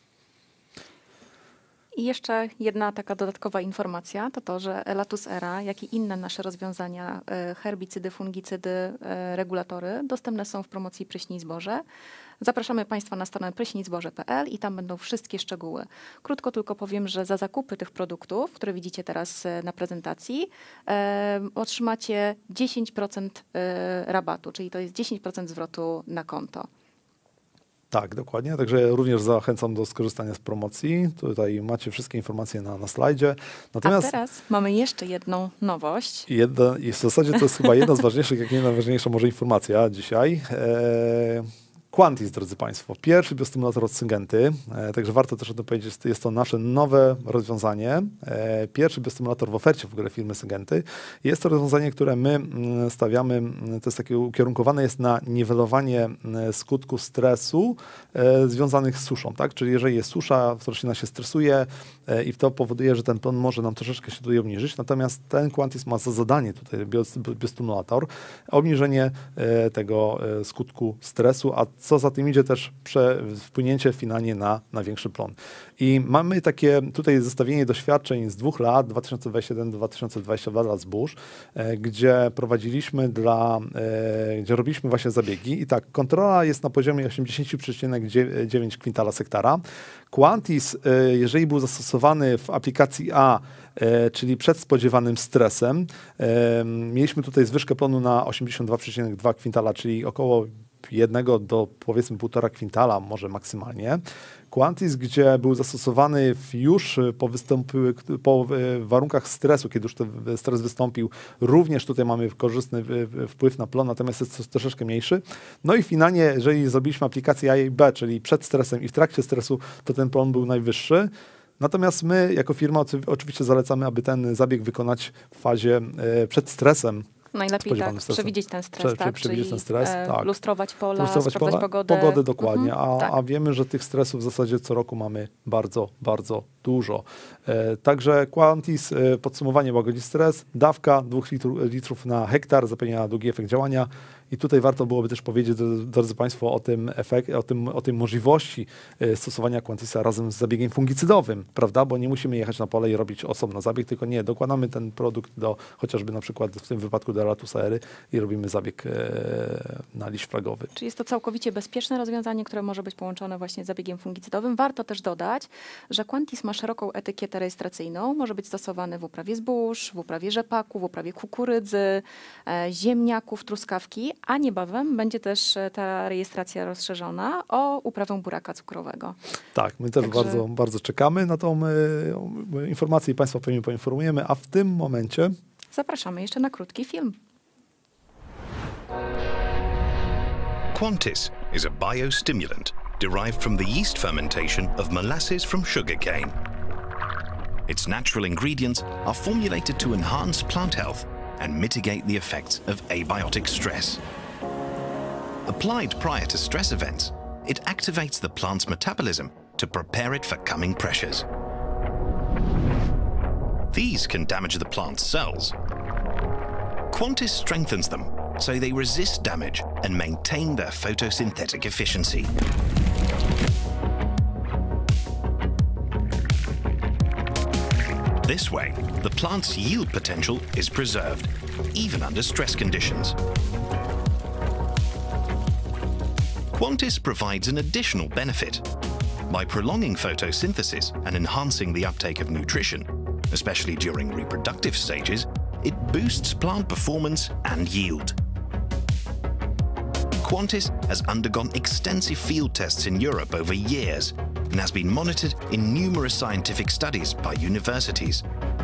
I jeszcze jedna taka dodatkowa informacja, to to, że Elatus Era, jak i inne nasze rozwiązania, herbicydy, fungicydy, regulatory, dostępne są w promocji Pryśnij Zboże. Zapraszamy Państwa na stronę pryśnij zboże kropka p l i tam będą wszystkie szczegóły. Krótko tylko powiem, że za zakupy tych produktów, które widzicie teraz na prezentacji, e, otrzymacie dziesięć procent rabatu, czyli to jest dziesięć procent zwrotu na konto. Tak, dokładnie. Także również zachęcam do skorzystania z promocji. Tutaj macie wszystkie informacje na, na slajdzie. Natomiast a teraz mamy jeszcze jedną nowość. Jedna, i w zasadzie to jest chyba jedna z ważniejszych, jak nie najważniejsza może informacja dzisiaj. Eee, Quantis, drodzy Państwo, pierwszy biostymulator od Syngenty, e, także warto też o tym powiedzieć, jest to nasze nowe rozwiązanie, e, pierwszy biostymulator w ofercie w ogóle firmy Syngenty. Jest to rozwiązanie, które my m, stawiamy, m, to jest takie ukierunkowane jest na niwelowanie m, skutków stresu e, związanych z suszą, tak? Czyli jeżeli jest susza, roślina się stresuje e, i to powoduje, że ten plon może nam troszeczkę się tutaj obniżyć, natomiast ten Quantis ma za zadanie tutaj biostymulator, obniżenie e, tego e, skutku stresu, a co za tym idzie też prze, wpłynięcie finalnie na, na większy plon. I mamy takie tutaj zestawienie doświadczeń z dwóch lat, dwa tysiące dwudziesty jeden do dwa tysiące dwudziestego drugiego dla zbóż, e, gdzie prowadziliśmy dla, e, gdzie robiliśmy właśnie zabiegi. I tak, kontrola jest na poziomie osiemdziesiąt przecinek dziewięć kwintala z hektara. Quantis, e, jeżeli był zastosowany w aplikacji A, E, czyli przed spodziewanym stresem. E, mieliśmy tutaj zwyżkę plonu na osiemdziesiąt dwa przecinek dwa kwintala, czyli około jednego do powiedzmy półtora kwintala może maksymalnie. Quantis, gdzie był zastosowany w już po, wystąpiły, po warunkach stresu, kiedy już ten stres wystąpił, również tutaj mamy korzystny wpływ na plon, natomiast jest troszeczkę mniejszy. No i finalnie, jeżeli zrobiliśmy aplikację A i B, czyli przed stresem i w trakcie stresu, to ten plon był najwyższy. Natomiast my jako firma oczywiście zalecamy, aby ten zabieg wykonać w fazie e, przed stresem. Najlepiej tak, spodziewanym stresem. przewidzieć ten stres, Prze- tak? przewidzieć Czyli ten stres, e, tak. lustrować pola, Lustrować sprawdzać pola, pogodę. pogodę dokładnie, Mhm, a, tak. a wiemy, że tych stresów w zasadzie co roku mamy bardzo, bardzo dużo. E, także Quantis, e, podsumowanie łagodzi stres, dawka dwóch litrów na hektar zapewnia długi efekt działania. I tutaj warto byłoby też powiedzieć, drodzy Państwo, o tym efekcie, o, tym, o tej możliwości e, stosowania Quantisa razem z zabiegiem fungicydowym, prawda? Bo nie musimy jechać na pole i robić osobno zabieg, tylko nie, dokładamy ten produkt do, chociażby na przykład w tym wypadku do Latusa ery i robimy zabieg e, na liść flagowy. Czyli jest to całkowicie bezpieczne rozwiązanie, które może być połączone właśnie z zabiegiem fungicydowym. Warto też dodać, że Quantis ma szeroką etykietę rejestracyjną. Może być stosowany w uprawie zbóż, w uprawie rzepaku, w uprawie kukurydzy, e, ziemniaków, truskawki, a niebawem będzie też e, ta rejestracja rozszerzona o uprawę buraka cukrowego. Tak, my też Także- bardzo, bardzo czekamy na tą e, informację i Państwa pewnie poinformujemy, a w tym momencie Zapraszamy jeszcze na krótki film. Quantis is a biostimulant derived from the yeast fermentation of molasses from sugarcane. Its natural ingredients are formulated to enhance plant health and mitigate the effects of abiotic stress. Applied prior to stress events, it activates the plant's metabolism to prepare it for coming pressures. These can damage the plant's cells. Quantis strengthens them so they resist damage and maintain their photosynthetic efficiency. This way, the plant's yield potential is preserved, even under stress conditions. Quantis provides an additional benefit. By prolonging photosynthesis and enhancing the uptake of nutrition, especially during reproductive stages, it boosts plant performance and yield. Quantis has undergone extensive field tests in Europe over years and has been monitored in numerous scientific studies by universities.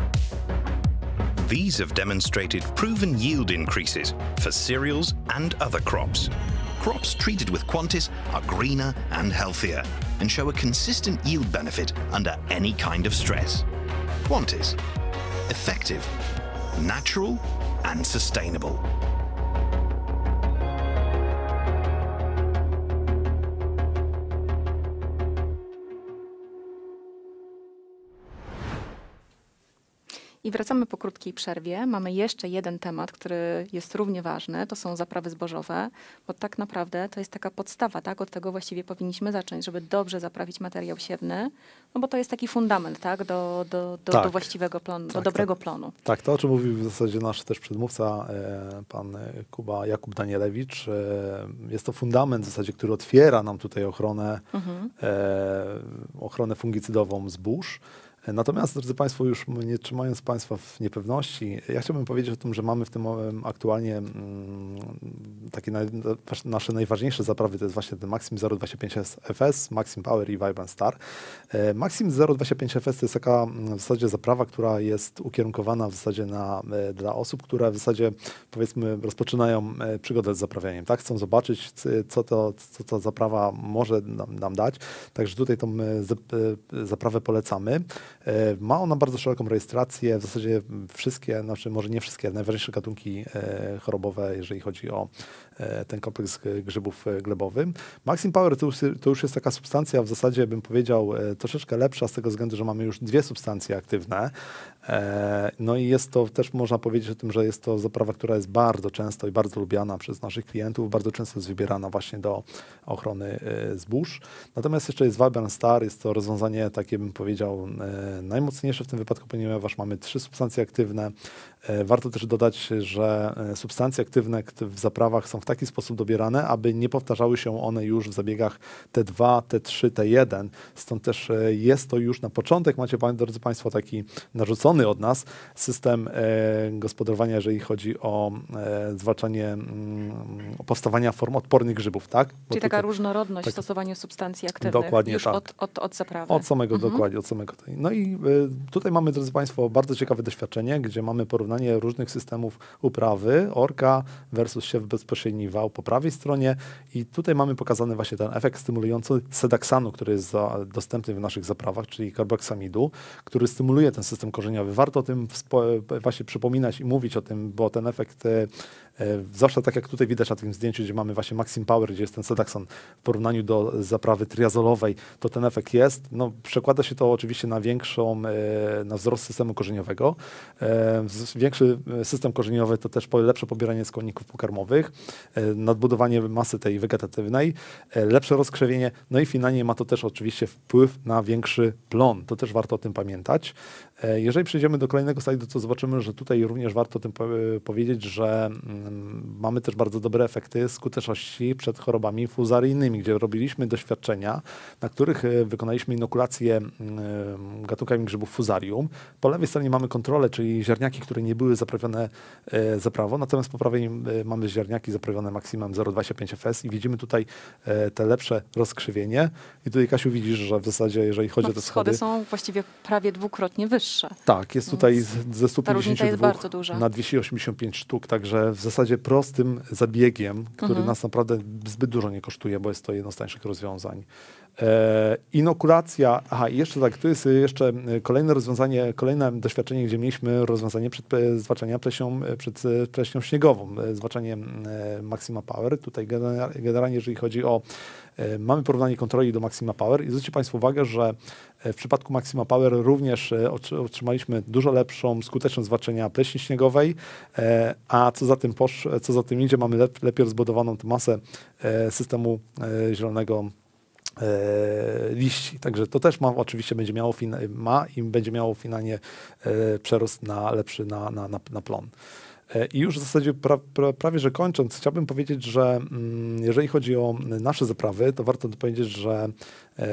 These have demonstrated proven yield increases for cereals and other crops. Crops treated with Quantis are greener and healthier and show a consistent yield benefit under any kind of stress. Quantis. Effective, natural and sustainable. I wracamy po krótkiej przerwie. Mamy jeszcze jeden temat, który jest równie ważny. To są zaprawy zbożowe, bo tak naprawdę to jest taka podstawa, tak? Od tego właściwie powinniśmy zacząć, żeby dobrze zaprawić materiał siewny, no bo to jest taki fundament, tak? Do, do, do, Tak. do właściwego plonu, do Tak, dobrego tak. plonu. Tak, to o czym mówił w zasadzie nasz też przedmówca, e, pan Kuba Jakub Danielewicz. E, jest to fundament w zasadzie, który otwiera nam tutaj ochronę, Mhm. e, ochronę fungicydową zbóż. Natomiast, drodzy Państwo, już nie trzymając Państwa w niepewności, ja chciałbym powiedzieć o tym, że mamy w tym em, aktualnie mm, takie naj, nasze najważniejsze zaprawy, to jest właśnie ten Maxim zero dwadzieścia pięć F S, Maxim Power i Vibrant Star. E, Maxim zero dwadzieścia pięć F S to jest taka mm, w zasadzie zaprawa, która jest ukierunkowana w zasadzie na, e, dla osób, które w zasadzie powiedzmy rozpoczynają e, przygodę z zaprawianiem, tak? Chcą zobaczyć, c- co to, co ta zaprawa może nam, nam dać. Także tutaj tą e, zap, e, zaprawę polecamy. E, Ma ona bardzo szeroką rejestrację, w zasadzie wszystkie, znaczy może nie wszystkie, ale najważniejsze gatunki e, chorobowe, jeżeli chodzi o e, ten kompleks g- grzybów e, glebowy. Maxim Power to już, to już jest taka substancja, w zasadzie bym powiedział, e, troszeczkę lepsza z tego względu, że mamy już dwie substancje aktywne. E, No i jest to też można powiedzieć o tym, że jest to zaprawa, która jest bardzo często i bardzo lubiana przez naszych klientów, bardzo często jest wybierana właśnie do ochrony e, zbóż. Natomiast jeszcze jest Vibrant Star, jest to rozwiązanie takie, bym powiedział, e, najmocniejsze w tym wypadku, ponieważ mamy trzy substancje aktywne. E, Warto też dodać, że e, substancje aktywne kt- w zaprawach są w taki sposób dobierane, aby nie powtarzały się one już w zabiegach T dwa, T trzy, T jeden. Stąd też e, jest to już na początek, macie, drodzy Państwo, taki narzucony od nas system e, gospodarowania, jeżeli chodzi o e, zwalczanie mm, powstawania form odpornych grzybów, tak? Bo Czyli taka tutaj- różnorodność tak. w stosowaniu substancji aktywnych Dokładnie już tak. od, od, od zaprawy. Od samego, Mhm. dokładnie, od samego. tej- No i y, tutaj mamy, drodzy Państwo, bardzo ciekawe doświadczenie, gdzie mamy porównanie różnych systemów uprawy, orka versus siew bezpośredni wał po prawej stronie i tutaj mamy pokazany właśnie ten efekt stymulujący sedaksanu, który jest za, dostępny w naszych zaprawach, czyli karboksamidu, który stymuluje ten system korzeniowy. Warto o tym wspo- właśnie przypominać i mówić o tym, bo ten efekt e, e, zawsze tak jak tutaj widać na tym zdjęciu, gdzie mamy właśnie Maxim Power, gdzie jest ten sedaksan w porównaniu do zaprawy triazolowej, to ten efekt jest. No, przekłada się to oczywiście na większą, e, na wzrost systemu korzeniowego. E, z- większy system korzeniowy to też po- lepsze pobieranie składników pokarmowych, e, nadbudowanie masy tej wegetatywnej, e, lepsze rozkrzewienie, no i finalnie ma to też oczywiście wpływ na większy plon. To też warto o tym pamiętać. E, Jeżeli przejdziemy do kolejnego slajdu, to zobaczymy, że tutaj również warto o tym po, powiedzieć, że mm, mamy też bardzo dobre efekty skuteczności przed chorobami fuzaryjnymi, gdzie robiliśmy doświadczenia, na których e, wykonaliśmy inokulację mm, gatunkami grzybów fuzarium. Po lewej stronie mamy kontrolę, czyli ziarniaki, które nie były zaprawione e, zaprawą, natomiast po prawej e, mamy ziarniaki zaprawione maksimum zero przecinek dwadzieścia pięć F S i widzimy tutaj e, te lepsze rozkrzywienie. I tutaj, Kasiu, widzisz, że w zasadzie, jeżeli chodzi No, o te schody schody, są właściwie prawie dwukrotnie wyższe. tak, jest tutaj Więc z- ze ta różnica jest stu pięćdziesięciu bardzo duża. dwóch na dwieście osiemdziesiąt pięć sztuk, także w zasadzie prostym zabiegiem, który Mhm. nas naprawdę zbyt dużo nie kosztuje, bo jest to jedno z tańszych rozwiązań. E, inokulacja, aha, i jeszcze tak, tu jest jeszcze e, kolejne rozwiązanie, kolejne doświadczenie, gdzie mieliśmy rozwiązanie przed, e, zwalczania pleśnią, e, przed e, pleśnią śniegową, e, zwalczanie e, Maxima Power. Tutaj genera- generalnie, jeżeli chodzi o, e, mamy porównanie kontroli do Maxima Power i zwróćcie Państwo uwagę, że e, w przypadku Maxima Power również e, otr- otrzymaliśmy dużo lepszą skuteczność zwalczania pleśni śniegowej, e, a co za tym, posz, co za tym idzie, mamy lep, lepiej rozbudowaną tę masę e, systemu e, zielonego e, liści. Także to też ma, oczywiście będzie miało, fina, ma i będzie miało finalnie e, przerost na lepszy na, na, na, na plon. E, I już w zasadzie pra, pra, prawie, że kończąc, chciałbym powiedzieć, że mm, jeżeli chodzi o nasze zaprawy, to warto powiedzieć, że e,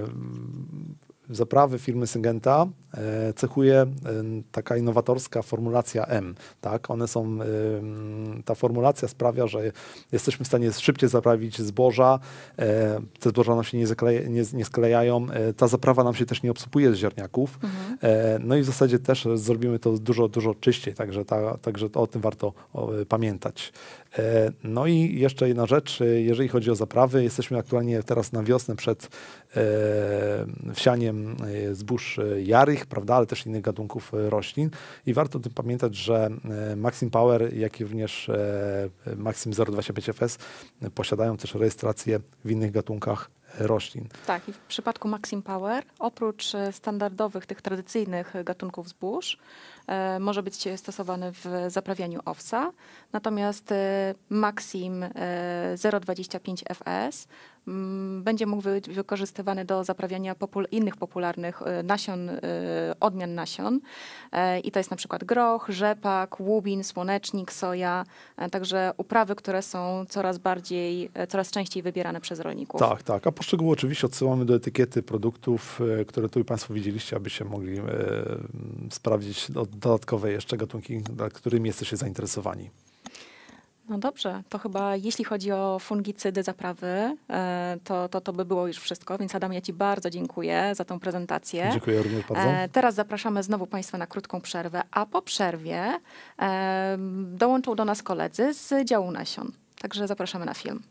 zaprawy firmy Syngenta e, cechuje e, taka innowatorska formulacja M. Tak? One są, e, ta formulacja sprawia, że jesteśmy w stanie szybciej zaprawić zboża, e, te zboża nam się nie, zakleja, nie, nie sklejają, e, ta zaprawa nam się też nie obsypuje z ziarniaków, Mhm. e, no i w zasadzie też zrobimy to dużo, dużo czyściej, także, ta, także to o tym warto o, pamiętać. E, no i jeszcze jedna rzecz, e, jeżeli chodzi o zaprawy, jesteśmy aktualnie teraz na wiosnę przed e, wsianiem e, zbóż e, jarych, prawda, ale też innych gatunków e, roślin i warto o tym pamiętać, że e, Maxim Power, jak i również e, Maxim zero przecinek dwadzieścia pięć F S e, posiadają też rejestrację w innych gatunkach e, roślin. Tak, i w przypadku Maxim Power, oprócz e, standardowych, tych tradycyjnych e, gatunków zbóż, e, może być stosowany w zaprawianiu owsa, natomiast e, Maxim e, zero przecinek dwadzieścia pięć F S m, będzie mógł być wykorzystywany do zaprawiania popul- innych popularnych e, nasion, e, odmian nasion e, i to jest na przykład groch, rzepak, łubin, słonecznik, soja, e, także uprawy, które są coraz bardziej, e, coraz częściej wybierane przez rolników. Tak, tak. A poszczegóły oczywiście odsyłamy do etykiety produktów, e, które tu Państwo widzieliście, abyście mogli e, sprawdzić do, dodatkowe jeszcze gatunki, dla którymi jesteście zainteresowani. No dobrze, to chyba jeśli chodzi o fungicydy zaprawy, e, to, to to by było już wszystko, więc Adam, ja Ci bardzo dziękuję za tą prezentację. Dziękuję również bardzo. E, teraz zapraszamy znowu Państwa na krótką przerwę, a po przerwie e, dołączą do nas koledzy z działu nasion. Także zapraszamy na film.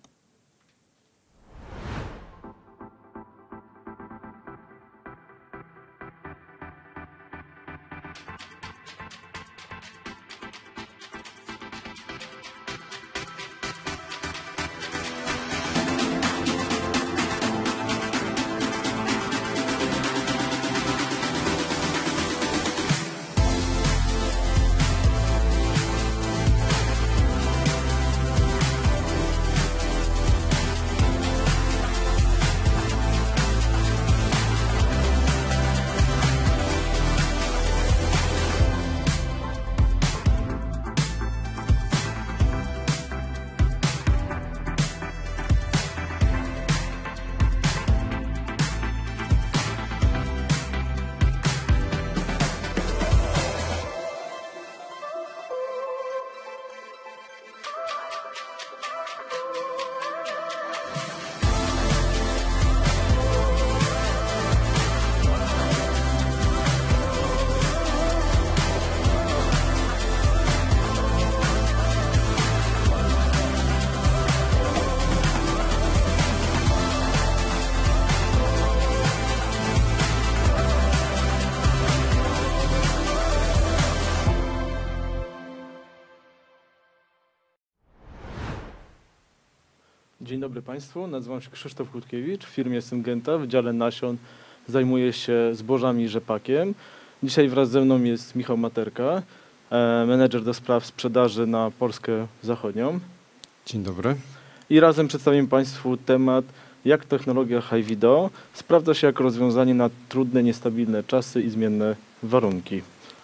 Dzień dobry Państwu, nazywam się Krzysztof Kłódkiewicz, w firmie Syngenta w dziale nasion zajmuję się zbożami i rzepakiem. Dzisiaj wraz ze mną jest Michał Materka, e, menedżer do spraw sprzedaży na Polskę Zachodnią. Dzień dobry. I razem przedstawimy Państwu temat, jak technologia Hivido sprawdza się jako rozwiązanie na trudne, niestabilne czasy i zmienne warunki.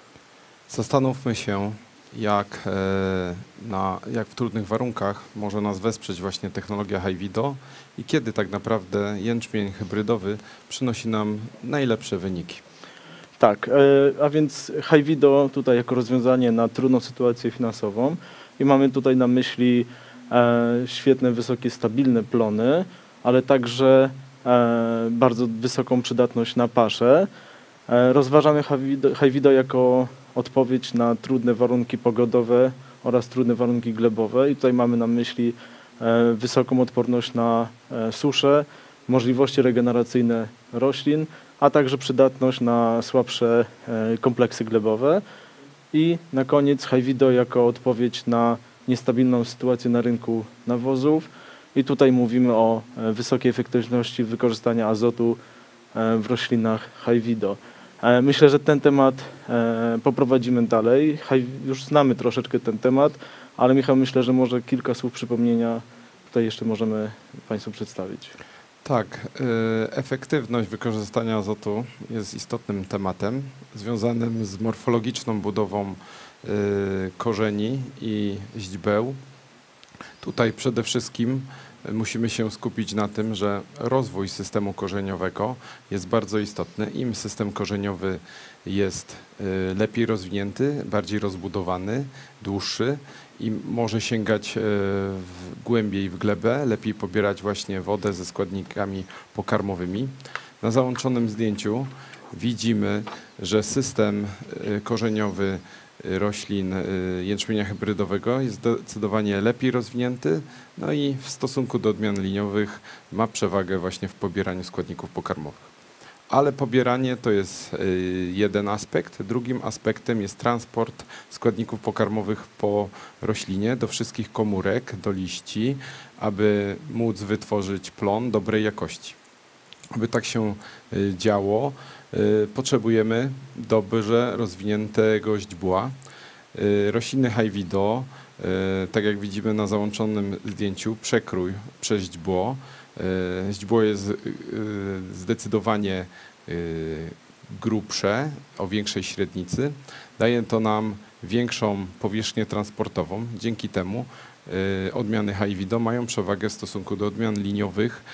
Zastanówmy się, jak, e, na, jak w trudnych warunkach może nas wesprzeć właśnie technologia Hivido i kiedy tak naprawdę jęczmień hybrydowy przynosi nam najlepsze wyniki. Tak, e, a więc Hivido tutaj jako rozwiązanie na trudną sytuację finansową i mamy tutaj na myśli e, świetne, wysokie, stabilne plony, ale także e, bardzo wysoką przydatność na paszę. E, rozważamy Hivido, Hivido jako odpowiedź na trudne warunki pogodowe oraz trudne warunki glebowe i tutaj mamy na myśli e, wysoką odporność na e, suszę, możliwości regeneracyjne roślin, a także przydatność na słabsze e, kompleksy glebowe. I na koniec Hivido jako odpowiedź na niestabilną sytuację na rynku nawozów. I tutaj mówimy o e, wysokiej efektywności wykorzystania azotu e, w roślinach Hivido. E, myślę, że ten temat e, poprowadzimy dalej. Hi, już znamy troszeczkę ten temat, ale Michał, myślę, że może kilka słów przypomnienia tutaj jeszcze możemy Państwu przedstawić. Tak, e, efektywność wykorzystania azotu jest istotnym tematem związanym z morfologiczną budową e, korzeni i źdźbeł. Tutaj przede wszystkim musimy się skupić na tym, że rozwój systemu korzeniowego jest bardzo istotny. Im system korzeniowy jest lepiej rozwinięty, bardziej rozbudowany, dłuższy i może sięgać w głębiej w glebę, lepiej pobierać właśnie wodę ze składnikami pokarmowymi. Na załączonym zdjęciu widzimy, że system korzeniowy roślin jęczmienia hybrydowego jest zdecydowanie lepiej rozwinięty, no i w stosunku do odmian liniowych ma przewagę właśnie w pobieraniu składników pokarmowych. Ale pobieranie to jest jeden aspekt. Drugim aspektem jest transport składników pokarmowych po roślinie do wszystkich komórek, do liści, aby móc wytworzyć plon dobrej jakości. Aby tak się działo, potrzebujemy dobrze rozwiniętego źdźbła. Rośliny Hivido, tak jak widzimy na załączonym zdjęciu, przekrój przez źdźbło. Źdźbło jest zdecydowanie grubsze, o większej średnicy. Daje to nam większą powierzchnię transportową. Dzięki temu odmiany Hivido mają przewagę w stosunku do odmian liniowych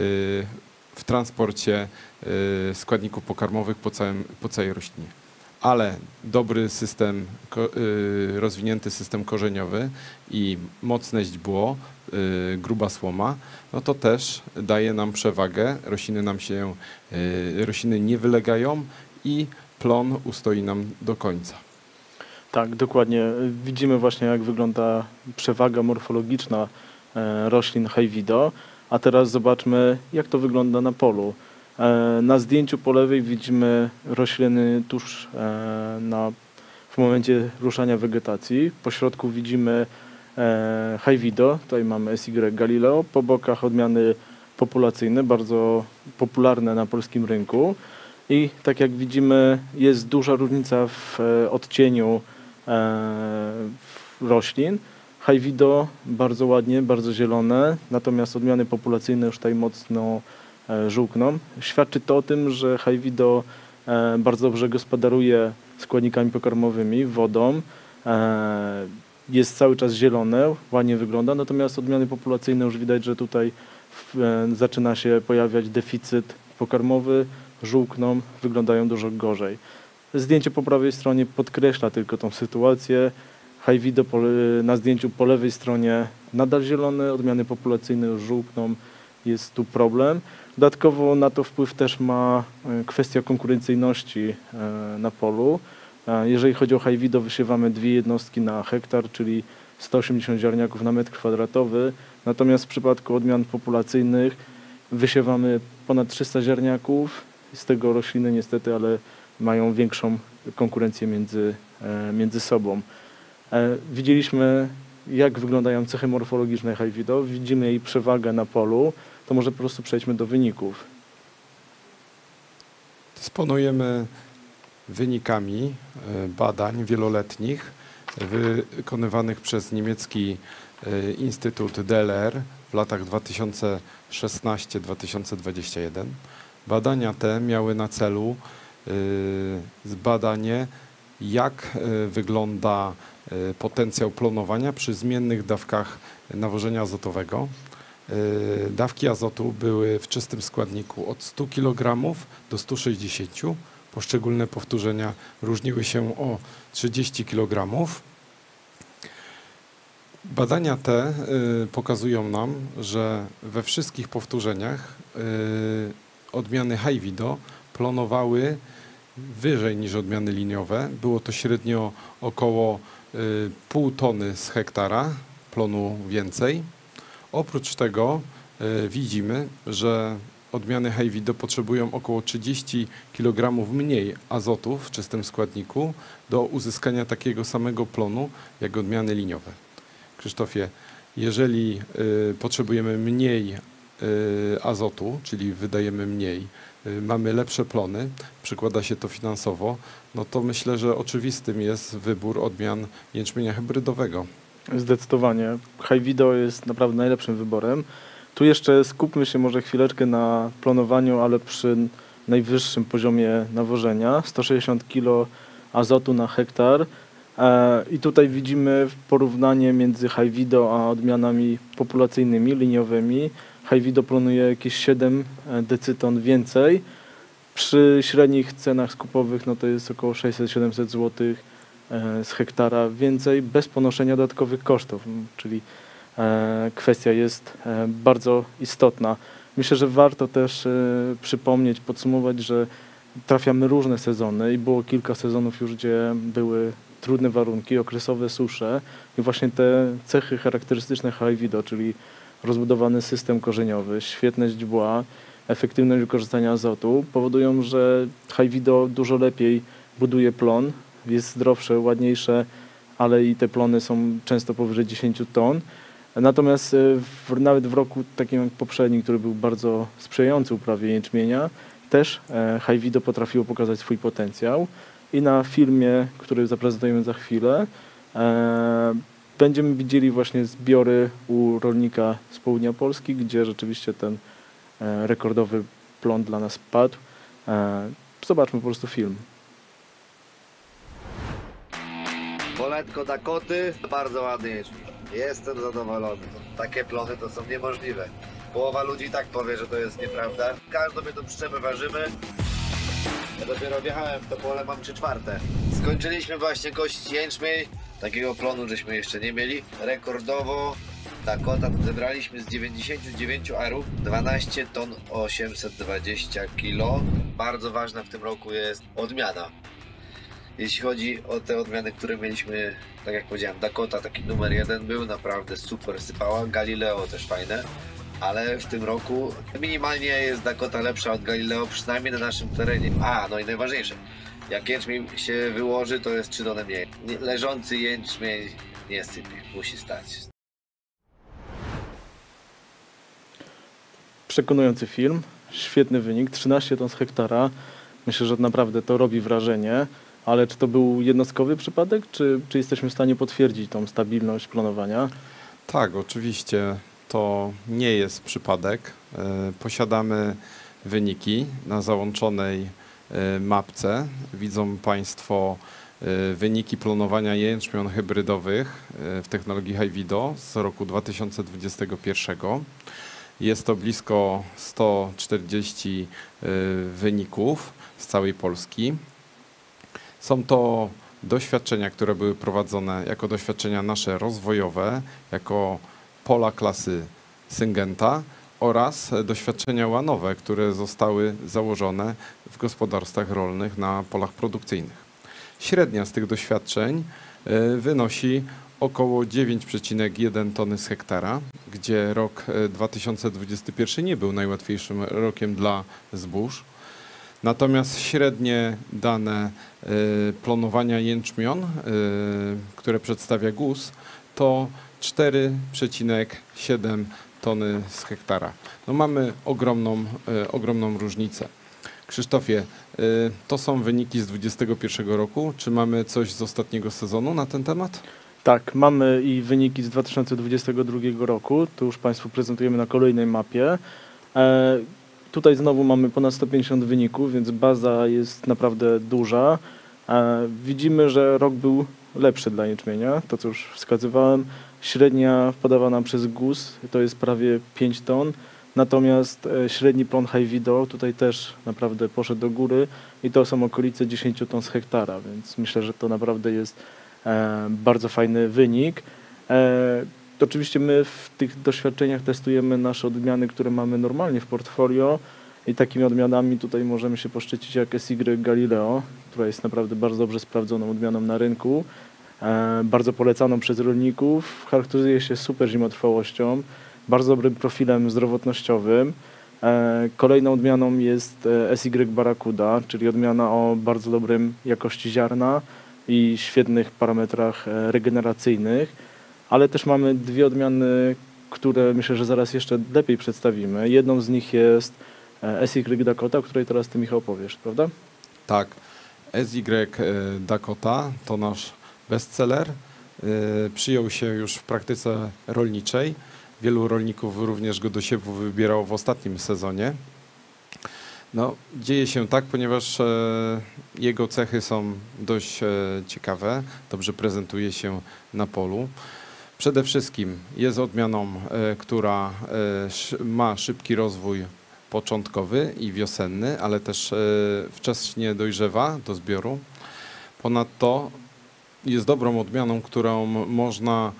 w transporcie y, składników pokarmowych po, całym, po całej roślinie. Ale dobry system, ko, y, rozwinięty system korzeniowy i mocne źdźbło, y, gruba słoma, no to też daje nam przewagę. Rośliny nam się, y, rośliny nie wylegają i plon ustoi nam do końca. Tak, dokładnie. Widzimy właśnie, jak wygląda przewaga morfologiczna e, roślin Hivido. A teraz zobaczmy, jak to wygląda na polu. Na zdjęciu po lewej widzimy rośliny tuż na, w momencie ruszania wegetacji. Po środku widzimy Hivido, tutaj mamy S Y Galileo, po bokach odmiany populacyjne, bardzo popularne na polskim rynku. I tak jak widzimy, jest duża różnica w odcieniu roślin. Hivido bardzo ładnie, bardzo zielone, natomiast odmiany populacyjne już tutaj mocno e, żółkną. Świadczy to o tym, że Hivido e, bardzo dobrze gospodaruje składnikami pokarmowymi, wodą. E, jest cały czas zielone, ładnie wygląda, natomiast odmiany populacyjne już widać, że tutaj w, e, zaczyna się pojawiać deficyt pokarmowy, żółkną, wyglądają dużo gorzej. Zdjęcie po prawej stronie podkreśla tylko tą sytuację. Hivido na zdjęciu po lewej stronie nadal zielone, odmiany populacyjne już żółkną, jest tu problem. Dodatkowo na to wpływ też ma kwestia konkurencyjności na polu. Jeżeli chodzi o Hivido, wysiewamy dwie jednostki na hektar, czyli sto osiemdziesiąt ziarniaków na metr kwadratowy. Natomiast w przypadku odmian populacyjnych wysiewamy ponad trzysta ziarniaków. Z tego rośliny niestety, ale mają większą konkurencję między, między sobą. Widzieliśmy, jak wyglądają cechy morfologiczne Hivido, widzimy jej przewagę na polu, to może po prostu przejdźmy do wyników. Dysponujemy wynikami e, badań wieloletnich wykonywanych przez niemiecki e, Instytut D L R w latach dwa tysiące szesnasty do dwa tysiące dwudziestego pierwszego. Badania te miały na celu e, zbadanie, jak e, wygląda e, potencjał plonowania przy zmiennych dawkach nawożenia azotowego. E, dawki azotu były w czystym składniku od stu kilogramów do stu sześćdziesięciu. Poszczególne powtórzenia różniły się o trzydzieści kilogramów. Badania te y, pokazują nam, że we wszystkich powtórzeniach y, odmiany Hivido plonowały wyżej niż odmiany liniowe. Było to średnio około y, pół tony z hektara plonu więcej. Oprócz tego y, widzimy, że odmiany Hivido potrzebują około trzydzieści kilogramów mniej azotu w czystym składniku do uzyskania takiego samego plonu jak odmiany liniowe. Krzysztofie, jeżeli y, potrzebujemy mniej y, azotu, czyli wydajemy mniej, y, mamy lepsze plony, przekłada się to finansowo, no to myślę, że oczywistym jest wybór odmian jęczmienia hybrydowego. Zdecydowanie. Hivido jest naprawdę najlepszym wyborem. Tu jeszcze skupmy się może chwileczkę na plonowaniu, ale przy najwyższym poziomie nawożenia, sto sześćdziesiąt kilo azotu na hektar. I tutaj widzimy porównanie między Hivido a odmianami populacyjnymi, liniowymi. Hivido plonuje jakieś siedem decyton więcej. Przy średnich cenach skupowych no to jest około sześćset do siedemset złotych z hektara więcej, bez ponoszenia dodatkowych kosztów, czyli kwestia jest bardzo istotna. Myślę, że warto też przypomnieć, podsumować, że trafiamy różne sezony i było kilka sezonów już, gdzie były trudne warunki, okresowe susze i właśnie te cechy charakterystyczne Hivido, czyli rozbudowany system korzeniowy, świetne źdźbła, efektywność wykorzystania azotu powodują, że Hivido dużo lepiej buduje plon, jest zdrowsze, ładniejsze, ale i te plony są często powyżej dziesięciu ton. Natomiast w, nawet w roku takim jak poprzedni, który był bardzo sprzyjający uprawie jęczmienia, też e, Hivido potrafiło pokazać swój potencjał i na filmie, który zaprezentujemy za chwilę, e, będziemy widzieli właśnie zbiory u rolnika z południa Polski, gdzie rzeczywiście ten e, rekordowy plon dla nas padł. E, zobaczmy po prostu film. Poletko Dakoty, bardzo ładny jęczmień. Jestem zadowolony. Takie plony to są niemożliwe. Połowa ludzi tak powie, że to jest nieprawda. Każdą jedną przyczepę ważymy. Ja dopiero wjechałem w to pole, mam trzy czwarte. Skończyliśmy właśnie gościć jęczmień. Takiego plonu żeśmy jeszcze nie mieli. Rekordowo Dakota zebraliśmy z dziewięćdziesięciu dziewięciu arów dwanaście ton osiemset dwadzieścia kilo. Bardzo ważna w tym roku jest odmiana. Jeśli chodzi o te odmiany, które mieliśmy, tak jak powiedziałem, Dakota taki numer jeden był, naprawdę super sypała, Galileo też fajne, ale w tym roku minimalnie jest Dakota lepsza od Galileo, przynajmniej na naszym terenie. A, no i najważniejsze, jak jęczmień się wyłoży, to jest trzy tony mniej. Leżący jęczmień nie sypie, musi stać. Przekonujący film, świetny wynik, trzynaście ton z hektara. Myślę, że naprawdę to robi wrażenie. Ale czy to był jednostkowy przypadek, czy, czy jesteśmy w stanie potwierdzić tą stabilność planowania? Tak, oczywiście to nie jest przypadek. Posiadamy wyniki na załączonej mapce. Widzą Państwo wyniki planowania jęczmion hybrydowych w technologii Hivido z roku dwa tysiące dwudziestego pierwszego. Jest to blisko sto czterdzieści wyników z całej Polski. Są to doświadczenia, które były prowadzone jako doświadczenia nasze rozwojowe, jako pola klasy Syngenta oraz doświadczenia łanowe, które zostały założone w gospodarstwach rolnych na polach produkcyjnych. Średnia z tych doświadczeń wynosi około dziewięć przecinek jeden tony z hektara, gdzie rok dwa tysiące dwudziesty pierwszy nie był najłatwiejszym rokiem dla zbóż. Natomiast średnie dane y, planowania jęczmion, y, które przedstawia G U S, to cztery przecinek siedem tony z hektara. No mamy ogromną, e, ogromną różnicę. Krzysztofie, e, to są wyniki z dwudziestego pierwszego roku. Czy mamy coś z ostatniego sezonu na ten temat? Tak, mamy i wyniki z dwa tysiące dwudziestego drugiego roku. Tu już Państwu prezentujemy na kolejnej mapie. E, tutaj znowu mamy ponad sto pięćdziesiąt wyników, więc baza jest naprawdę duża. E, widzimy, że rok był lepszy dla jęczmienia, to co już wskazywałem. Średnia podawana przez G U S to jest prawie pięć ton, natomiast e, średni plon Hi-Vido tutaj też naprawdę poszedł do góry i to są okolice dziesięć ton z hektara, więc myślę, że to naprawdę jest e, bardzo fajny wynik. E, to oczywiście my w tych doświadczeniach testujemy nasze odmiany, które mamy normalnie w portfolio i takimi odmianami tutaj możemy się poszczycić jak S Y Galileo, która jest naprawdę bardzo dobrze sprawdzoną odmianą na rynku. E, bardzo polecaną przez rolników, charakteryzuje się super zimotrwałością, bardzo dobrym profilem zdrowotnościowym. E, kolejną odmianą jest S Y Barracuda, czyli odmiana o bardzo dobrym jakości ziarna i świetnych parametrach e, regeneracyjnych, ale też mamy dwie odmiany, które myślę, że zaraz jeszcze lepiej przedstawimy. Jedną z nich jest S Y Dakota, o której teraz Ty, Michał, opowiesz, prawda? Tak. S Y Dakota to nasz bestseller. Przyjął się już w praktyce rolniczej. Wielu rolników również go do siewu wybierało w ostatnim sezonie. No, dzieje się tak, ponieważ jego cechy są dość ciekawe. Dobrze prezentuje się na polu. Przede wszystkim jest odmianą, która ma szybki rozwój początkowy i wiosenny, ale też wcześnie dojrzewa do zbioru. Ponadto jest dobrą odmianą, którą można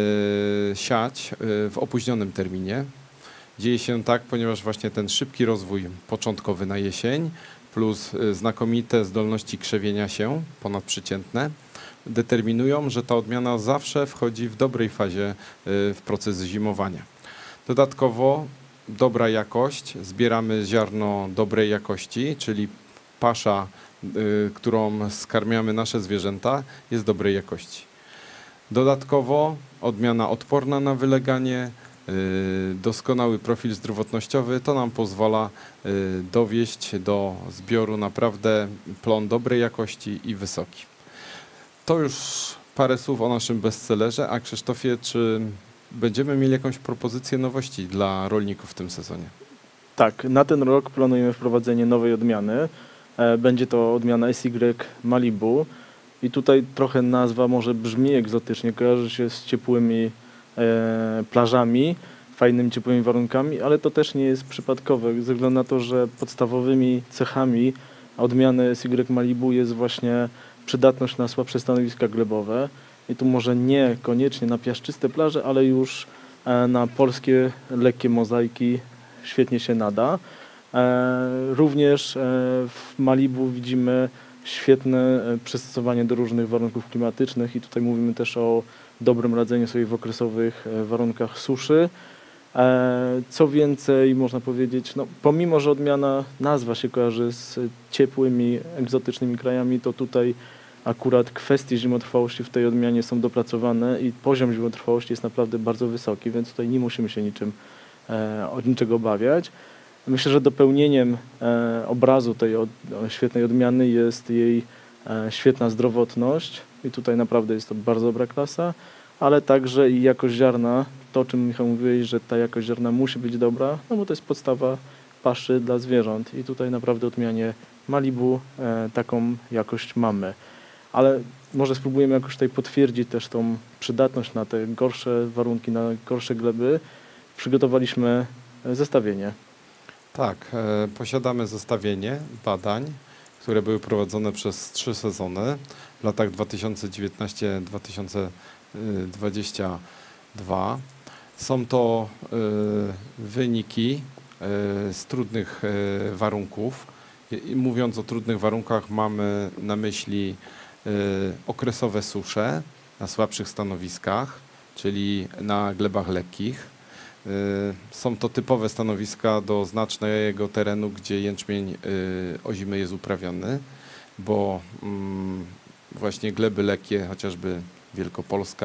siać w opóźnionym terminie. Dzieje się tak, ponieważ właśnie ten szybki rozwój początkowy na jesień plus znakomite zdolności krzewienia się ponadprzeciętne determinują, że ta odmiana zawsze wchodzi w dobrej fazie w proces zimowania. Dodatkowo dobra jakość, zbieramy ziarno dobrej jakości, czyli pasza, y, którą skarmiamy nasze zwierzęta, jest dobrej jakości. Dodatkowo odmiana odporna na wyleganie, y, doskonały profil zdrowotnościowy, to nam pozwala y, dowieść do zbioru naprawdę plon dobrej jakości i wysoki. To już parę słów o naszym bestsellerze, a Krzysztofie, czy będziemy mieli jakąś propozycję nowości dla rolników w tym sezonie? Tak, na ten rok planujemy wprowadzenie nowej odmiany. E, Będzie to odmiana S Y Malibu i tutaj trochę nazwa może brzmi egzotycznie, kojarzy się z ciepłymi e, plażami, fajnymi ciepłymi warunkami, ale to też nie jest przypadkowe, ze względu na to, że podstawowymi cechami odmiany S Y Malibu jest właśnie przydatność na słabsze stanowiska glebowe. I tu może nie koniecznie na piaszczyste plaże, ale już na polskie lekkie mozaiki świetnie się nada. Również w Malibu widzimy świetne przystosowanie do różnych warunków klimatycznych i tutaj mówimy też o dobrym radzeniu sobie w okresowych warunkach suszy. Co więcej, można powiedzieć, no, pomimo że odmiana nazwa się kojarzy z ciepłymi, egzotycznymi krajami, to tutaj akurat kwestie zimotrwałości w tej odmianie są dopracowane i poziom zimotrwałości jest naprawdę bardzo wysoki, więc tutaj nie musimy się niczym, e, od niczego obawiać. Myślę, że dopełnieniem e, obrazu tej od, świetnej odmiany jest jej e, świetna zdrowotność i tutaj naprawdę jest to bardzo dobra klasa, ale także i jakość ziarna, to o czym Michał mówiłeś, że ta jakość ziarna musi być dobra, no bo to jest podstawa paszy dla zwierząt i tutaj naprawdę w odmianie Malibu e, taką jakość mamy. Ale może spróbujemy jakoś tutaj potwierdzić też tą przydatność na te gorsze warunki, na gorsze gleby. Przygotowaliśmy zestawienie. Tak, e, posiadamy zestawienie badań, które były prowadzone przez trzy sezony w latach dwa tysiące dziewiętnasty do dwa tysiące dwudziestego drugiego. Są to e, wyniki e, z trudnych e, warunków. I mówiąc o trudnych warunkach, mamy na myśli y, okresowe susze na słabszych stanowiskach, czyli na glebach lekkich. Y, są to typowe stanowiska do znacznego terenu, gdzie jęczmień y, ozimy jest uprawiany, bo mm, właśnie gleby lekkie, chociażby Wielkopolska,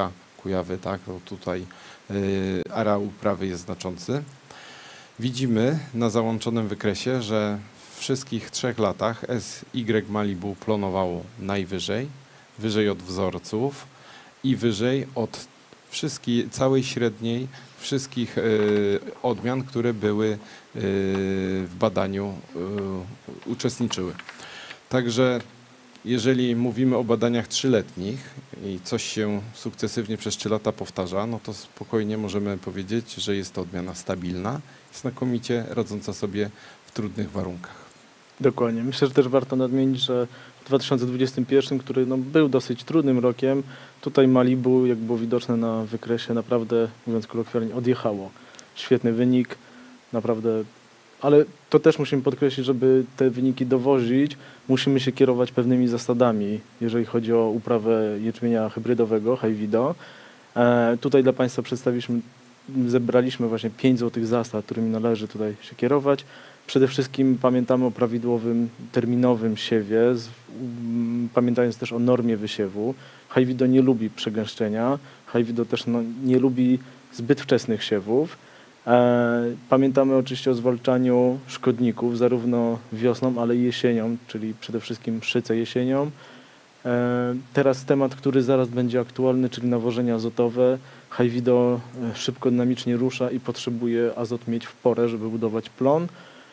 Kujawy, tak, to tutaj y, areał uprawy jest znaczący. Widzimy na załączonym wykresie, że w wszystkich trzech latach S Y Malibu plonowało najwyżej, wyżej od wzorców i wyżej od wszystkich, całej średniej wszystkich y, odmian, które były y, w badaniu y, uczestniczyły. Także jeżeli mówimy o badaniach trzyletnich i coś się sukcesywnie przez trzy lata powtarza, no to spokojnie możemy powiedzieć, że jest to odmiana stabilna i znakomicie radząca sobie w trudnych warunkach. Dokładnie. Myślę, że też warto nadmienić, że w dwa tysiące dwudziestym pierwszym, który no, był dosyć trudnym rokiem, tutaj Malibu, jak było widoczne na wykresie, naprawdę, mówiąc kolokwialnie, odjechało. Świetny wynik, naprawdę, ale to też musimy podkreślić, żeby te wyniki dowozić, musimy się kierować pewnymi zasadami, jeżeli chodzi o uprawę jęczmienia hybrydowego, Hyvido. E, tutaj dla Państwa przedstawiliśmy, zebraliśmy właśnie pięć złotych zasad, którymi należy tutaj się kierować. Przede wszystkim pamiętamy o prawidłowym terminowym siewie, z, um, pamiętając też o normie wysiewu. Hyvido nie lubi przegęszczenia, Hyvido też no, nie lubi zbyt wczesnych siewów. E, pamiętamy oczywiście o zwalczaniu szkodników zarówno wiosną, ale i jesienią, czyli przede wszystkim szyce jesienią. E, teraz temat, który zaraz będzie aktualny, czyli nawożenia azotowe. Hyvido szybko, dynamicznie rusza i potrzebuje azot mieć w porę, żeby budować plon.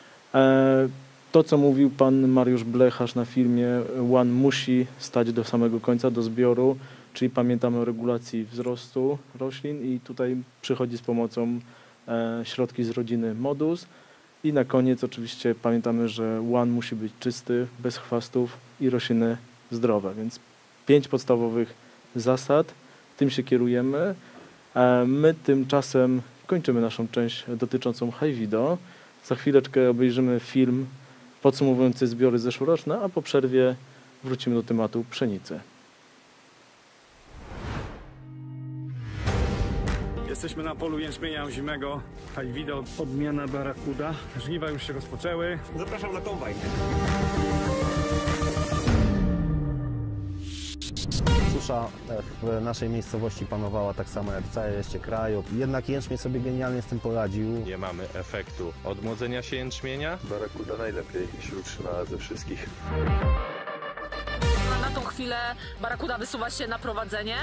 To, co mówił pan Mariusz Blecharz na filmie, One musi stać do samego końca, do zbioru, czyli pamiętamy o regulacji wzrostu roślin i tutaj przychodzi z pomocą e, środki z rodziny Modus. I na koniec oczywiście pamiętamy, że One musi być czysty, bez chwastów i rośliny zdrowe, więc pięć podstawowych zasad, tym się kierujemy. E, my tymczasem kończymy naszą część dotyczącą Hyvido. Za chwileczkę obejrzymy film podsumowujący zbiory zeszłoroczne, a po przerwie wrócimy do tematu pszenicy. Jesteśmy na polu jęczmienia ozimego Hyvido, odmiana Barracuda. Żniwa już się rozpoczęły. Zapraszam na kombajn. Susza w naszej miejscowości panowała tak samo jak w całej reszcie kraju. Jednak jęczmień sobie genialnie z tym poradził. Nie mamy efektu odmłodzenia się jęczmienia. Barracuda najlepiej się utrzymała ze wszystkich. Na tą chwilę Barracuda wysuwa się na prowadzenie.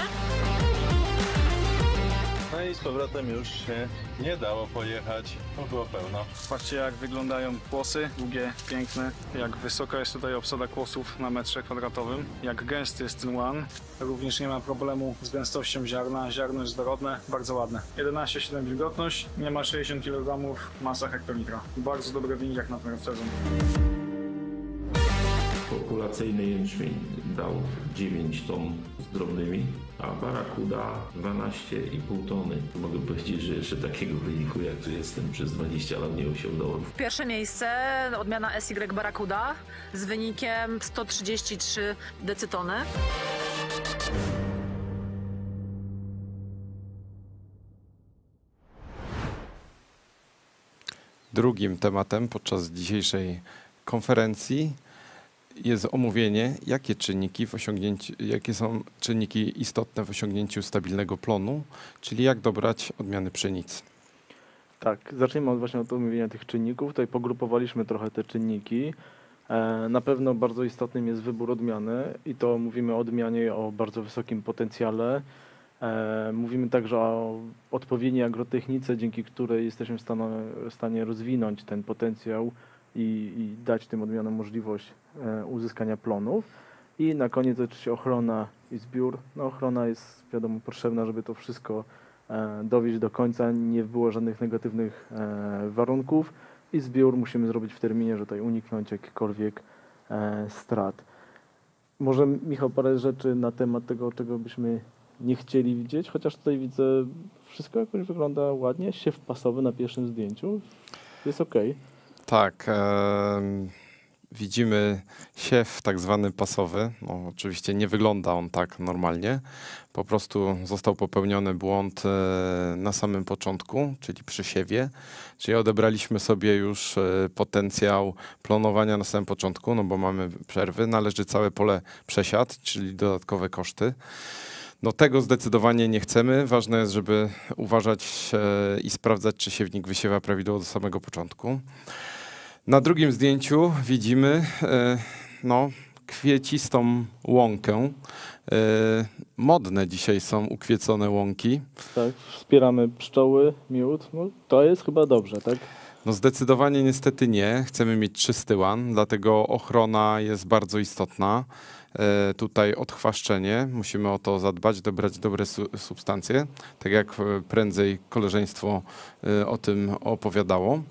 No i z powrotem już się nie dało pojechać, bo było pełno. Patrzcie, jak wyglądają kłosy, długie, piękne, jak wysoka jest tutaj obsada kłosów na metrze kwadratowym, jak gęsty jest ten One. Również nie ma problemu z gęstością ziarna, ziarno jest dorodne, bardzo ładne. jedenaście przecinek siedem wilgotność, nie ma sześćdziesiąt kilogramów, masa hektolitra. Bardzo dobry wynik jak na ten sezon. Populacyjny jęczmień dał dziewięć ton z drobnymi, a Barracuda dwanaście i pół tony. Mogę powiedzieć, że jeszcze takiego wyniku jak tu jestem przez dwadzieścia lat nie osiągnąłem. Pierwsze miejsce odmiana S Y Barracuda z wynikiem sto trzydzieści trzy decytony. Drugim tematem podczas dzisiejszej konferencji jest omówienie, jakie czynniki w osiągnięciu, jakie są czynniki istotne w osiągnięciu stabilnego plonu, czyli jak dobrać odmiany pszenicy. Tak, zacznijmy od właśnie od omówienia tych czynników. Tutaj pogrupowaliśmy trochę te czynniki. E, na pewno bardzo istotnym jest wybór odmiany i to mówimy o odmianie o bardzo wysokim potencjale. E, mówimy także o odpowiedniej agrotechnice, dzięki której jesteśmy w stanie, w stanie rozwinąć ten potencjał i, i dać tym odmianom możliwość e, uzyskania plonów. I na koniec oczywiście ochrona i zbiór. No, ochrona jest wiadomo potrzebna, żeby to wszystko e, dowieść do końca, nie było żadnych negatywnych e, warunków i zbiór musimy zrobić w terminie, żeby tutaj uniknąć jakichkolwiek e, strat. Może Michał parę rzeczy na temat tego, czego byśmy nie chcieli widzieć, chociaż tutaj widzę wszystko jakoś wygląda ładnie, siew pasowy na pierwszym zdjęciu jest ok. Tak, e, widzimy siew tak zwany pasowy. No, oczywiście nie wygląda on tak normalnie. Po prostu został popełniony błąd e, na samym początku, czyli przy siewie. Czyli odebraliśmy sobie już e, potencjał plonowania na samym początku, no bo mamy przerwy. Należy całe pole przesiać, czyli dodatkowe koszty. No tego zdecydowanie nie chcemy. Ważne jest, żeby uważać e, i sprawdzać, czy siewnik wysiewa prawidłowo do samego początku. Na drugim zdjęciu widzimy e, no, kwiecistą łąkę. E, modne dzisiaj są ukwiecone łąki. Tak, wspieramy pszczoły, miód. No, to jest chyba dobrze, tak? No zdecydowanie niestety nie. Chcemy mieć czysty łan, dlatego ochrona jest bardzo istotna. E, tutaj odchwaszczenie, musimy o to zadbać, dobrać dobre su substancje, tak jak prędzej koleżeństwo e, o tym opowiadało.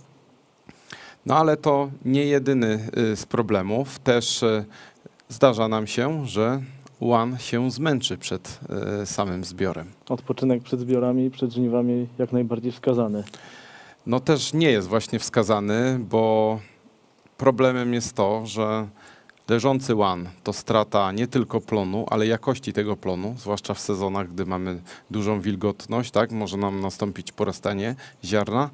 No ale to nie jedyny e, z problemów. Też e, zdarza nam się, że łan się zmęczy przed e, samym zbiorem. Odpoczynek przed zbiorami, przed żniwami jak najbardziej wskazany. No też nie jest właśnie wskazany, bo problemem jest to, że leżący łan to strata nie tylko plonu, ale jakości tego plonu, zwłaszcza w sezonach, gdy mamy dużą wilgotność, tak, może nam nastąpić porastanie ziarna.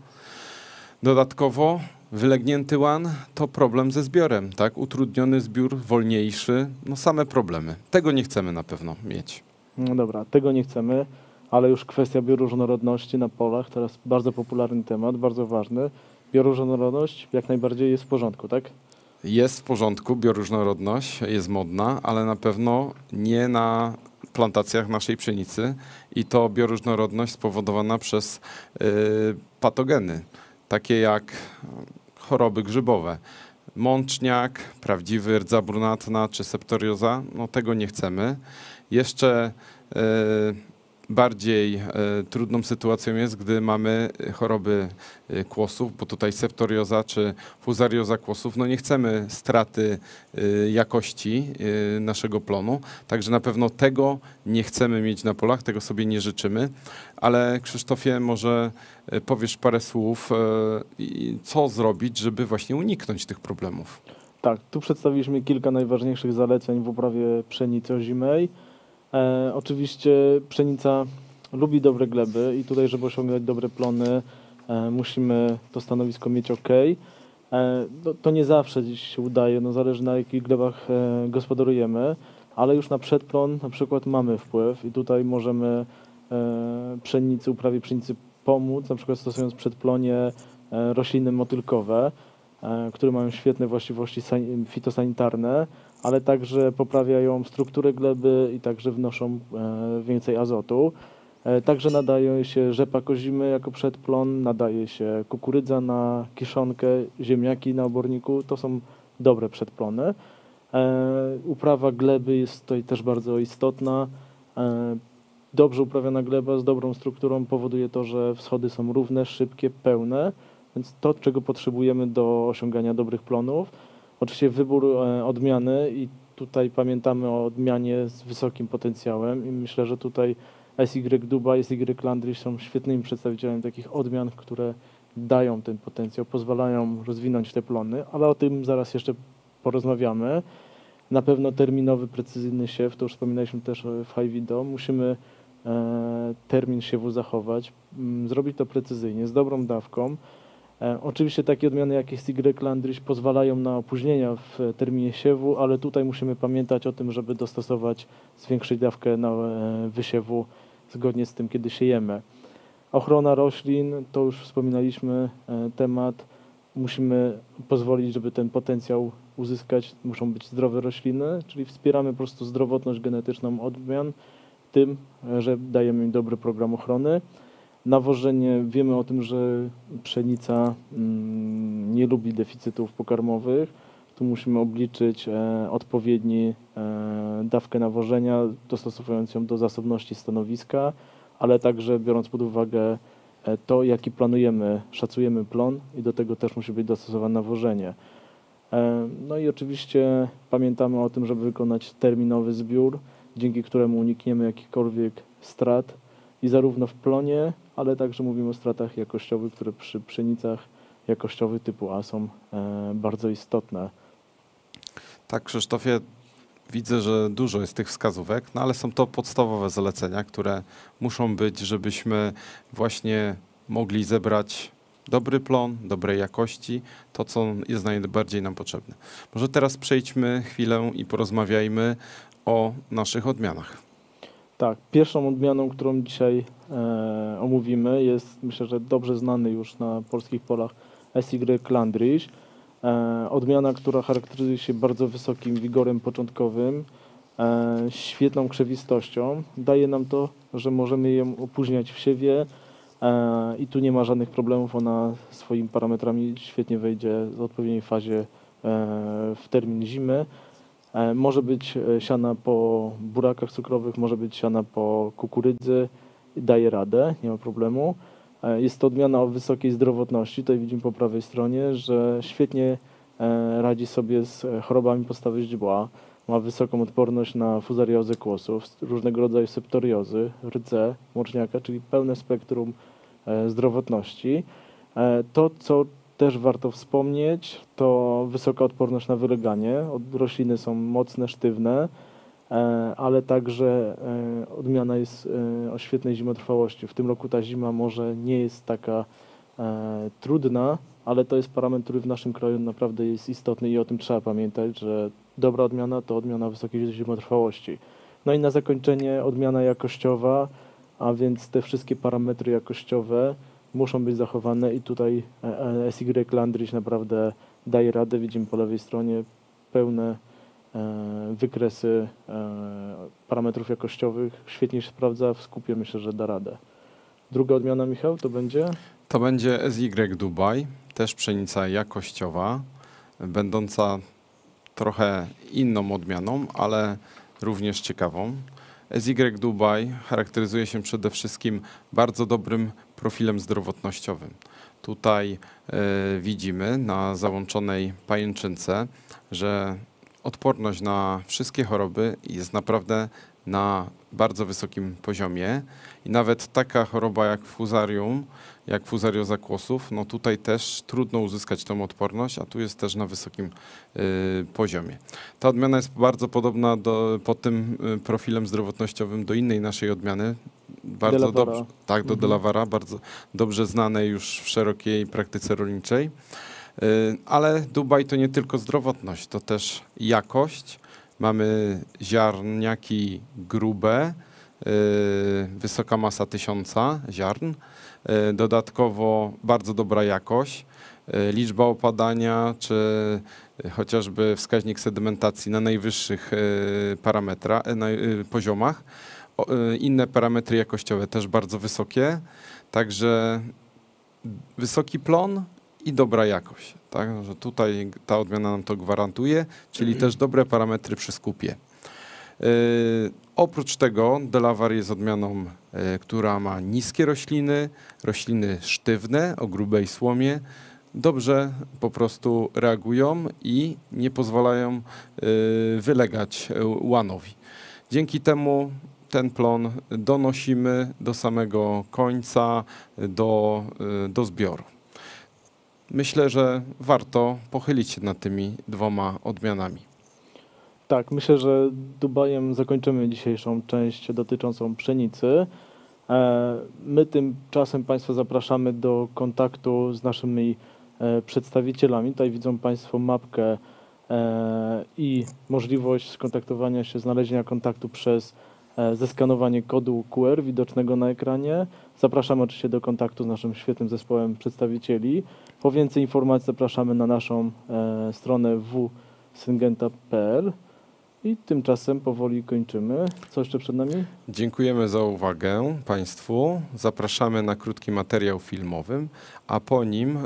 Dodatkowo wylegnięty łan to problem ze zbiorem, tak, utrudniony zbiór, wolniejszy, no same problemy. Tego nie chcemy na pewno mieć. No dobra, tego nie chcemy, ale już kwestia bioróżnorodności na polach, teraz bardzo popularny temat, bardzo ważny. Bioróżnorodność jak najbardziej jest w porządku, tak? Jest w porządku, bioróżnorodność jest modna, ale na pewno nie na plantacjach naszej pszenicy i to bioróżnorodność spowodowana przez y, patogeny, takie jak choroby grzybowe. Mączniak, prawdziwy rdza brunatna czy septorioza, no tego nie chcemy. Jeszcze y, bardziej e, trudną sytuacją jest, gdy mamy choroby e, kłosów, bo tutaj septorioza czy fuzarioza kłosów, no nie chcemy straty e, jakości e, naszego plonu, także na pewno tego nie chcemy mieć na polach, tego sobie nie życzymy, ale Krzysztofie, może e, powiesz parę słów, e, i co zrobić, żeby właśnie uniknąć tych problemów. Tak, tu przedstawiliśmy kilka najważniejszych zaleceń w uprawie pszenicy ozimej. E, oczywiście pszenica lubi dobre gleby i tutaj, żeby osiągać dobre plony, e, musimy to stanowisko mieć ok. E, no, to nie zawsze dziś się udaje, no, zależy na jakich glebach e, gospodarujemy, ale już na przedplon na przykład mamy wpływ i tutaj możemy e, pszenicy, uprawie pszenicy pomóc, na przykład stosując w przedplonie e, rośliny motylkowe, e, które mają świetne właściwości fitosanitarne, ale także poprawiają strukturę gleby i także wnoszą e, więcej azotu. E, także nadaje się rzepak ozimy jako przedplon, nadaje się kukurydza na kiszonkę, ziemniaki na oborniku. To są dobre przedplony. E, uprawa gleby jest tutaj też bardzo istotna. E, dobrze uprawiona gleba z dobrą strukturą powoduje to, że wschody są równe, szybkie, pełne, więc to, czego potrzebujemy do osiągania dobrych plonów. Oczywiście wybór e, odmiany i tutaj pamiętamy o odmianie z wysokim potencjałem i myślę, że tutaj S Y Dubai, S Y Landry są świetnymi przedstawicielami takich odmian, które dają ten potencjał, pozwalają rozwinąć te plony, ale o tym zaraz jeszcze porozmawiamy. Na pewno terminowy, precyzyjny siew, to już wspominaliśmy też w Hivido, musimy e, termin siewu zachować, m, zrobić to precyzyjnie, z dobrą dawką. E, oczywiście takie odmiany jak S Y Landryś pozwalają na opóźnienia w terminie siewu, ale tutaj musimy pamiętać o tym, żeby dostosować, zwiększyć dawkę na e, wysiewu zgodnie z tym, kiedy siejemy. Ochrona roślin, to już wspominaliśmy e, temat. Musimy pozwolić, żeby ten potencjał uzyskać, muszą być zdrowe rośliny, czyli wspieramy po prostu zdrowotność genetyczną odmian tym, że dajemy im dobry program ochrony. Nawożenie, wiemy o tym, że pszenica mm, nie lubi deficytów pokarmowych. Tu musimy obliczyć e, odpowiedni e, dawkę nawożenia, dostosowując ją do zasobności stanowiska, ale także biorąc pod uwagę e, to, jaki planujemy, szacujemy plon i do tego też musi być dostosowane nawożenie. E, no i oczywiście pamiętamy o tym, żeby wykonać terminowy zbiór, dzięki któremu unikniemy jakichkolwiek strat i zarówno w plonie, ale także mówimy o stratach jakościowych, które przy pszenicach jakościowych typu A są e, bardzo istotne. Tak, Krzysztofie, widzę, że dużo jest tych wskazówek, no ale są to podstawowe zalecenia, które muszą być, żebyśmy właśnie mogli zebrać dobry plon, dobrej jakości, to co jest najbardziej nam potrzebne. Może teraz przejdźmy chwilę i porozmawiajmy o naszych odmianach. Tak, pierwszą odmianą, którą dzisiaj e, omówimy, jest, myślę, że dobrze znany już na polskich polach S Y Landryś. E, odmiana, która charakteryzuje się bardzo wysokim wigorem początkowym, e, świetną krzewistością. Daje nam to, że możemy ją opóźniać w siewie e, i tu nie ma żadnych problemów. Ona swoimi parametrami świetnie wejdzie w odpowiedniej fazie e, w termin zimy. E, może być siana po burakach cukrowych, może być siana po kukurydzy. Daje radę, nie ma problemu. E, jest to odmiana o wysokiej zdrowotności. Tutaj widzimy po prawej stronie, że świetnie e, radzi sobie z chorobami podstawy źdźbła. Ma wysoką odporność na fuzariozę kłosów, różnego rodzaju septoriozy, rdze, moczniaka, czyli pełne spektrum e, zdrowotności. E, to, co też warto wspomnieć, to wysoka odporność na wyleganie. Od, rośliny są mocne, sztywne, e, ale także e, odmiana jest e, o świetnej zimotrwałości. W tym roku ta zima może nie jest taka e, trudna, ale to jest parametr, który w naszym kraju naprawdę jest istotny i o tym trzeba pamiętać, że dobra odmiana to odmiana wysokiej zimotrwałości. No i na zakończenie odmiana jakościowa, a więc te wszystkie parametry jakościowe muszą być zachowane i tutaj S Y Landryś naprawdę daje radę. Widzimy po lewej stronie pełne e, wykresy e, parametrów jakościowych. Świetnie się sprawdza, w skupie myślę, że da radę. Druga odmiana, Michał, to będzie? To będzie S Y Dubaj, też pszenica jakościowa, będąca trochę inną odmianą, ale również ciekawą. S Y Dubaj charakteryzuje się przede wszystkim bardzo dobrym profilem zdrowotnościowym. Tutaj y, widzimy na załączonej pajęczynce, że odporność na wszystkie choroby jest naprawdę na bardzo wysokim poziomie i nawet taka choroba jak fuzarium, jak fuzarioza kłosów, no tutaj też trudno uzyskać tą odporność, a tu jest też na wysokim y, poziomie. Ta odmiana jest bardzo podobna do, pod tym y, profilem zdrowotnościowym do innej naszej odmiany, bardzo dobrze, tak, do Mhm. Delavara, bardzo dobrze znanej już w szerokiej praktyce rolniczej. Y, ale Dubaj to nie tylko zdrowotność, to też jakość. Mamy ziarniaki grube, y, wysoka masa tysiąca ziarn, y, dodatkowo bardzo dobra jakość, y, liczba opadania czy y, chociażby wskaźnik sedymentacji na najwyższych y, parametra, y, na, y, poziomach. O, y, inne parametry jakościowe też bardzo wysokie, także wysoki plon i dobra jakość. Tak? Że tutaj ta odmiana nam to gwarantuje, czyli też dobre parametry przy skupie. Yy, oprócz tego Delavar jest odmianą, yy, która ma niskie rośliny, rośliny sztywne o grubej słomie, dobrze po prostu reagują i nie pozwalają yy, wylegać łanowi. Dzięki temu ten plon donosimy do samego końca, do, yy, do zbioru. Myślę, że warto pochylić się nad tymi dwoma odmianami. Tak, myślę, że Dubajem zakończymy dzisiejszą część dotyczącą pszenicy. E, My tymczasem Państwa zapraszamy do kontaktu z naszymi e, przedstawicielami. Tutaj widzą Państwo mapkę e, i możliwość skontaktowania się, znalezienia kontaktu przez e, zeskanowanie kodu Q R widocznego na ekranie. Zapraszamy oczywiście do kontaktu z naszym świetnym zespołem przedstawicieli. Po więcej informacji zapraszamy na naszą e, stronę w w kropka syngenta kropka p l. I tymczasem powoli kończymy. Co jeszcze przed nami? Dziękujemy za uwagę Państwu. Zapraszamy na krótki materiał filmowy, a po nim y,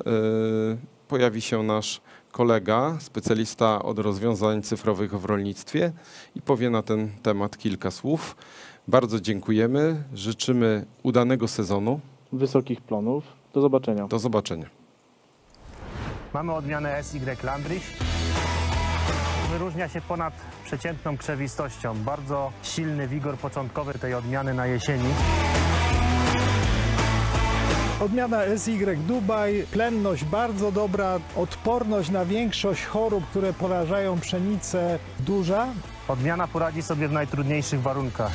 pojawi się nasz kolega, specjalista od rozwiązań cyfrowych w rolnictwie i powie na ten temat kilka słów. Bardzo dziękujemy. Życzymy udanego sezonu. Wysokich plonów. Do zobaczenia. Do zobaczenia. Mamy odmianę S Y Landryś. Wyróżnia się ponad przeciętną krzewistością. Bardzo silny wigor początkowy tej odmiany na jesieni. Odmiana S Y Dubaj, plenność bardzo dobra, odporność na większość chorób, które porażają pszenicę, duża. Odmiana poradzi sobie w najtrudniejszych warunkach.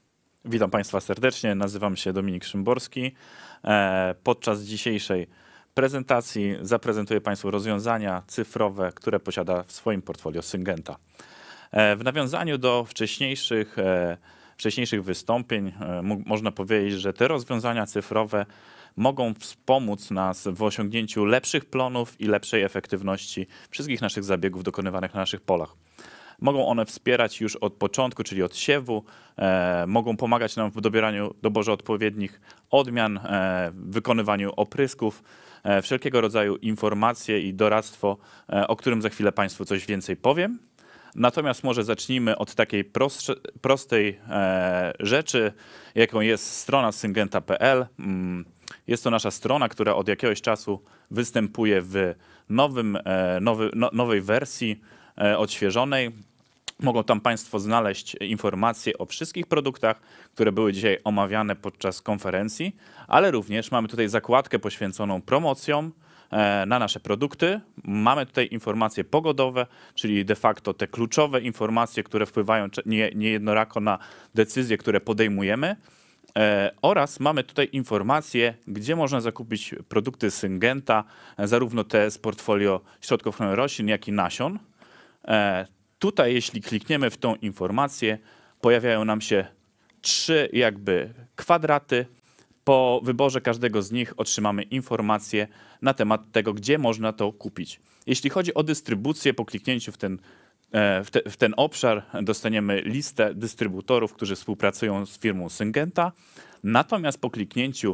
Witam Państwa serdecznie, nazywam się Dominik Szymborski. Podczas dzisiejszej prezentacji zaprezentuję Państwu rozwiązania cyfrowe, które posiada w swoim portfolio Syngenta. E, w nawiązaniu do wcześniejszych, e, wcześniejszych wystąpień e, można powiedzieć, że te rozwiązania cyfrowe mogą wspomóc nas w osiągnięciu lepszych plonów i lepszej efektywności wszystkich naszych zabiegów dokonywanych na naszych polach. Mogą one wspierać już od początku, czyli od siewu, e, mogą pomagać nam w dobieraniu, doborze odpowiednich odmian, e, w wykonywaniu oprysków, e, wszelkiego rodzaju informacje i doradztwo, e, o którym za chwilę Państwu coś więcej powiem. Natomiast może zacznijmy od takiej prostsze, prostej e, rzeczy, jaką jest strona syngenta kropka p l. Mm, Jest to nasza strona, która od jakiegoś czasu występuje w nowym, nowy, no, nowej wersji, odświeżonej. Mogą tam Państwo znaleźć informacje o wszystkich produktach, które były dzisiaj omawiane podczas konferencji, ale również mamy tutaj zakładkę poświęconą promocjom na nasze produkty. Mamy tutaj informacje pogodowe, czyli de facto te kluczowe informacje, które wpływają nie, niejednorako na decyzje, które podejmujemy. E, oraz mamy tutaj informacje, gdzie można zakupić produkty Syngenta, e, zarówno te z portfolio środków ochrony roślin, jak i nasion. E, tutaj, jeśli klikniemy w tą informację, pojawiają nam się trzy jakby kwadraty. Po wyborze każdego z nich otrzymamy informacje na temat tego, gdzie można to kupić. Jeśli chodzi o dystrybucję, po kliknięciu w ten W, te, w ten obszar dostaniemy listę dystrybutorów, którzy współpracują z firmą Syngenta. Natomiast po kliknięciu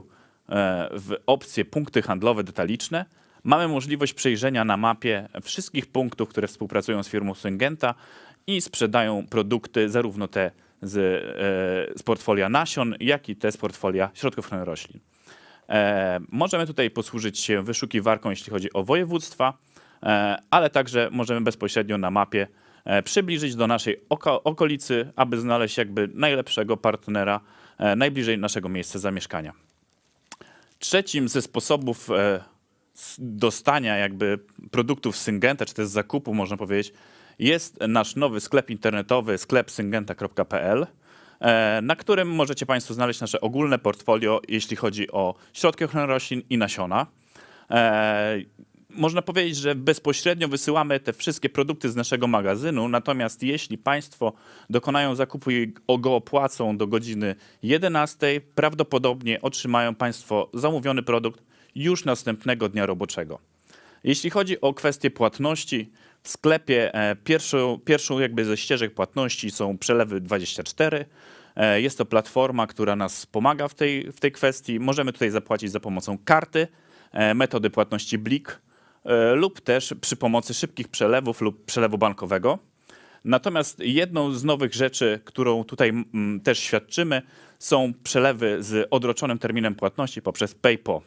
w opcję punkty handlowe detaliczne mamy możliwość przejrzenia na mapie wszystkich punktów, które współpracują z firmą Syngenta i sprzedają produkty, zarówno te z, z portfolia nasion, jak i te z portfolia środków ochrony roślin. Możemy tutaj posłużyć się wyszukiwarką, jeśli chodzi o województwa, ale także możemy bezpośrednio na mapie przybliżyć do naszej oko okolicy, aby znaleźć jakby najlepszego partnera najbliżej naszego miejsca zamieszkania. Trzecim ze sposobów dostania jakby produktów Syngenta, czy też zakupu, można powiedzieć, jest nasz nowy sklep internetowy, sklep syngenta kropka p l, na którym możecie Państwo znaleźć nasze ogólne portfolio, jeśli chodzi o środki ochrony roślin i nasiona. Można powiedzieć, że bezpośrednio wysyłamy te wszystkie produkty z naszego magazynu, natomiast jeśli Państwo dokonają zakupu i go opłacą do godziny jedenastej, prawdopodobnie otrzymają Państwo zamówiony produkt już następnego dnia roboczego. Jeśli chodzi o kwestię płatności, w sklepie pierwszą, pierwszą jakby ze ścieżek płatności są przelewy dwadzieścia cztery. Jest to platforma, która nas pomaga w tej, w tej kwestii. Możemy tutaj zapłacić za pomocą karty, metody płatności blik, lub też przy pomocy szybkich przelewów lub przelewu bankowego. Natomiast jedną z nowych rzeczy, którą tutaj m, też świadczymy, są przelewy z odroczonym terminem płatności poprzez PayPal.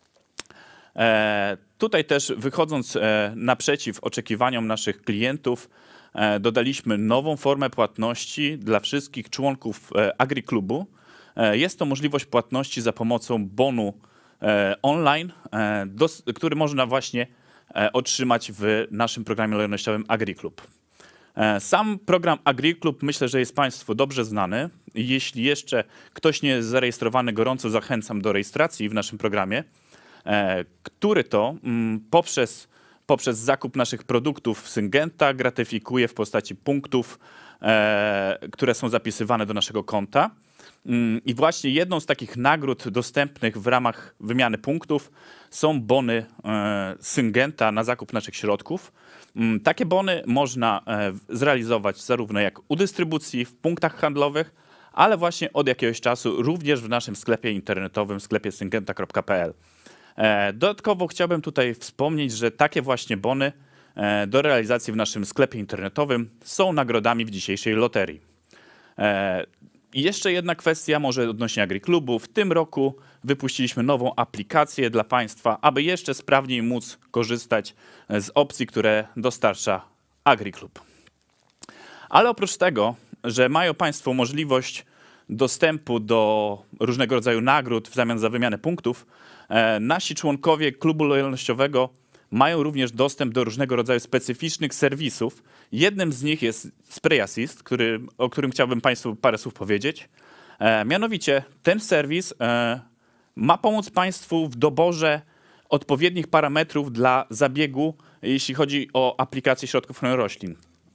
E, tutaj też wychodząc e, naprzeciw oczekiwaniom naszych klientów, e, dodaliśmy nową formę płatności dla wszystkich członków e, AgriClubu. E, jest to możliwość płatności za pomocą bonu e, online, e, dos, który można właśnie otrzymać w naszym programie lojalnościowym AgriClub. Sam program AgriClub myślę, że jest Państwu dobrze znany. Jeśli jeszcze ktoś nie jest zarejestrowany, gorąco zachęcam do rejestracji w naszym programie, który to poprzez, poprzez zakup naszych produktów Syngenta gratyfikuje w postaci punktów, które są zapisywane do naszego konta. I właśnie jedną z takich nagród dostępnych w ramach wymiany punktów są bony Syngenta na zakup naszych środków. Takie bony można zrealizować zarówno jak u dystrybucji w punktach handlowych, ale właśnie od jakiegoś czasu również w naszym sklepie internetowym, sklepie syngenta kropka p l. Dodatkowo chciałbym tutaj wspomnieć, że takie właśnie bony do realizacji w naszym sklepie internetowym są nagrodami w dzisiejszej loterii. I jeszcze jedna kwestia, może odnośnie AgriClubu. W tym roku wypuściliśmy nową aplikację dla Państwa, aby jeszcze sprawniej móc korzystać z opcji, które dostarcza AgriClub. Ale oprócz tego, że mają Państwo możliwość dostępu do różnego rodzaju nagród w zamian za wymianę punktów, nasi członkowie klubu lojalnościowego mają również dostęp do różnego rodzaju specyficznych serwisów. Jednym z nich jest Spray Assist, który, o którym chciałbym Państwu parę słów powiedzieć. E, mianowicie ten serwis e, ma pomóc Państwu w doborze odpowiednich parametrów dla zabiegu, jeśli chodzi o aplikację środków ochrony roślin.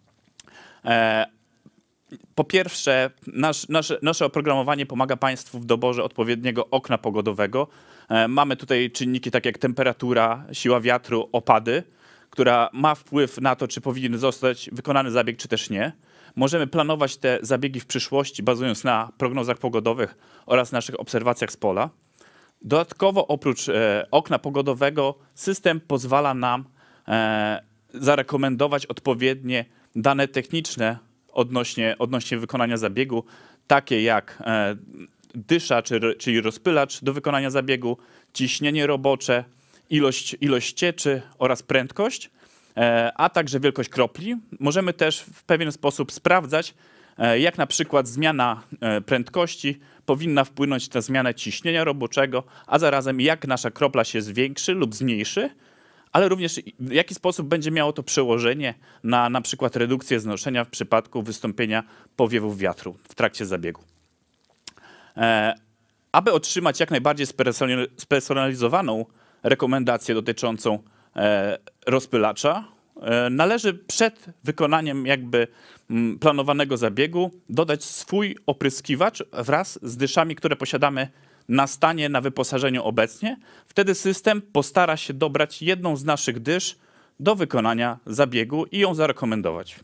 E, po pierwsze, nasz, nasze, nasze oprogramowanie pomaga Państwu w doborze odpowiedniego okna pogodowego. E, mamy tutaj czynniki takie jak temperatura, siła wiatru, opady, która ma wpływ na to, czy powinien zostać wykonany zabieg, czy też nie. Możemy planować te zabiegi w przyszłości, bazując na prognozach pogodowych oraz naszych obserwacjach z pola. Dodatkowo oprócz e, okna pogodowego system pozwala nam e, zarekomendować odpowiednie dane techniczne odnośnie, odnośnie wykonania zabiegu, takie jak e, dysza, czy, czyli rozpylacz do wykonania zabiegu, ciśnienie robocze, ilość, ilość cieczy oraz prędkość, e, a także wielkość kropli. Możemy też w pewien sposób sprawdzać, e, jak na przykład zmiana e, prędkości powinna wpłynąć na zmianę ciśnienia roboczego, a zarazem jak nasza kropla się zwiększy lub zmniejszy, ale również w jaki sposób będzie miało to przełożenie na na przykład redukcję znoszenia w przypadku wystąpienia powiewów wiatru w trakcie zabiegu. E, aby otrzymać jak najbardziej spersonalizowaną rekomendację dotyczącą e, rozpylacza, e, należy przed wykonaniem jakby m, planowanego zabiegu dodać swój opryskiwacz wraz z dyszami, które posiadamy na stanie, na wyposażeniu obecnie. Wtedy system postara się dobrać jedną z naszych dysz do wykonania zabiegu i ją zarekomendować.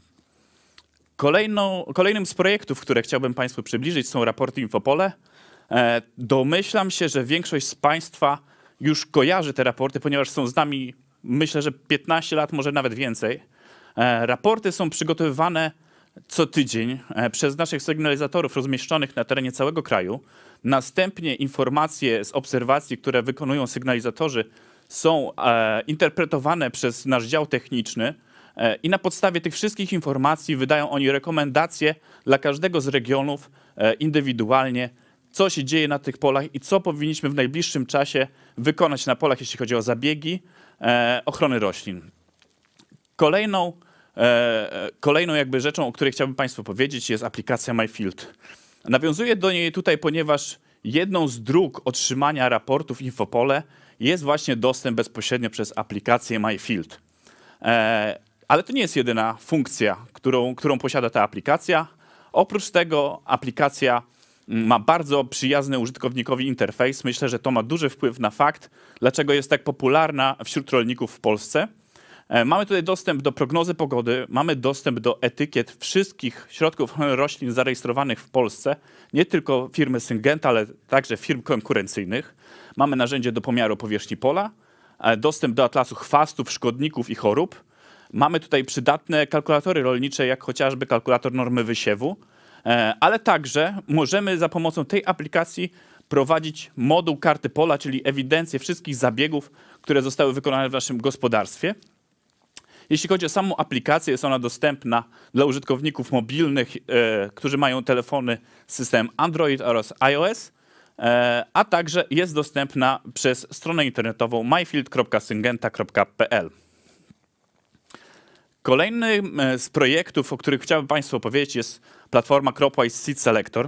Kolejną, kolejnym z projektów, które chciałbym Państwu przybliżyć, są raporty Infopole. E, domyślam się, że większość z Państwa już kojarzy te raporty, ponieważ są z nami, myślę, że piętnaście lat, może nawet więcej. E, raporty są przygotowywane co tydzień e, przez naszych sygnalizatorów rozmieszczonych na terenie całego kraju. Następnie informacje z obserwacji, które wykonują sygnalizatorzy, są e, interpretowane przez nasz dział techniczny e, i na podstawie tych wszystkich informacji wydają oni rekomendacje dla każdego z regionów e, indywidualnie, co się dzieje na tych polach i co powinniśmy w najbliższym czasie wykonać na polach, jeśli chodzi o zabiegi e, ochrony roślin. Kolejną, e, kolejną jakby rzeczą, o której chciałbym Państwu powiedzieć, jest aplikacja MyField. Nawiązuję do niej tutaj, ponieważ jedną z dróg otrzymania raportów Infopole jest właśnie dostęp bezpośrednio przez aplikację MyField. E, ale to nie jest jedyna funkcja, którą, którą posiada ta aplikacja. Oprócz tego aplikacja ma bardzo przyjazny użytkownikowi interfejs. Myślę, że to ma duży wpływ na fakt, dlaczego jest tak popularna wśród rolników w Polsce. Mamy tutaj dostęp do prognozy pogody, mamy dostęp do etykiet wszystkich środków ochrony roślin zarejestrowanych w Polsce, nie tylko firmy Syngenta, ale także firm konkurencyjnych. Mamy narzędzie do pomiaru powierzchni pola, dostęp do atlasu chwastów, szkodników i chorób. Mamy tutaj przydatne kalkulatory rolnicze, jak chociażby kalkulator normy wysiewu, ale także możemy za pomocą tej aplikacji prowadzić moduł karty pola, czyli ewidencję wszystkich zabiegów, które zostały wykonane w naszym gospodarstwie. Jeśli chodzi o samą aplikację, jest ona dostępna dla użytkowników mobilnych, e, którzy mają telefony z systemem Android oraz iOS, e, a także jest dostępna przez stronę internetową myfield kropka syngenta kropka p l. Kolejnym z projektów, o których chciałbym Państwu opowiedzieć, jest platforma CropWise Seed Selector.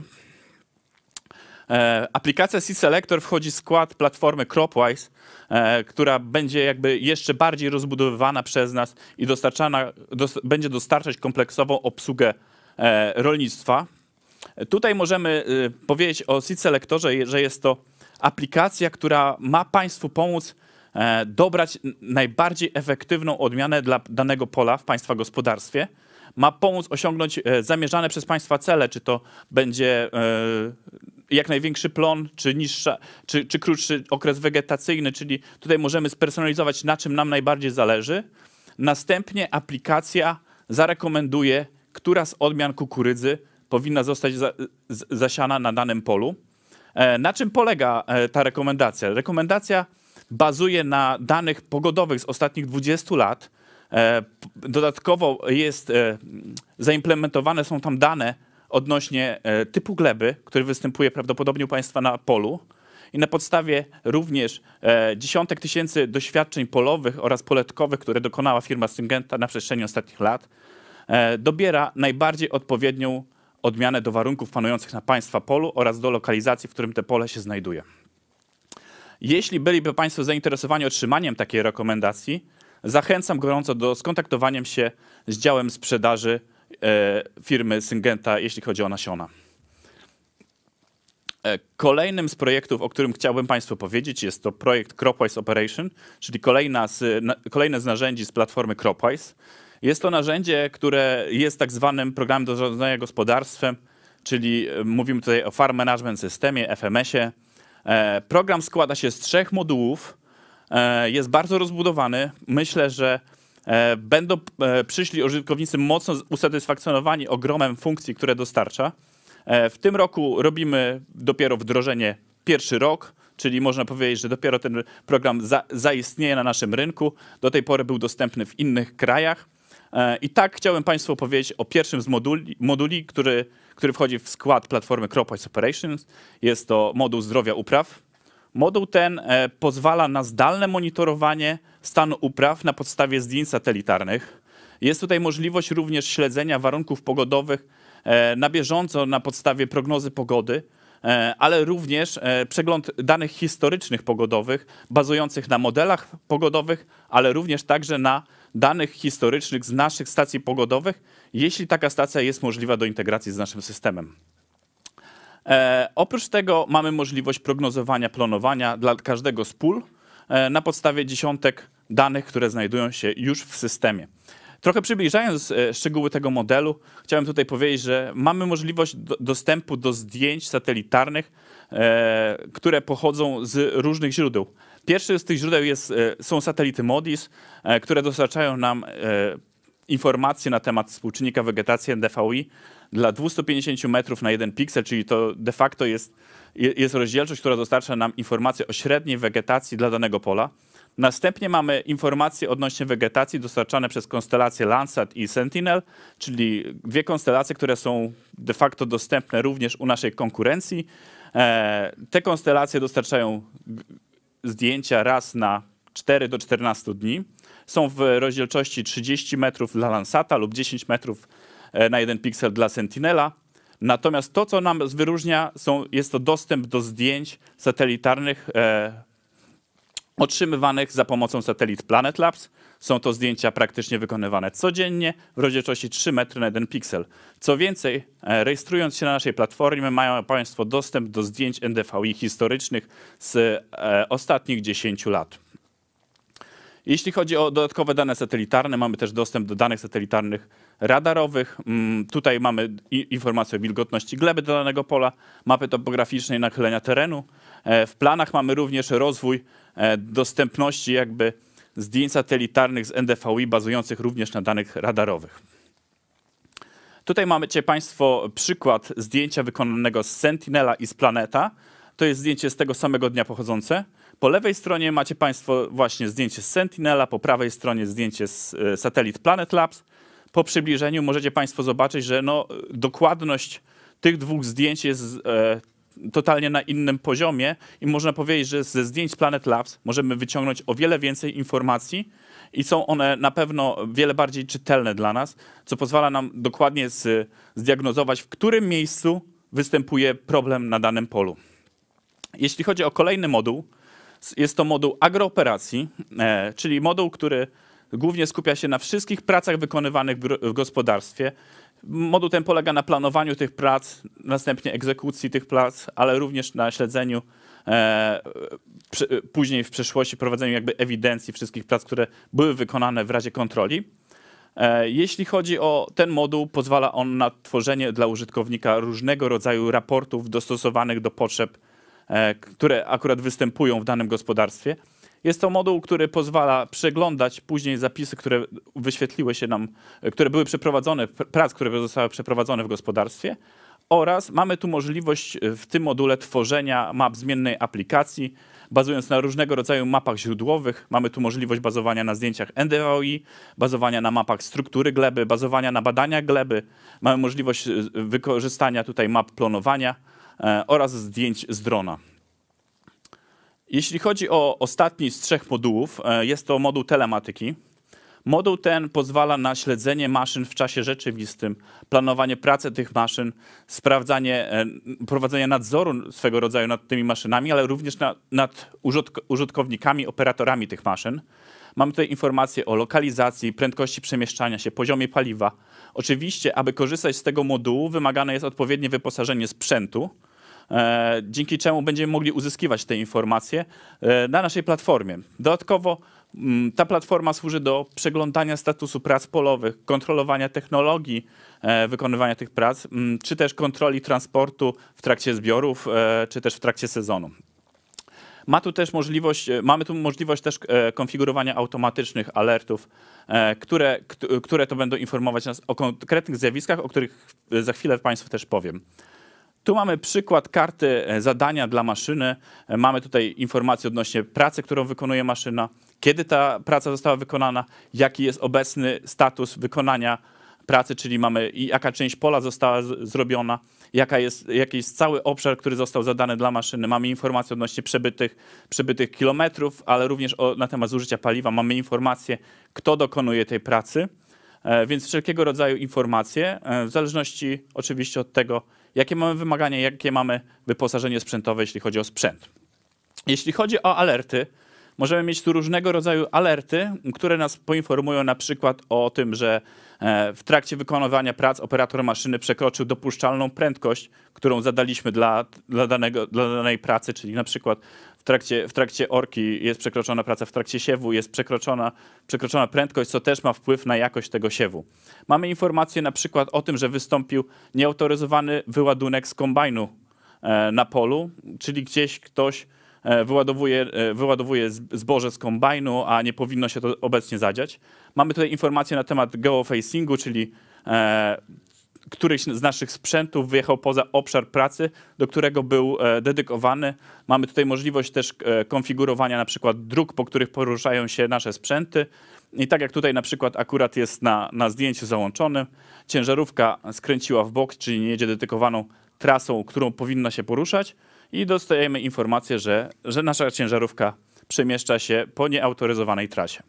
E, aplikacja Seed Selector wchodzi w skład platformy CropWise, e, która będzie jakby jeszcze bardziej rozbudowywana przez nas i dostarczana, dos, będzie dostarczać kompleksową obsługę e, rolnictwa. Tutaj możemy e, powiedzieć o Seed Selectorze, że jest to aplikacja, która ma Państwu pomóc e, dobrać najbardziej efektywną odmianę dla danego pola w Państwa gospodarstwie. Ma pomóc osiągnąć e, zamierzane przez Państwa cele, czy to będzie e, jak największy plon, czy, niższa, czy, czy krótszy okres wegetacyjny, czyli tutaj możemy spersonalizować, na czym nam najbardziej zależy. Następnie aplikacja zarekomenduje, która z odmian kukurydzy powinna zostać za, z, zasiana na danym polu. E, na czym polega e, ta rekomendacja? Rekomendacja bazuje na danych pogodowych z ostatnich dwudziestu lat. E, dodatkowo jest, e, zaimplementowane są tam dane odnośnie e, typu gleby, który występuje prawdopodobnie u Państwa na polu. I na podstawie również e, dziesiątek tysięcy doświadczeń polowych oraz poletkowych, które dokonała firma Syngenta na przestrzeni ostatnich lat, e, dobiera najbardziej odpowiednią odmianę do warunków panujących na Państwa polu oraz do lokalizacji, w którym te pole się znajduje. Jeśli byliby Państwo zainteresowani otrzymaniem takiej rekomendacji, zachęcam gorąco do skontaktowania się z działem sprzedaży e, firmy Syngenta, jeśli chodzi o nasiona. E, kolejnym z projektów, o którym chciałbym Państwu powiedzieć, jest to projekt Cropwise Operation, czyli kolejna z, na, kolejne z narzędzi z platformy Cropwise. Jest to narzędzie, które jest tak zwanym programem do zarządzania gospodarstwem, czyli mówimy tutaj o Farm Management Systemie, F M S-ie. E, program składa się z trzech modułów, e, jest bardzo rozbudowany. Myślę, że e, będą e, przyszli użytkownicy mocno usatysfakcjonowani ogromem funkcji, które dostarcza. E, w tym roku robimy dopiero wdrożenie pierwszy rok, czyli można powiedzieć, że dopiero ten program za, zaistnieje na naszym rynku. Do tej pory był dostępny w innych krajach. E, I tak chciałem Państwu opowiedzieć o pierwszym z moduli, moduli który, który wchodzi w skład platformy Cropwise Operations. Jest to moduł zdrowia upraw. Moduł ten e, pozwala na zdalne monitorowanie stanu upraw na podstawie zdjęć satelitarnych. Jest tutaj możliwość również śledzenia warunków pogodowych e, na bieżąco na podstawie prognozy pogody, e, ale również e, przegląd danych historycznych pogodowych bazujących na modelach pogodowych, ale również także na danych historycznych z naszych stacji pogodowych, jeśli taka stacja jest możliwa do integracji z naszym systemem. E, oprócz tego mamy możliwość prognozowania planowania dla każdego z pól e, na podstawie dziesiątek danych, które znajdują się już w systemie. Trochę przybliżając e, szczegóły tego modelu, chciałem tutaj powiedzieć, że mamy możliwość do, dostępu do zdjęć satelitarnych, e, które pochodzą z różnych źródeł. Pierwszy z tych źródeł jest, e, są satelity MODIS, e, które dostarczają nam e, informacje na temat współczynnika wegetacji N D V I dla dwieście pięćdziesiąt metrów na jeden piksel, czyli to de facto jest, jest rozdzielczość, która dostarcza nam informacje o średniej wegetacji dla danego pola. Następnie mamy informacje odnośnie wegetacji dostarczane przez konstelacje Landsat i Sentinel, czyli dwie konstelacje, które są de facto dostępne również u naszej konkurencji. Te konstelacje dostarczają zdjęcia raz na cztery do czternastu dni. Są w rozdzielczości trzydzieści metrów dla Landsata lub dziesięć metrów na jeden piksel dla Sentinela. Natomiast to, co nam wyróżnia, są, jest to dostęp do zdjęć satelitarnych e, otrzymywanych za pomocą satelit Planet Labs. Są to zdjęcia praktycznie wykonywane codziennie w rozdzielczości trzy metry na jeden piksel. Co więcej, e, rejestrując się na naszej platformie, mają Państwo dostęp do zdjęć N D V I historycznych z e, ostatnich dziesięciu lat. Jeśli chodzi o dodatkowe dane satelitarne, mamy też dostęp do danych satelitarnych radarowych. Tutaj mamy informacje o wilgotności gleby do danego pola, mapy topograficznej nachylenia terenu. W planach mamy również rozwój dostępności jakby zdjęć satelitarnych z N D V I bazujących również na danych radarowych. Tutaj macie Państwo przykład zdjęcia wykonanego z Sentinela i z Planeta. To jest zdjęcie z tego samego dnia pochodzące. Po lewej stronie macie Państwo właśnie zdjęcie z Sentinela, po prawej stronie zdjęcie z satelit Planet Labs. Po przybliżeniu możecie Państwo zobaczyć, że no, dokładność tych dwóch zdjęć jest e, totalnie na innym poziomie i można powiedzieć, że ze zdjęć Planet Labs możemy wyciągnąć o wiele więcej informacji i są one na pewno wiele bardziej czytelne dla nas, co pozwala nam dokładnie z, zdiagnozować, w którym miejscu występuje problem na danym polu. Jeśli chodzi o kolejny moduł, jest to moduł agrooperacji, e, czyli moduł, który głównie skupia się na wszystkich pracach wykonywanych w, w gospodarstwie. Moduł ten polega na planowaniu tych prac, następnie egzekucji tych prac, ale również na śledzeniu e, przy, później w przyszłości, prowadzeniu jakby ewidencji wszystkich prac, które były wykonane w razie kontroli. E, jeśli chodzi o ten moduł, pozwala on na tworzenie dla użytkownika różnego rodzaju raportów dostosowanych do potrzeb, które akurat występują w danym gospodarstwie. Jest to moduł, który pozwala przeglądać później zapisy, które wyświetliły się nam, które były przeprowadzone, prac, które zostały przeprowadzone w gospodarstwie, oraz mamy tu możliwość w tym module tworzenia map zmiennej aplikacji, bazując na różnego rodzaju mapach źródłowych. Mamy tu możliwość bazowania na zdjęciach N D V I, bazowania na mapach struktury gleby, bazowania na badaniach gleby. Mamy możliwość wykorzystania tutaj map planowania oraz zdjęć z drona. Jeśli chodzi o ostatni z trzech modułów, jest to moduł telematyki. Moduł ten pozwala na śledzenie maszyn w czasie rzeczywistym, planowanie pracy tych maszyn, sprawdzanie, e, prowadzenie nadzoru swego rodzaju nad tymi maszynami, ale również na, nad użytk użytkownikami, operatorami tych maszyn. Mamy tutaj informacje o lokalizacji, prędkości przemieszczania się, poziomie paliwa. Oczywiście, aby korzystać z tego modułu, wymagane jest odpowiednie wyposażenie sprzętu, e, dzięki czemu będziemy mogli uzyskiwać te informacje e, na naszej platformie. Dodatkowo m, ta platforma służy do przeglądania statusu prac polowych, kontrolowania technologii e, wykonywania tych prac, m, czy też kontroli transportu w trakcie zbiorów, e, czy też w trakcie sezonu. Ma tu też możliwość, mamy tu możliwość też konfigurowania automatycznych alertów, które, które to będą informować nas o konkretnych zjawiskach, o których za chwilę Państwu też powiem. Tu mamy przykład karty zadania dla maszyny. Mamy tutaj informacje odnośnie pracy, którą wykonuje maszyna, kiedy ta praca została wykonana, jaki jest obecny status wykonania pracy, czyli mamy i jaka część pola została z, zrobiona, jaka jest, jaki jest cały obszar, który został zadany dla maszyny. Mamy informacje odnośnie przebytych, przebytych kilometrów, ale również o, na temat zużycia paliwa. Mamy informacje, kto dokonuje tej pracy, e, więc wszelkiego rodzaju informacje, e, w zależności oczywiście od tego, jakie mamy wymagania, jakie mamy wyposażenie sprzętowe, jeśli chodzi o sprzęt. Jeśli chodzi o alerty, możemy mieć tu różnego rodzaju alerty, które nas poinformują na przykład o tym, że w trakcie wykonywania prac operator maszyny przekroczył dopuszczalną prędkość, którą zadaliśmy dla, dla, danego, dla danej pracy, czyli na przykład w trakcie, w trakcie orki jest przekroczona praca, w trakcie siewu jest przekroczona, przekroczona prędkość, co też ma wpływ na jakość tego siewu. Mamy informację na przykład o tym, że wystąpił nieautoryzowany wyładunek z kombajnu na polu, czyli gdzieś ktoś Wyładowuje, wyładowuje zboże z kombajnu, a nie powinno się to obecnie zadziać. Mamy tutaj informacje na temat geofacingu, czyli e, któryś z naszych sprzętów wyjechał poza obszar pracy, do którego był e, dedykowany. Mamy tutaj możliwość też e, konfigurowania na przykład dróg, po których poruszają się nasze sprzęty. I tak jak tutaj na przykład akurat jest na, na zdjęciu załączonym, ciężarówka skręciła w bok, czyli nie jedzie dedykowaną trasą, którą powinna się poruszać. I dostajemy informację, że, że nasza ciężarówka przemieszcza się po nieautoryzowanej trasie.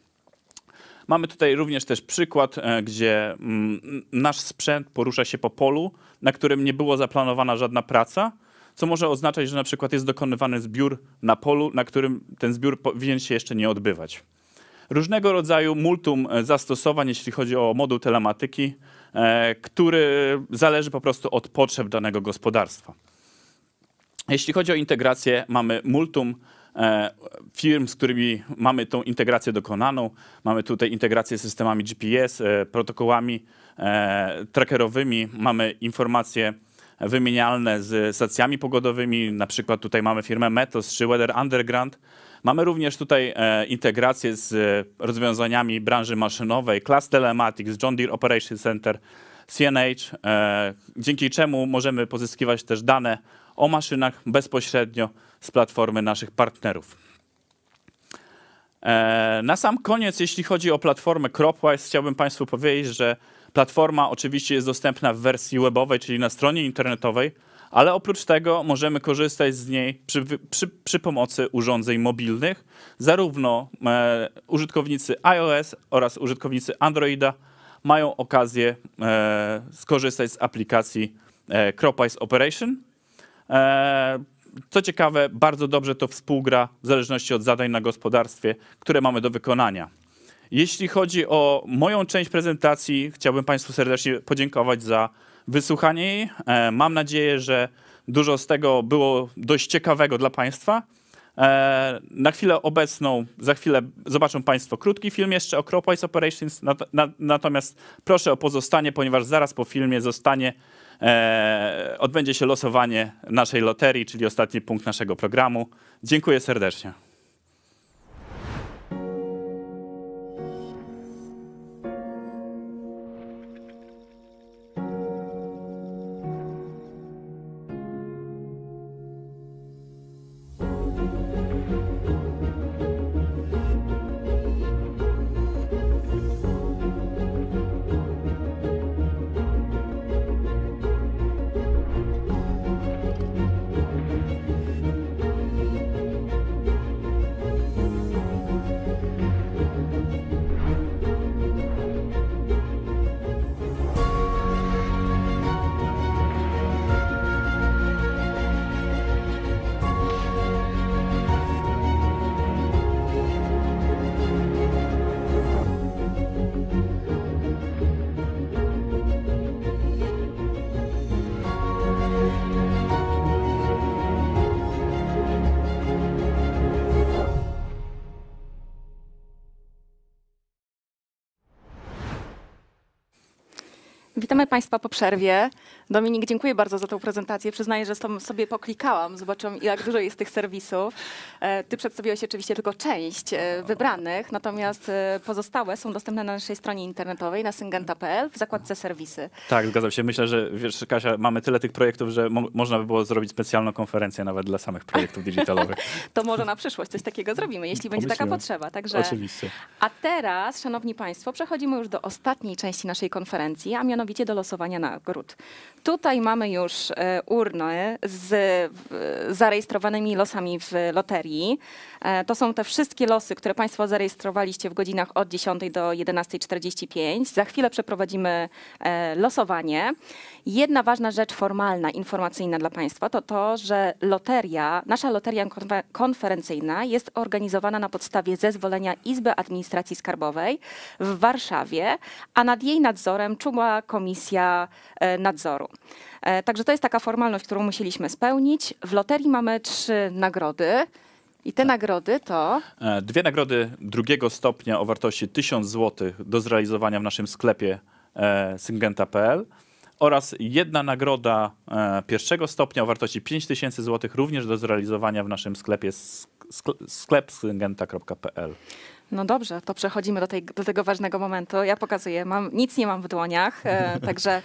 Mamy tutaj również też przykład, gdzie mm, nasz sprzęt porusza się po polu, na którym nie było zaplanowana żadna praca, co może oznaczać, że na przykład jest dokonywany zbiór na polu, na którym ten zbiór powinien się jeszcze nie odbywać. Różnego rodzaju multum zastosowań, jeśli chodzi o moduł telematyki, e, który zależy po prostu od potrzeb danego gospodarstwa. Jeśli chodzi o integrację, mamy multum e, firm, z którymi mamy tą integrację dokonaną. Mamy tutaj integrację z systemami G P S, e, protokołami e, trackerowymi. Mamy informacje wymienialne z stacjami pogodowymi. Na przykład tutaj mamy firmę Metos czy Weather Underground. Mamy również tutaj e, integrację z rozwiązaniami branży maszynowej, Class Telematics, John Deere Operation Center, C N H, e, dzięki czemu możemy pozyskiwać też dane o maszynach bezpośrednio z platformy naszych partnerów. E, na sam koniec, jeśli chodzi o platformę Cropwise, chciałbym Państwu powiedzieć, że platforma oczywiście jest dostępna w wersji webowej, czyli na stronie internetowej, ale oprócz tego możemy korzystać z niej przy, przy, przy pomocy urządzeń mobilnych. Zarówno e, użytkownicy iOS oraz użytkownicy Androida mają okazję e, skorzystać z aplikacji e, Cropwise Operation. E, co ciekawe, bardzo dobrze to współgra w zależności od zadań na gospodarstwie, które mamy do wykonania. Jeśli chodzi o moją część prezentacji, chciałbym Państwu serdecznie podziękować za wysłuchanie jej. E, mam nadzieję, że dużo z tego było dość ciekawego dla Państwa. E, na chwilę obecną, za chwilę zobaczą Państwo krótki film jeszcze o Cropwise Operations, nat nat natomiast proszę o pozostanie, ponieważ zaraz po filmie zostanie, e, odbędzie się losowanie naszej loterii, czyli ostatni punkt naszego programu. Dziękuję serdecznie. Witamy Państwa po przerwie. Dominik, dziękuję bardzo za tę prezentację. Przyznaję, że to sobie poklikałam, zobaczyłam, jak dużo jest tych serwisów. E, Ty przedstawiłeś oczywiście tylko część e, wybranych, natomiast e, pozostałe są dostępne na naszej stronie internetowej na syngenta kropka p l w zakładce serwisy. Tak, zgadzam się. Myślę, że wiesz, Kasia, mamy tyle tych projektów, że mo można by było zrobić specjalną konferencję nawet dla samych projektów digitalowych. To może na przyszłość coś takiego zrobimy, jeśli będzie taka Pomyślimy. potrzeba. Także... Oczywiście. A teraz, szanowni Państwo, przechodzimy już do ostatniej części naszej konferencji, a mianowicie do losowania nagród. Tutaj mamy już e, urny z w, zarejestrowanymi losami w loterii. E, to są te wszystkie losy, które Państwo zarejestrowaliście w godzinach od dziesiątej do jedenastej czterdzieści pięć. Za chwilę przeprowadzimy e, losowanie. Jedna ważna rzecz formalna, informacyjna dla Państwa to to, że loteria, nasza loteria konfer konferencyjna jest organizowana na podstawie zezwolenia Izby Administracji Skarbowej w Warszawie, a nad jej nadzorem czuwa Komisja e, Nadzoru. E, także to jest taka formalność, którą musieliśmy spełnić. W loterii mamy trzy nagrody. I te nagrody to... E, Dwie nagrody drugiego stopnia o wartości tysiąc złotych do zrealizowania w naszym sklepie e, syngenta kropka p l oraz jedna nagroda e, pierwszego stopnia o wartości pięć tysięcy złotych również do zrealizowania w naszym sklepie sk sklep syngenta kropka p l. No dobrze, to przechodzimy do, tej, do tego ważnego momentu. Ja pokazuję, mam, nic nie mam w dłoniach, e, także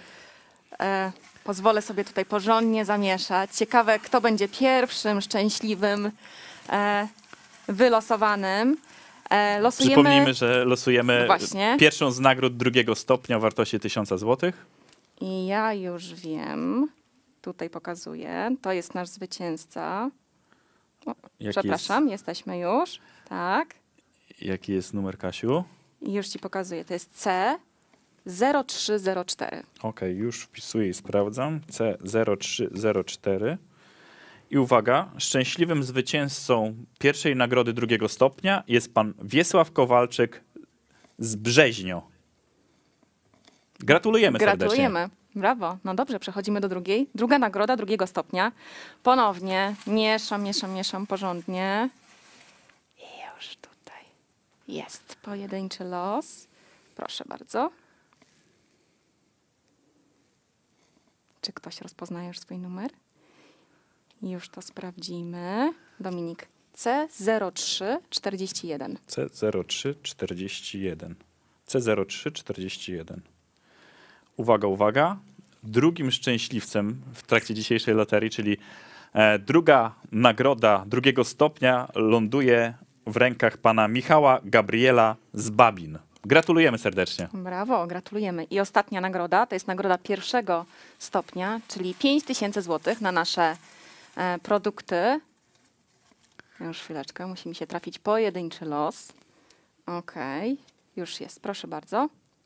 e, pozwolę sobie tutaj porządnie zamieszać. Ciekawe, kto będzie pierwszym szczęśliwym e, wylosowanym. E, losujemy... Przypomnijmy, że losujemy Właśnie. pierwszą z nagród drugiego stopnia o wartości tysiąc złotych. I ja już wiem, tutaj pokazuję, to jest nasz zwycięzca. O, przepraszam, jest... jesteśmy już, tak. Jaki jest numer, Kasiu? I już ci pokazuję, to jest C zero trzy zero cztery. Okej, okay, już wpisuję i sprawdzam. C zero trzy zero cztery. I uwaga, szczęśliwym zwycięzcą pierwszej nagrody drugiego stopnia jest pan Wiesław Kowalczyk z Brzeźnio. Gratulujemy, Gratulujemy. serdecznie. Brawo. No dobrze, przechodzimy do drugiej. Druga nagroda drugiego stopnia. Ponownie mieszam, mieszam, mieszam porządnie. I już tutaj jest pojedynczy los. Proszę bardzo. Czy ktoś rozpoznaje już swój numer? Już to sprawdzimy. Dominik, C zero trzy czterdzieści jeden. C zero trzy czterdzieści jeden. C zero trzy czterdzieści jeden. Uwaga, uwaga. Drugim szczęśliwcem w trakcie dzisiejszej loterii, czyli e, druga nagroda drugiego stopnia ląduje w rękach pana Michała Gabriela z Babin. Gratulujemy serdecznie. Brawo, gratulujemy. I ostatnia nagroda, to jest nagroda pierwszego stopnia, czyli pięć tysięcy złotych na nasze e, produkty. Już chwileczkę, musi mi się trafić pojedynczy los. Okej, okay. Już jest, proszę bardzo.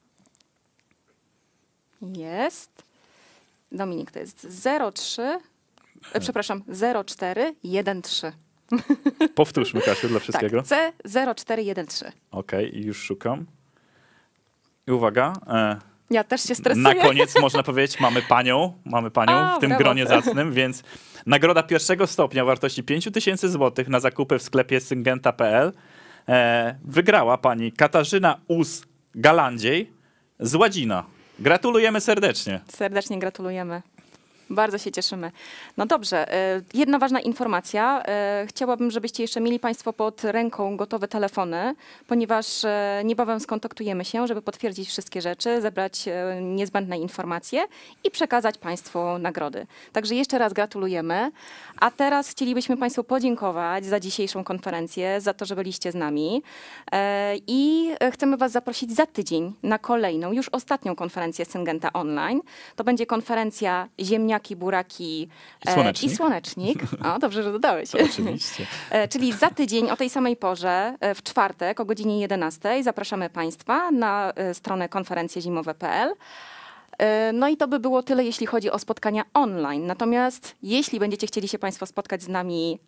Jest. Dominik, to jest zero trzy, e, przepraszam, zero cztery jeden trzy. Powtórzmy, Kasiu, dla wszystkiego. Tak, C zero cztery jeden trzy. Okej, okay, już szukam. I uwaga. E, ja też się stresuję. Na koniec można powiedzieć, mamy panią, mamy panią A, w tym brawo. gronie zacnym, więc nagroda pierwszego stopnia o wartości pięć tysięcy złotych na zakupy w sklepie syngenta kropka p l e, wygrała pani Katarzyna Us-Galandziej z Ładzina. Gratulujemy serdecznie. Serdecznie gratulujemy. Bardzo się cieszymy. No dobrze, jedna ważna informacja. Chciałabym, żebyście jeszcze mieli Państwo pod ręką gotowe telefony, ponieważ niebawem skontaktujemy się, żeby potwierdzić wszystkie rzeczy, zebrać niezbędne informacje i przekazać Państwu nagrody. Także jeszcze raz gratulujemy. A teraz chcielibyśmy Państwu podziękować za dzisiejszą konferencję, za to, że byliście z nami. I chcemy Was zaprosić za tydzień na kolejną, już ostatnią konferencję Syngenta Online. To będzie konferencja Ziemniaki, buraki i słonecznik. E, i słonecznik. O, dobrze, że dodałeś. To oczywiście. E, czyli za tydzień o tej samej porze, e, w czwartek o godzinie jedenastej zapraszamy Państwa na e, stronę konferencje zimowe kropka p l. E, no i to by było tyle, jeśli chodzi o spotkania online. Natomiast jeśli będziecie chcieli się Państwo spotkać z nami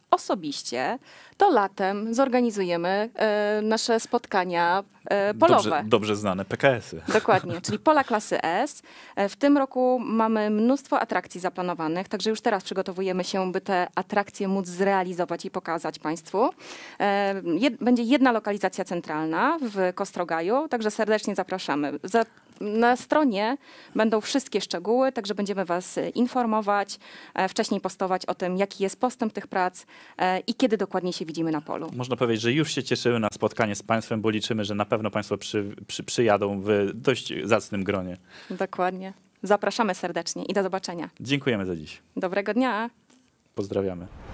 osobiście, to latem zorganizujemy e, nasze spotkania e, polowe. Dobrze, dobrze znane P K S-y. Dokładnie, czyli pola klasy S. E, W tym roku mamy mnóstwo atrakcji zaplanowanych, także już teraz przygotowujemy się, by te atrakcje móc zrealizować i pokazać Państwu. E, jed, będzie jedna lokalizacja centralna w Kostrogaju, także serdecznie zapraszamy. Za, na stronie będą wszystkie szczegóły, także będziemy Was informować, e, wcześniej postować o tym, jaki jest postęp tych prac e, i kiedy dokładnie się widzimy na polu. Można powiedzieć, że już się cieszymy na spotkanie z Państwem, bo liczymy, że na pewno Państwo przy, przy, przyjadą w dość zacnym gronie. Dokładnie. Zapraszamy serdecznie i do zobaczenia. Dziękujemy za dziś. Dobrego dnia. Pozdrawiamy.